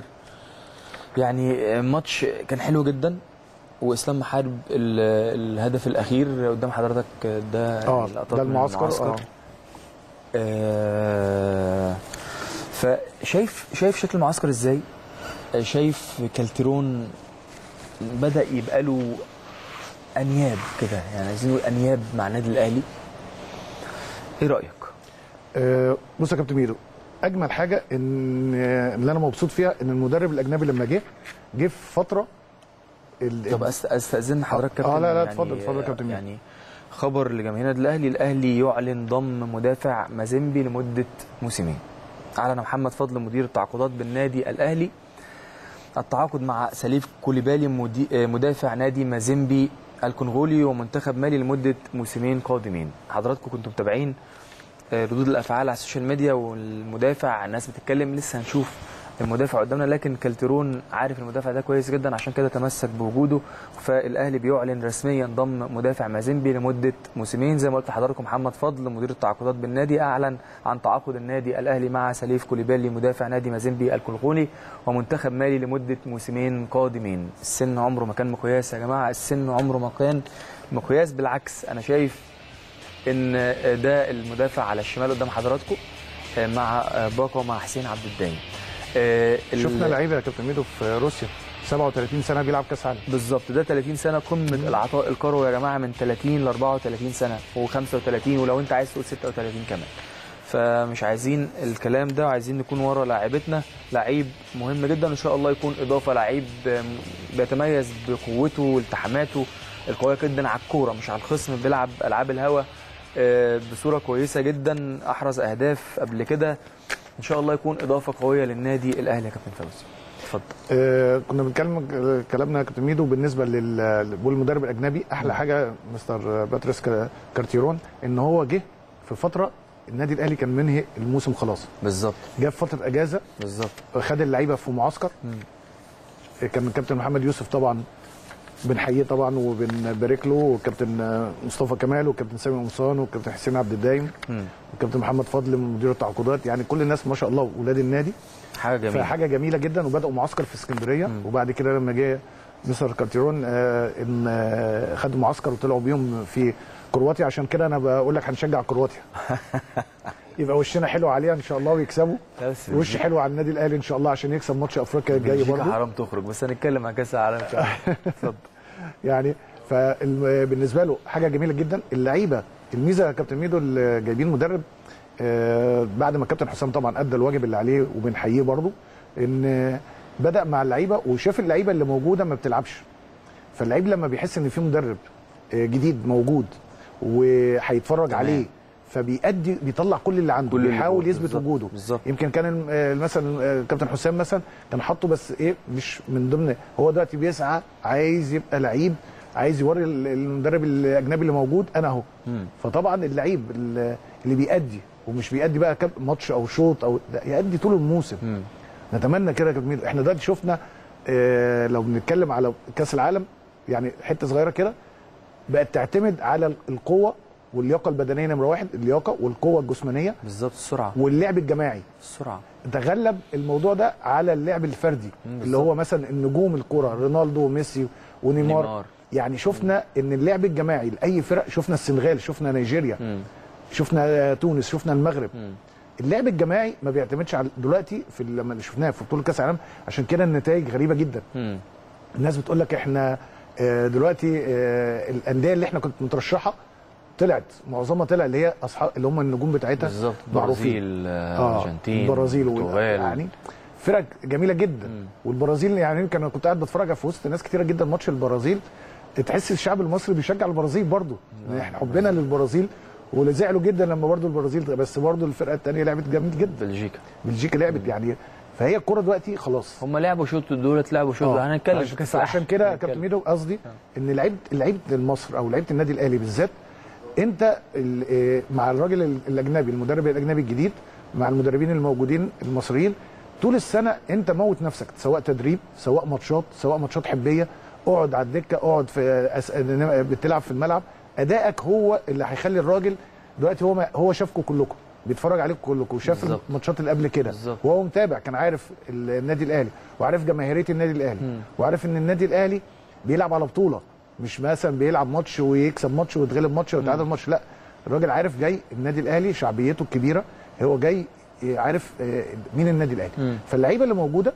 يعني ماتش كان حلو جدا. واسلام محارب الهدف الاخير قدام حضرتك ده
اه ده المعسكر.
اه, آه فشايف شايف شكل المعسكر ازاي؟ شايف كالترون بدأ يبقى له انياب كده، يعني عايزين نقول انياب مع النادي الاهلي. ايه رايك؟
أه بص يا كابتن ميدو، اجمل حاجه ان اللي انا مبسوط فيها ان المدرب الاجنبي لما جه جه في فتره
ال... طب استاذن حضرتك كابتن.
اه لا لا اتفضل اتفضل يعني يا كابتن.
يعني خبر لجماهير النادي الاهلي، الاهلي يعلن ضم مدافع مازيمبي لمده موسمين. اعلن محمد فضل مدير التعاقدات بالنادي الاهلي التعاقد مع سليف كوليبالي مدافع نادي مازيمبي الكونغولي ومنتخب مالي لمده موسمين قادمين. حضراتكم كنتم متابعين ردود الافعال على السوشيال ميديا، والمدافع الناس بتتكلم لسه هنشوف المدافع قدامنا، لكن كالترون عارف المدافع ده كويس جدا عشان كده تمسك بوجوده. فالاهلي بيعلن رسميا ضم مدافع مازيمبي لمده موسمين. زي ما قلت لحضراتكم محمد فضل مدير التعاقدات بالنادي اعلن عن تعاقد النادي الاهلي مع سليف كوليبالي مدافع نادي مازيمبي الكونغولي ومنتخب مالي لمده موسمين قادمين. السن عمره ما كان مقياس يا جماعه، السن عمره ما كان مقياس، بالعكس انا شايف ان ده المدافع على الشمال قدام حضراتكم مع باقه ومع حسين عبد الدايم.
شفنا لعيبه يا كابتن ميدو في روسيا سبعة وثلاثين سنه بيلعب كاس عالم.
بالظبط، ده ثلاثين سنه قمه العطاء الكروي يا جماعه، من ثلاثين ل أربعة وثلاثين سنه وخمسة وثلاثين ولو انت عايز تقول ستة وثلاثين كمان. فمش عايزين الكلام ده، وعايزين نكون ورا لاعيبتنا. لعيب مهم جدا ان شاء الله يكون اضافه، لعيب بيتميز بقوته والتحاماته القويه جدا على الكوره مش على الخصم، بيلعب العاب الهوا بصوره كويسه جدا، احرز اهداف قبل كده. ان شاء الله يكون اضافه قويه للنادي الاهلي يا كابتن فوزي. اتفضل.
آه كنا بنتكلم كلامنا يا كابتن ميدو بالنسبه للمدرب الاجنبي. احلى حاجه مستر باتريس كارتيرون ان هو جه في فتره النادي الاهلي كان منهي الموسم خلاص.
بالظبط.
جه في فتره اجازه.
بالظبط.
خد اللعيبه في معسكر. مم. كان الكابتن محمد يوسف طبعا بنحييه طبعا وبنبارك له، والكابتن مصطفى كمال والكابتن سامي قمصان والكابتن حسين عبد الدايم والكابتن محمد فضل مدير التعاقدات، يعني كل الناس ما شاء الله ولاد النادي.
حاجه جميله.
فحاجه جميله جدا. وبداوا معسكر في اسكندريه، وبعد كده لما جه مستر كارتيرون آه ان آه خدوا معسكر وطلعوا بيهم في كرواتيا. عشان كده انا بقول لك هنشجع كرواتيا. يبقى وشنا حلو عليها ان شاء الله ويكسبوا، وش حلو على النادي الاهلي ان شاء الله عشان يكسب ماتش افريقيا الجاي برضه.
حرام تخرج، بس هنتكلم عن كاس العالم ان شاء الله. اتفضل.
يعني فبالنسبه له حاجه جميله جدا. اللعيبه الميزه يا كابتن ميدو اللي جايبين مدرب آه بعد ما الكابتن حسام طبعا ادى الواجب اللي عليه وبنحييه برضه، ان بدا مع اللعيبه وشاف اللعيبه اللي موجوده ما بتلعبش. فاللعيب لما بيحس ان في مدرب آه جديد موجود وهيتفرج عليه، فبيأدي بيطلع كل اللي عنده،
كل
بيحاول
اللي
يثبت
بالزبط.
وجوده.
بالظبط.
يمكن كان مثلا كابتن حسام مثلا كان حاطه بس ايه مش من ضمن، هو دلوقتي بيسعى عايز يبقى لعيب، عايز يوري المدرب الاجنبي اللي موجود انا اهو. فطبعا اللعيب اللي بيأدي ومش بيأدي بقى ماتش او شوط او يأدي طول الموسم. مم. نتمنى كده يا كابتن. احنا دلوقتي شفنا اه لو بنتكلم على كاس العالم يعني حته صغيره كده بقت تعتمد على القوه واللياقه البدنيه نمره واحد، اللياقه والقوه الجسمانيه
بالظبط، السرعه
واللعب الجماعي.
السرعه
تغلب الموضوع ده على اللعب الفردي اللي هو مثلا النجوم الكره رونالدو وميسي ونيمار. نيمار. يعني شفنا ان اللعب الجماعي لاي فرق، شفنا السنغال، شفنا نيجيريا، مم. شفنا تونس، شفنا المغرب. مم. اللعب الجماعي ما بيعتمدش على دلوقتي في لما شفناه في بطوله كاس العالم، عشان كده النتائج غريبه جدا. مم. الناس بتقول لك احنا دلوقتي الانديه اللي احنا كنت مترشحه طلعت معظمها طلع اللي هي اصحاب اللي هم النجوم بتاعتها
بالظبط، البرازيل، الارجنتين،
البرازيل يعني فرق جميله جدا. مم. والبرازيل يعني كان كنت قاعد بتفرج في وسط ناس كتيره جدا ماتش البرازيل، تحس الشعب المصري بيشجع البرازيل برضه، احنا حبنا للبرازيل واللي زعلوا جدا لما برضه البرازيل، بس برضه الفرقه الثانيه لعبت جامد جدا.
بلجيكا
بلجيكا لعبت مم. يعني فهي الكوره دلوقتي خلاص
هم لعبوا شوط دولت لعبوا شوط. هنتكلم في كاس العالم
عشان كده يا كابتن ميدو قصدي ان لعيبه لعيبه مصر او لعيبه النادي الاهلي بالذات، انت مع الراجل الاجنبي المدرب الاجنبي الجديد مع المدربين الموجودين المصريين طول السنه انت موت نفسك، سواء تدريب سواء ماتشات سواء ماتشات حبيه، اقعد على الدكه، اقعد في أس... بتلعب في الملعب، ادائك هو اللي هيخلي الراجل دلوقتي هو ما... هو شافكم كلكم، بيتفرج عليكم كلكم وشاف الماتشات اللي قبل كده وهو متابع، كان عارف النادي الاهلي وعارف جماهيريه النادي الاهلي م. وعارف ان النادي الاهلي بيلعب على بطوله، مش مثلا بيلعب ماتش ويكسب ماتش ويتغلب ماتش ويتعادل ماتش، لا الراجل عارف جاي النادي الاهلي شعبيته الكبيره، هو جاي عارف مين النادي الاهلي. فاللعيبه اللي موجوده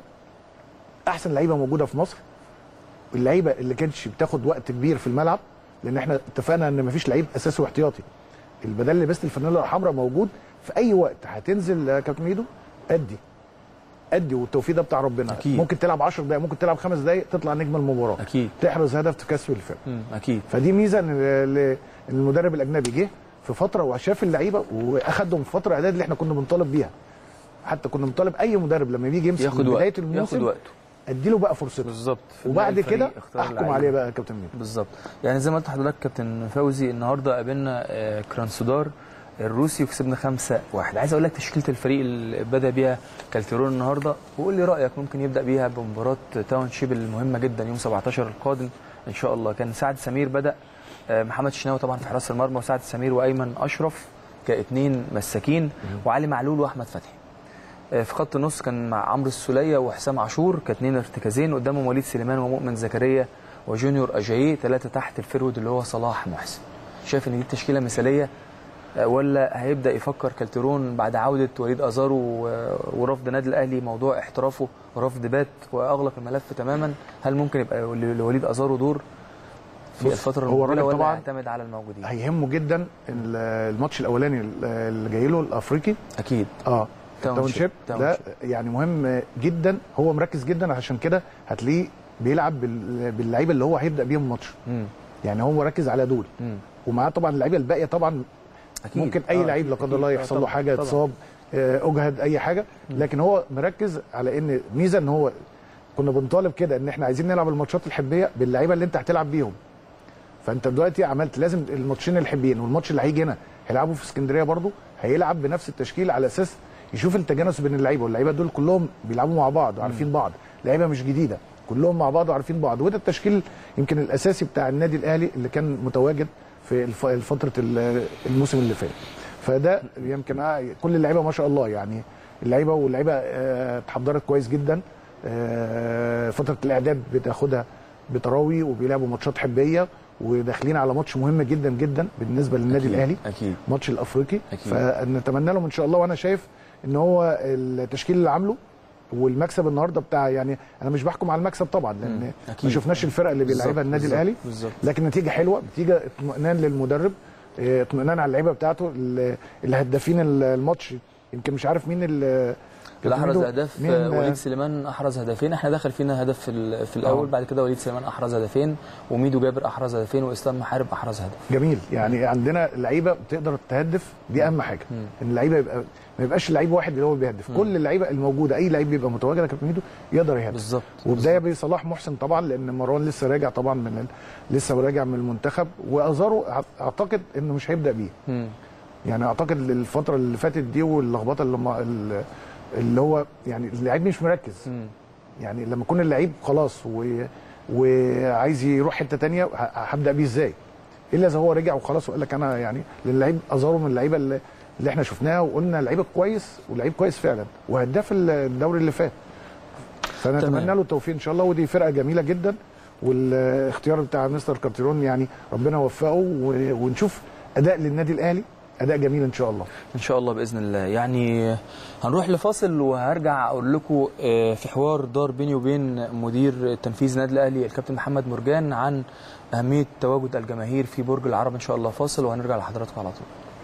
احسن لعيبه موجوده في مصر، اللعيبه اللي كانتش بتاخد وقت كبير في الملعب، لان احنا اتفقنا ان مفيش لعيب اساسي واحتياطي، البدل اللي لبست الفانيلا الحمراء موجود في اي وقت هتنزل يا كابتن ميدو ادي ادي والتوفيق ده بتاع ربنا. أكيد. ممكن تلعب عشر دقائق، ممكن تلعب خمس دقائق، تطلع نجم المباراه،
اكيد
تحرز هدف تكسب الفرق.
اكيد.
فدي ميزه ان المدرب الاجنبي جه في فتره وشاف اللعيبه واخدهم في فتره اعداد اللي احنا كنا بنطالب بيها، حتى كنا بنطالب اي مدرب لما بيجي يمسك من بدايه الموسم
ياخد وقته،
اديله بقى فرصته
بالظبط،
وبعد كده احكم عليه بقى يا كابتن ميدو.
بالظبط. يعني زي ما قلت لحضرتك كابتن فوزي، النهارده قابلنا كرانسودار الروسي وكسبنا خمسة واحد. عايز اقول لك تشكيله الفريق اللي بدا بيها كالتيرون النهارده، وقول لي رايك ممكن يبدا بيها بمباراه تاون شيب المهمه جدا يوم سبعتاشر القادم ان شاء الله. كان سعد سمير بدا، محمد شناوي طبعا في حراسه المرمى، وسعد سمير وايمن اشرف كاثنين مساكين، وعلي معلول واحمد فتحي. في خط النص كان مع عمرو السوليه وحسام عاشور كاثنين ارتكازين، قدامهم وليد سليمان ومؤمن زكريا وجونيور اجاييه، ثلاثه تحت الفرود اللي هو صلاح محسن. شايف ان دي تشكيله مثاليه ولا هيبدا يفكر كالتيرون بعد عوده وليد ازارو ورفض النادي الاهلي موضوع احترافه رفض بات واغلق الملف تماما؟ هل ممكن يبقى لوليد ازارو دور في الفتره المقبله ولا طبعا يعتمد على الموجودين؟
هيهمه جدا الماتش الاولاني اللي جاي له الافريقي اكيد اه تاون شيب ده يعني مهم جدا، هو مركز جدا، عشان كده هتلاقيه بيلعب باللعيبه اللي هو هيبدا بيهم الماتش، يعني هو مركز على دول، ومعاه طبعا اللعيبه الباقيه طبعا أكيد. ممكن اي آه لعيب لا قدر الله يحصل له حاجه، يتصاب، اجهد، اي حاجه، لكن هو مركز على ان ميزه ان هو كنا بنطالب كده ان احنا عايزين نلعب الماتشات الحبيه باللعيبه اللي انت هتلعب بيهم، فانت دلوقتي عملت لازم الماتشين الحبيين، والماتش اللي هيجي هنا هيلعبوا في اسكندريه برضو هيلعب بنفس التشكيل على اساس يشوف التجانس بين اللعيبه، واللعيبه دول كلهم بيلعبوا مع بعض وعارفين بعض، لعيبه مش جديده كلهم مع بعض وعارفين بعض، وده التشكيل يمكن الاساسي بتاع النادي الاهلي اللي كان متواجد في فتره الموسم اللي فات. فده يمكن كل اللعيبه ما شاء الله، يعني اللعيبه واللعيبه اتحضرت كويس جدا، فتره الاعداد بتاخدها بتراوي وبيلعبوا ماتشات حبيه، وداخلين على ماتش مهم جدا جدا بالنسبه للنادي
أكيد.
الاهلي
اكيد
ماتش الافريقي، فنتمنى لهم ان شاء الله. وانا شايف ان هو التشكيل اللي عامله والمكسب النهارده بتاع، يعني انا مش بحكم على المكسب طبعا لان ما شفناش الفرق اللي بيلعبها النادي الاهلي، لكن نتيجه حلوه، نتيجه اطمئنان للمدرب، اطمئنان على اللعيبه بتاعته، الهدافين الماتش يمكن مش عارف مين
اللي احرز اهداف وليد سليمان احرز هدفين، احنا دخل فينا هدف في, في الاول أوه. بعد كده وليد سليمان احرز هدفين وميدو جابر احرز هدفين واسلام محارب احرز هدف.
جميل، يعني عندنا لعيبه بتقدر تهدف، دي اهم حاجه. مم. ان اللعيبه يبقى ما يبقاش لعيب واحد اللي هو بيهدف، مم. كل اللعيبه الموجوده اي لعيب بيبقى متواجد يا كابتن ميدو يقدر يهدف
بالظبط.
وبدايه بصلاح محسن طبعا، لان مروان لسه راجع طبعا من ال... لسه راجع من المنتخب، وازارو اعتقد انه مش هيبدا بيه. مم. يعني اعتقد الفتره اللي فاتت دي واللخبطه اللي اللي هو يعني اللعيب مش مركز. مم. يعني لما يكون اللعيب خلاص و... وعايز يروح حته ثانيه هبدا بيه ازاي؟ الا اذا هو رجع وخلاص وقال لك انا يعني اللعيب ازارو من اللعيبه اللي, اللي احنا شفناها وقلنا لعيب كويس ولعيب كويس فعلا وهداف الدوري اللي فات. فنتمنى له التوفيق ان شاء الله، ودي فرقه جميله جدا، والاختيار بتاع مستر كارتيرون يعني ربنا يوفقه ونشوف اداء للنادي الاهلي، اداء جميل ان شاء الله.
ان شاء الله باذن الله. يعني هنروح لفاصل وهرجع اقول لكم في حوار دار بيني وبين مدير التنفيذي النادي الاهلي الكابتن محمد مرجان عن اهميه تواجد الجماهير في برج العرب. ان شاء الله فاصل وهنرجع لحضراتكم على طول.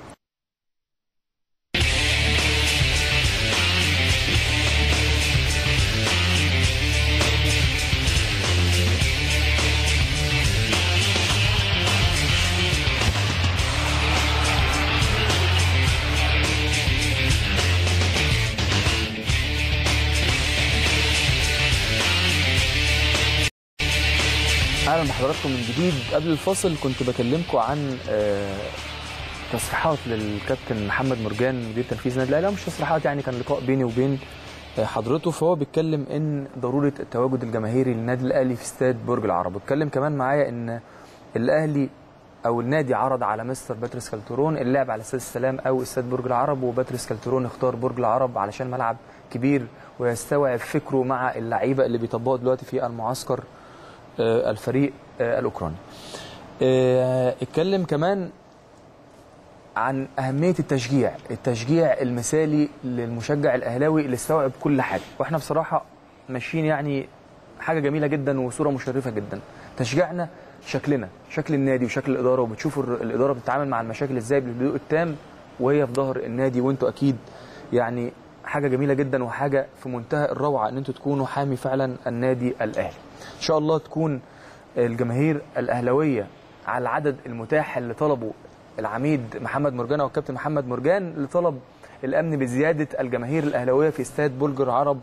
اهلا بحضراتكم من جديد. قبل الفاصل كنت بكلمكم عن تصريحات للكابتن محمد مرجان مدير تنفيذي النادي الاهلي، مش تصريحات يعني كان لقاء بيني وبين حضرته، فهو بيتكلم ان ضروره التواجد الجماهيري للنادي الاهلي في استاد برج العرب. واتكلم كمان معايا ان الاهلي او النادي عرض على مستر باتريس كالترون اللعب على استاد السلام او استاد برج العرب، وباتريس كالترون اختار برج العرب علشان ملعب كبير ويستوعب فكره مع اللعيبه اللي بيطبقوا دلوقتي في المعسكر الفريق الاوكراني. اتكلم كمان عن اهميه التشجيع، التشجيع المثالي للمشجع الاهلاوي اللي استوعب كل حاجه، واحنا بصراحه ماشيين يعني حاجه جميله جدا وصوره مشرفه جدا. تشجيعنا شكلنا، شكل النادي وشكل الاداره، وبتشوفوا الاداره بتتعامل مع المشاكل ازاي بالهدوء التام وهي في ظهر النادي، وانتوا اكيد يعني حاجه جميله جدا وحاجه في منتهى الروعه ان انتوا تكونوا حامي فعلا النادي الاهلي. ان شاء الله تكون الجماهير الاهلاويه على العدد المتاح اللي طلبه العميد محمد مرجان او الكابتن محمد مرجان، اللي طلب الامن بزياده الجماهير الاهلاويه في استاد برج العرب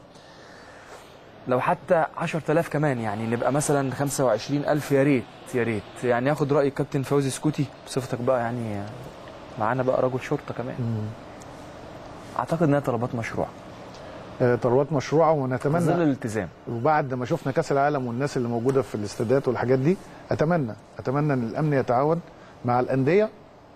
لو حتى عشرة آلاف كمان، يعني نبقى مثلا خمسة وعشرين ألف. يا ريت يا ريت يعني ياخد راي الكابتن فوزي سكوتي بصفتك بقى يعني معانا بقى رجل شرطه كمان. مم. اعتقد انها طلبات مشروعه.
طلبات مشروعه ونتمنى
ظل الالتزام.
وبعد ما شفنا كاس العالم والناس اللي موجوده في الاستادات والحاجات دي، اتمنى اتمنى ان الامن يتعاون مع الانديه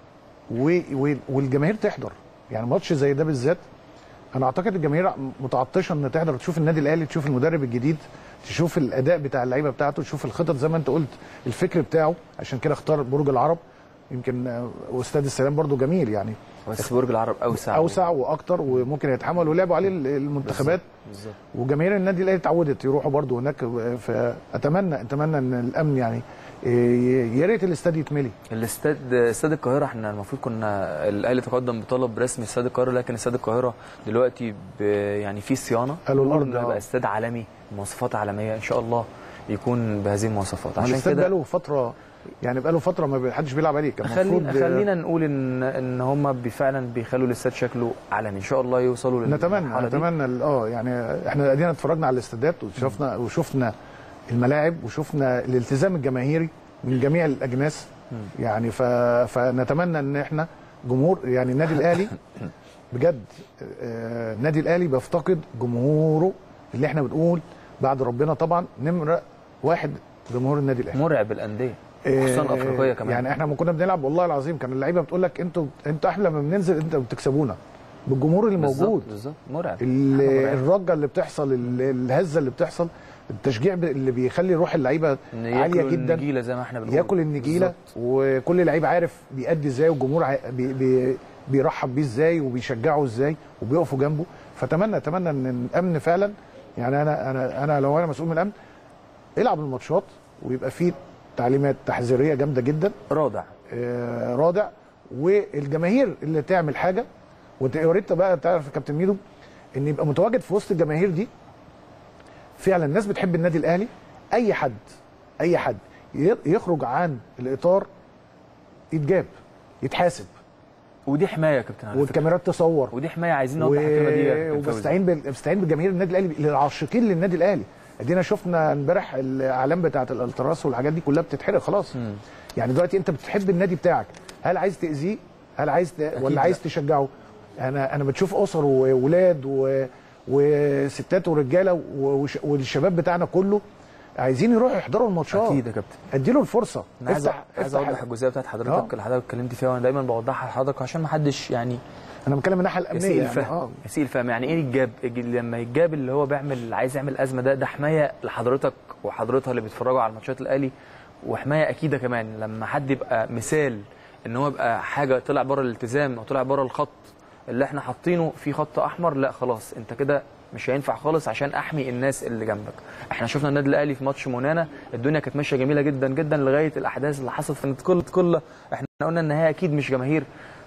والجماهير تحضر. يعني ماتش زي ده بالذات انا اعتقد الجماهير متعطشه ان تحضر تشوف النادي الاهلي، تشوف المدرب الجديد، تشوف الاداء بتاع اللعيبه بتاعته، تشوف الخطط زي ما انت قلت الفكر بتاعه. عشان كده اختار برج العرب، يمكن واستاد السلام برضو جميل يعني،
بس برج العرب اوسع
اوسع واكتر وممكن يتحمل ولعبوا عليه المنتخبات بالظبط. وجماهير النادي الاهلي اتعودت يروحوا برضو هناك. فاتمنى اتمنى ان الامن يعني يا ريت الاستاد يتملي.
الاستاد استاد القاهره احنا المفروض كنا الاهلي تقدم بطلب رسمي استاد القاهره، لكن استاد القاهره دلوقتي يعني في صيانه،
قالوا الارض
يبقى استاد عالمي مواصفات عالميه ان شاء الله يكون بهذه المواصفات.
عشان كده بقاله فتره يعني بقاله فتره ما حدش بيلعب عليه. كان
المفروض خلينا نقول ان ان هم فعلا بيخلوا الاستاد شكله عالمي، ان شاء الله يوصلوا
للمرحله دي. نتمنى نتمنى اه يعني احنا ادينا اتفرجنا على الاستادات وشفنا وشفنا الملاعب وشفنا الالتزام الجماهيري من جميع الاجناس. م. يعني ف... فنتمنى ان احنا جمهور يعني النادي الاهلي بجد آه النادي الاهلي بيفتقد جمهوره اللي احنا بنقول بعد ربنا طبعا نمره واحد جمهور النادي الاهلي.
مرعب الانديه خصوصا افريقيه كمان.
يعني احنا لما كنا بنلعب والله العظيم كان اللعيبه بتقول لك انتوا انتوا احلى لما بننزل انتوا بتكسبونا بالجمهور اللي موجود.
بالظبط مرعب.
الرجه اللي بتحصل، الهزه اللي بتحصل، التشجيع اللي بيخلي روح اللعيبه عاليه جدا.
النجيله زي ما احنا بنقول،
ياكل النجيله وكل لعيب عارف بيأدي ازاي والجمهور بي بي بيرحب بيه ازاي وبيشجعه ازاي وبيقفوا جنبه. فاتمنى اتمنى ان الامن فعلا يعني انا انا انا لو انا مسؤول من الامن العب الماتشات ويبقى فيه تعليمات تحذيريه جامده جدا،
رادع
آه رادع، والجماهير اللي تعمل حاجه. وانت يا ريت بقى تعرف يا كابتن ميدو ان يبقى متواجد في وسط الجماهير دي. فعلا الناس بتحب النادي الاهلي. اي حد اي حد يخرج عن الاطار يتجاب يتحاسب.
ودي حمايه يا كابتن،
والكاميرات تصور،
ودي حمايه عايزين نوضح الكلمه دي يا كابتن.
وبستعين بستعين بجماهير النادي الاهلي، للعاشقين للنادي الاهلي. ادينا شفنا امبارح الاعلام بتاعه الالتراس والحاجات دي كلها بتتحرق خلاص. م. يعني دلوقتي انت بتحب النادي بتاعك، هل عايز تاذيه؟ هل عايز ت... ولا عايز تشجعه؟ انا انا بتشوف اسر واولاد و... وستات ورجاله وش... والشباب بتاعنا كله عايزين يروحوا يحضروا الماتشات.
اكيد يا كابتن،
اديله الفرصه.
انا عايز عايز اوضح الجزئيه بتاعت حضرتك اللي حضرتك اتكلمت فيها، وانا دايما بوضحها لحضرتك عشان ما حدش يعني
انا بتكلم من الناحيه الامنيه
يسيء الفهم. يعني اه يسيء الفهم. يعني ايه الجاب؟ لما يتجاب اللي هو بيعمل عايز يعمل ازمه، ده ده حمايه لحضرتك وحضرتها اللي بيتفرجوا على ماتشات الاهلي، وحمايه اكيده كمان لما حد يبقى مثال ان هو يبقى حاجه طلع بره الالتزام او طلع بره الخط اللي احنا حاطينه في خط احمر، لا خلاص انت كده مش هينفع خالص عشان احمي الناس اللي جنبك. احنا شفنا النادي الاهلي في ماتش مونانا، الدنيا كانت ماشيه جميله جدا جدا لغايه الاحداث اللي حصلت في كل كل احنا قلنا ان هي اكيد مش جماهير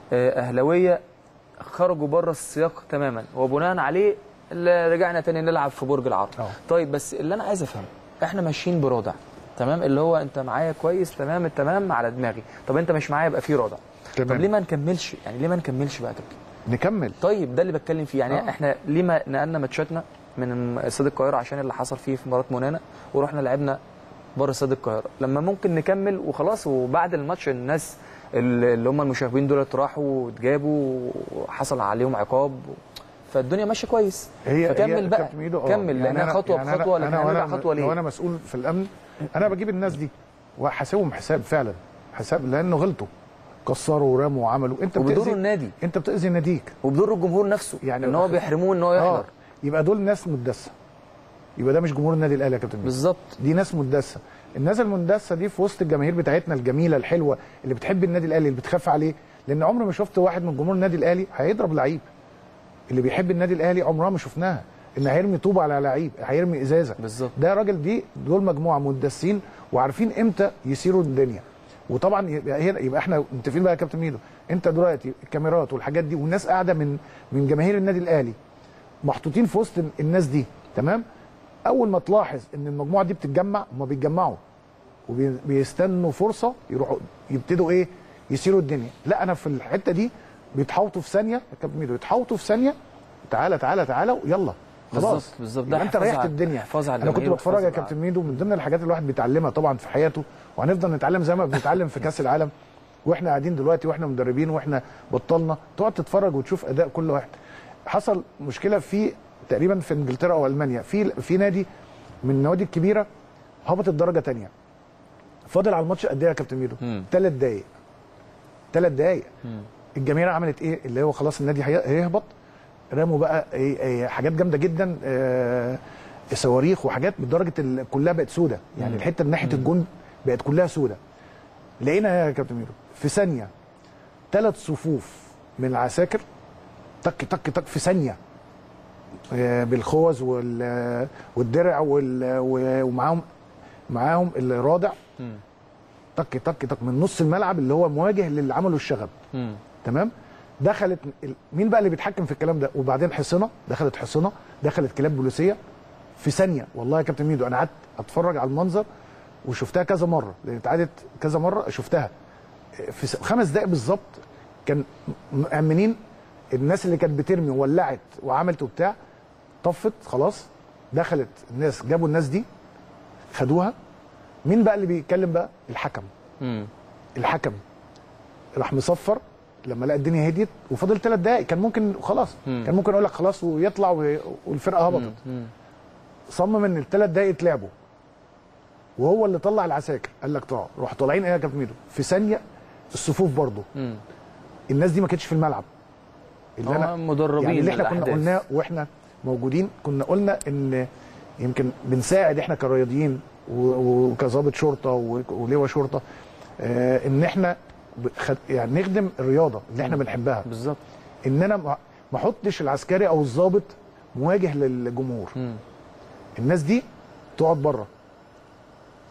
اهلاويه، خرجوا بره السياق تماما، وبناء عليه اللي رجعنا تاني نلعب في برج العرب. أوه. طيب بس اللي انا عايز افهمه، احنا ماشيين برادع تمام، اللي هو انت معايا كويس تمام التمام على دماغي، طب انت مش معايا يبقى في رادع. طب ليه ما نكملش؟ يعني ليه ما نكملش بقى كده؟
نكمل.
طيب ده اللي بتكلم فيه. يعني آه. احنا ليه ما نقلنا ماتشاتنا من استاد القاهره عشان اللي حصل فيه في مباراه مونانا، ورحنا لعبنا بره استاد القاهره، لما ممكن نكمل وخلاص، وبعد الماتش الناس اللي هم المشاغبين دول راحوا واتجابوا وحصل عليهم عقاب، فالدنيا ماشيه كويس.
هي
فكمل
هي
بقى كمل،
يعني
لانها خطوه يعني بخطوه، لكن هنرجع خطوه ليه؟
لو انا مسؤول في الامن انا بجيب الناس دي وحاسبهم حساب فعلا، حساب لانه غلطوا، كسروا ورموا وعملوا. انت
بتضر النادي،
انت بتاذي ناديك
وبتضر الجمهور نفسه، يعني ان هو بيحرموه ان هو يحضر. آه.
يبقى دول ناس مدسه، يبقى ده مش جمهور النادي الاهلي يا كابتن.
بالظبط،
دي ناس مدسه. الناس المندسه دي في وسط الجماهير بتاعتنا الجميله الحلوه اللي بتحب النادي الاهلي، اللي بتخاف عليه، لان عمري ما شفت واحد من جمهور النادي الاهلي هيضرب لعيب. اللي بيحب النادي الاهلي عمرها ما شفناها ان هيرمي طوبه على لعيب، هيرمي ازازه.
بالظبط،
ده راجل، دي دول مجموعه مندسين وعارفين امتى يسيروا الدنيا. وطبعا يبقى, يبقى احنا متفقين بقى يا كابتن ميدو، انت دلوقتي الكاميرات والحاجات دي والناس قاعده من من جماهير النادي الاهلي محطوطين في وسط الناس دي، تمام؟ اول ما تلاحظ ان المجموعه دي بتتجمع، هم بيتجمعوا وبيستنوا فرصه يروحوا يبتدوا ايه؟ يسيروا الدنيا. لا انا في الحته دي بيتحوطوا في ثانيه يا كابتن ميدو، يتحوطوا في ثانيه، تعالى تعالى تعالى ويلا خلاص.
بالظبط، ده
انت ريحت الدنيا. انا كنت بتفرج يا كابتن ميدو، من ضمن الحاجات اللي الواحد بيتعلمها طبعا في حياته، وهنفضل نتعلم زي ما بنتعلم في كاس العالم واحنا قاعدين دلوقتي واحنا مدربين واحنا بطلنا، تقعد تتفرج وتشوف اداء كل واحد. حصل مشكله في تقريبا في انجلترا او المانيا، في في نادي من النوادي الكبيره هبط الدرجه ثانيه، فاضل على الماتش قد ايه يا كابتن ميدو؟ ثلاث دقائق ثلاث دقائق الجماهير عملت ايه؟ اللي هو خلاص النادي هيهبط، رموا بقى إيه إيه حاجات جامده جدا، إيه صواريخ وحاجات بدرجه كلها بقت سودة، يعني الحته من ناحيه الجون بقت كلها سودة. لقينا يا كابتن ميدو في ثانيه ثلاث صفوف من العساكر تك تك تك في ثانيه بالخوذ والدرع ومعاهم معاهم الرادع، تك تك تك من نص الملعب اللي هو مواجه للي عملوا الشغب. تمام؟ دخلت مين بقى اللي بيتحكم في الكلام ده؟ وبعدين حصنه، دخلت حصنه، دخلت كلاب بوليسيه في ثانيه. والله يا كابتن ميدو انا قعدت اتفرج على المنظر وشفتها كذا مره، لان اتعادت كذا مره شفتها في خمس دقائق بالظبط. كان مأمنين الناس اللي كانت بترمي وولعت وعملت وبتاع، طفت خلاص، دخلت الناس جابوا الناس دي خدوها. مين بقى اللي بيتكلم بقى؟ الحكم. مم. الحكم راح مصفر لما لقى الدنيا هديت وفضل ثلاث دقائق، كان ممكن خلاص، مم. كان ممكن اقول لك خلاص ويطلع والفرقه هبطت. صمم ان الثلاث دقائق اتلعبوا، وهو اللي طلع العساكر، قال لك طلعوا، روحوا طالعين ايه يا كابتن ميدو؟ في ثانيه الصفوف برضه. الناس دي ما كانتش في الملعب،
اللي انا مدربين
يعني اللي احنا كنا قلناه واحنا موجودين، كنا قلنا ان يمكن بنساعد احنا كرياضيين وكظابط شرطه ولواء شرطه، اه ان احنا يعني نخدم الرياضه اللي احنا بنحبها.
بالظبط،
ان انا ما احطش العسكري او الظابط مواجه للجمهور. م. الناس دي تقعد بره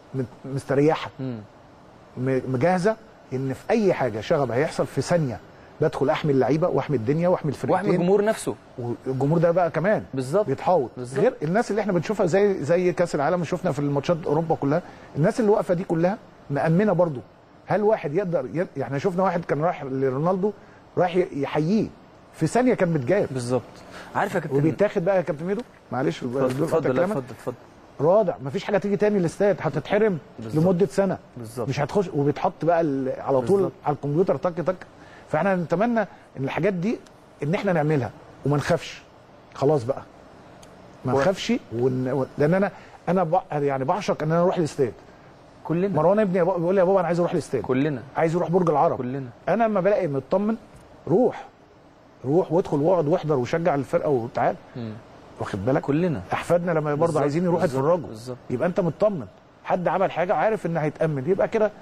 مستريحه، م. مجهزه ان في اي حاجه شغب هيحصل في ثانيه بدخل احمي اللعيبه واحمي الدنيا واحمي الفرقتين
واحمي الجمهور نفسه،
والجمهور ده بقى كمان
بالظبط
بيتحوط، غير الناس اللي احنا بنشوفها زي زي كاس العالم شفنا في الماتشات اوروبا كلها، الناس اللي واقفه دي كلها مأمنه برضو. هل واحد يقدر ي... يعني احنا شفنا واحد كان رايح لرونالدو رايح يحييه في ثانيه كان متجاب
بالظبط. عارف يا كابتن
وبيتاخد بقى يا كابتن ميدو معلش
اتفضل اتفضل اتفضل
رادع، مفيش حاجه تيجي تاني الاستاد، هتتحرم لمده سنه
بالظبط،
مش هتخش وبيتحط بقى على طول بالزبط. على الكمبيوتر تك تك. فاحنا نتمنى ان الحاجات دي ان احنا نعملها وما نخافش خلاص بقى، ما نخافش ون... لان انا انا ب... يعني بعشق ان انا اروح الاستاد.
كلنا
مروان ابني بيقول لي يا بابا انا عايز اروح الاستاد،
كلنا
عايز يروح برج العرب،
كلنا.
انا لما بلاقي مطمن روح روح وادخل واقعد واحضر وشجع الفرقه وتعال، واخد بالك؟
كلنا
احفادنا لما برضه عايزين يروحوا يتفرجوا، يبقى انت مطمن، حد عمل حاجه عارف ان هيتامن، يبقى كده.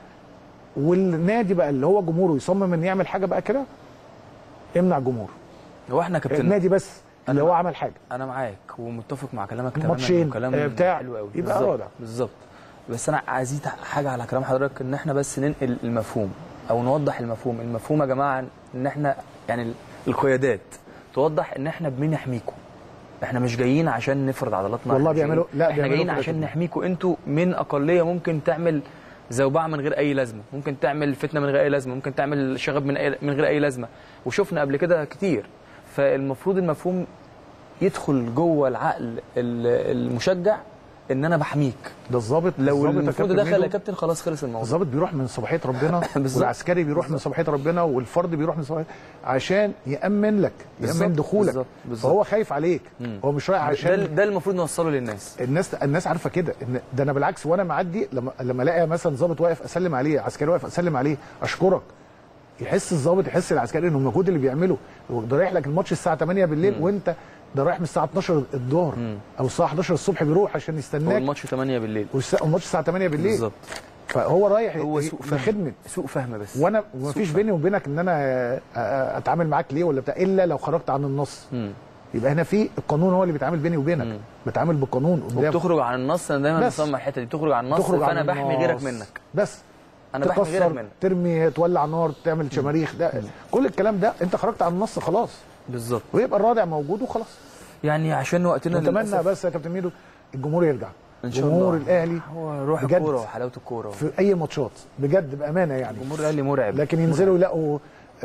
والنادي بقى اللي هو جمهوره يصمم ان يعمل حاجه بقى كده، امنع جمهور.
هو احنا كابتن
النادي بس اللي هو عمل حاجه.
انا معاك ومتفق مع كلامك تماما،
ماتشين بتاع
حلو قوي
يبقى رادع
بالظبط. بس انا عايزين حاجه على كلام حضرتك، ان احنا بس ننقل المفهوم او نوضح المفهوم. المفهوم يا جماعه ان احنا يعني القيادات توضح ان احنا بنحميكم، احنا مش جايين عشان نفرض عضلاتنا،
والله بيعملوا لا
احنا جايين عشان نحميكم انتوا من اقليه ممكن تعمل زوبعه من غير اي لازمه، ممكن تعمل فتنه من غير اي لازمه، ممكن تعمل شغب من أي من غير اي لازمه، وشفنا قبل كده كتير. فالمفروض المفهوم يدخل جوه العقل المشجع ان انا بحميك.
ده الظابط
لو المفروض دخل يا كابتن خلاص خلص الموضوع.
الظابط بيروح من صباحيه ربنا والعسكري بيروح من صباحيه ربنا والفرد بيروح من صباحيه عشان يامن لك، يامن دخولك. بالزبط. بالزبط. فهو خايف عليك، مم. هو مش رايح عشان
ده, ده المفروض نوصله للناس.
الناس الناس عارفه كده، ان ده انا بالعكس وانا معدي لما لما الاقي مثلا ظابط واقف اسلم عليه، عسكري واقف اسلم عليه، اشكرك. يحس الظابط يحس العسكري انه المجهود اللي بيعمله، ده رايح لك الماتش الساعه تمانية بالليل، مم. وانت ده رايح من الساعه اتناشر الظهر او الساعه حداشر الصبح بيروح عشان يستناك.
هو الماتش تمانية بالليل
والماتش الساعه تمانية بالليل
بالظبط.
فهو رايح
هو سوء فهم،
خدمه
سوء فهم بس.
وانا مفيش بيني وبينك ان انا اتعامل معاك ليه ولا بتاع، الا لو خرجت عن النص. مم. يبقى هنا في القانون هو اللي بيتعامل بيني وبينك، مم. بتعامل بالقانون.
وبتخرج عن النص، انا دايما بصمم الحته دي، تخرج عن النص فانا بحمي غيرك منك.
بس
انا بحمي غيرك منك،
ترمي تولع نار، تعمل شماريخ، ده كل الكلام ده انت خرجت عن النص خلاص.
بالظبط.
ويبقى الرادع موجود وخلاص. يعني
عشان وقتنا
نتمنى بس يا كابتن ميدو الجمهور يرجع
ان شاء الله.
جمهور الاهلي
هو روح الكوره وحلاوه الكوره
في اي ماتشات بجد بامانه يعني.
جمهور الاهلي مرعب،
لكن ينزلوا يلاقوا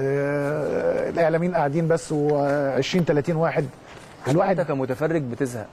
آه الاعلاميين قاعدين بس وعشرين تلاتين واحد،
الواحد انت كمتفرج بتزهق.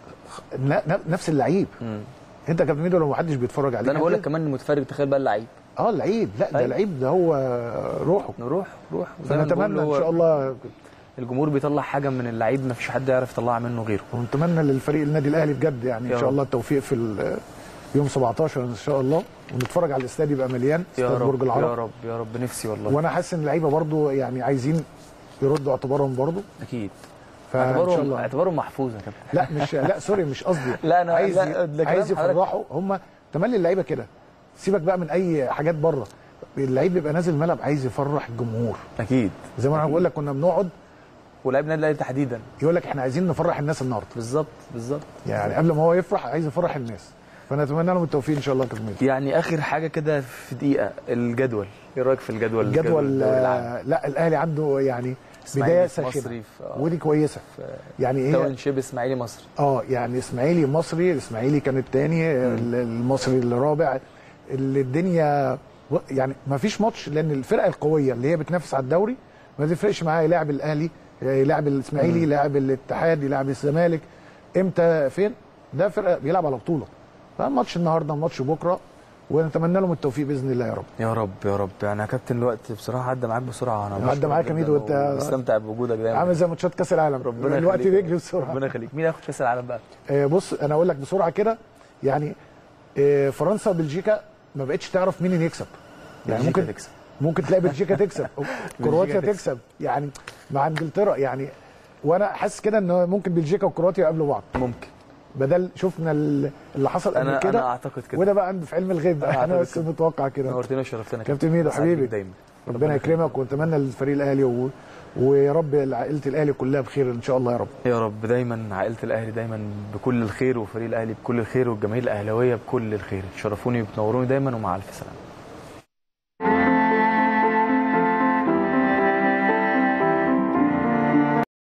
نفس اللعيب. مم. انت يا كابتن ميدو لو ما حدش بيتفرج عليك،
ده انا بقول لك كمان المتفرج، تخيل بقى اللعيب.
اه اللعيب، لا ده اللعيب ده هو روحه.
روح روح
فنتمنى ان شاء الله
الجمهور بيطلع حاجه من اللعيب ما فيش حد يعرف يطلعها منه غيره.
ونتمنى للفريق النادي الاهلي بجد يعني ان شاء الله التوفيق في يوم سبعتاشر ان شاء الله، ونتفرج على الاستاد يبقى مليان، استاد برج العرب.
يا رب يا رب نفسي والله.
وانا حاسس ان اللعيبه برضو يعني عايزين يردوا اعتبارهم برضو.
اكيد.
اعتبارهم
اعتبارهم محفوظ يا كابتن.
لا مش لا سوري مش قصدي.
لا انا
عايز
لا
عايز يفرحوا هم تملي اللعيبه كده. سيبك بقى من اي حاجات بره، اللعيب بيبقى نازل الملعب عايز يفرح الجمهور.
اكيد.
زي ما انا بقول لك كنا بنقعد
ولاعب النادي الاهلي تحديدا
يقول لك احنا عايزين نفرح الناس النهارده.
بالظبط بالظبط.
يعني قبل ما هو يفرح عايز يفرح الناس، فنتمنى لهم التوفيق ان شاء الله كابتن.
يعني اخر حاجه كده في دقيقه، الجدول ايه رايك في الجدول؟
الجدول, الجدول آه لا الاهلي عنده يعني بدايه ساخنه ودي كويسه. يعني
ايه تاون شيب اسماعيلي مصري.
اه يعني اسماعيلي مصري، الاسماعيلي كان الثاني، المصري الرابع. اللي الدنيا يعني ما فيش ماتش، لان الفرقه القويه اللي هي بتنافس على الدوري ما تفرقش معاها يلاعب الاهلي، يلاعب الاسماعيلي، يلاعب الاتحاد، يلاعب الزمالك، امتى فين، ده فرقه بيلعب على بطوله. فماتش النهارده ماتش بكره، ونتمنى لهم التوفيق باذن الله يا رب.
يا رب يا رب. يعني يا كابتن الوقت بصراحه عدى معاك بسرعه،
انا عدى معاك يا ميدو وانت
مستمتع بوجودك دايما،
عامل زي ماتشات كاس العالم.
ربنا
الوقت بيجري بسرعه.
ربنا يخليك. مين هياخد كاس العالم بقى؟
آه بص انا اقول لك بسرعه كده، يعني آه فرنسا وبلجيكا ما بقتش تعرف مين اللي يكسب. يعني ممكن تكسب، ممكن تلاقي بلجيكا تكسب، كرواتيا تكسب، يعني مع انجلترا يعني. وانا حاسس كده ان ممكن بلجيكا وكرواتيا يقابلوا بعض.
ممكن
بدل شفنا اللي حصل قبل كده.
انا اعتقد كده،
وده بقى عندي في علم الغيب بقى، انا بس متوقع كده.
نورتنا وشرفتنا
كابتن ميدو حبيبي دايما، ربنا يكرمك، ونتمنى للفريق الاهلي و... ويا رب عائله الاهلي كلها بخير ان شاء الله يا رب.
يا رب دايما عائله الاهلي دايما بكل الخير، وفريق الاهلي بكل الخير، والجماهير الاهلاويه بكل الخير. تشرفوني وبتنوروني دايما، ومع الف سلامه.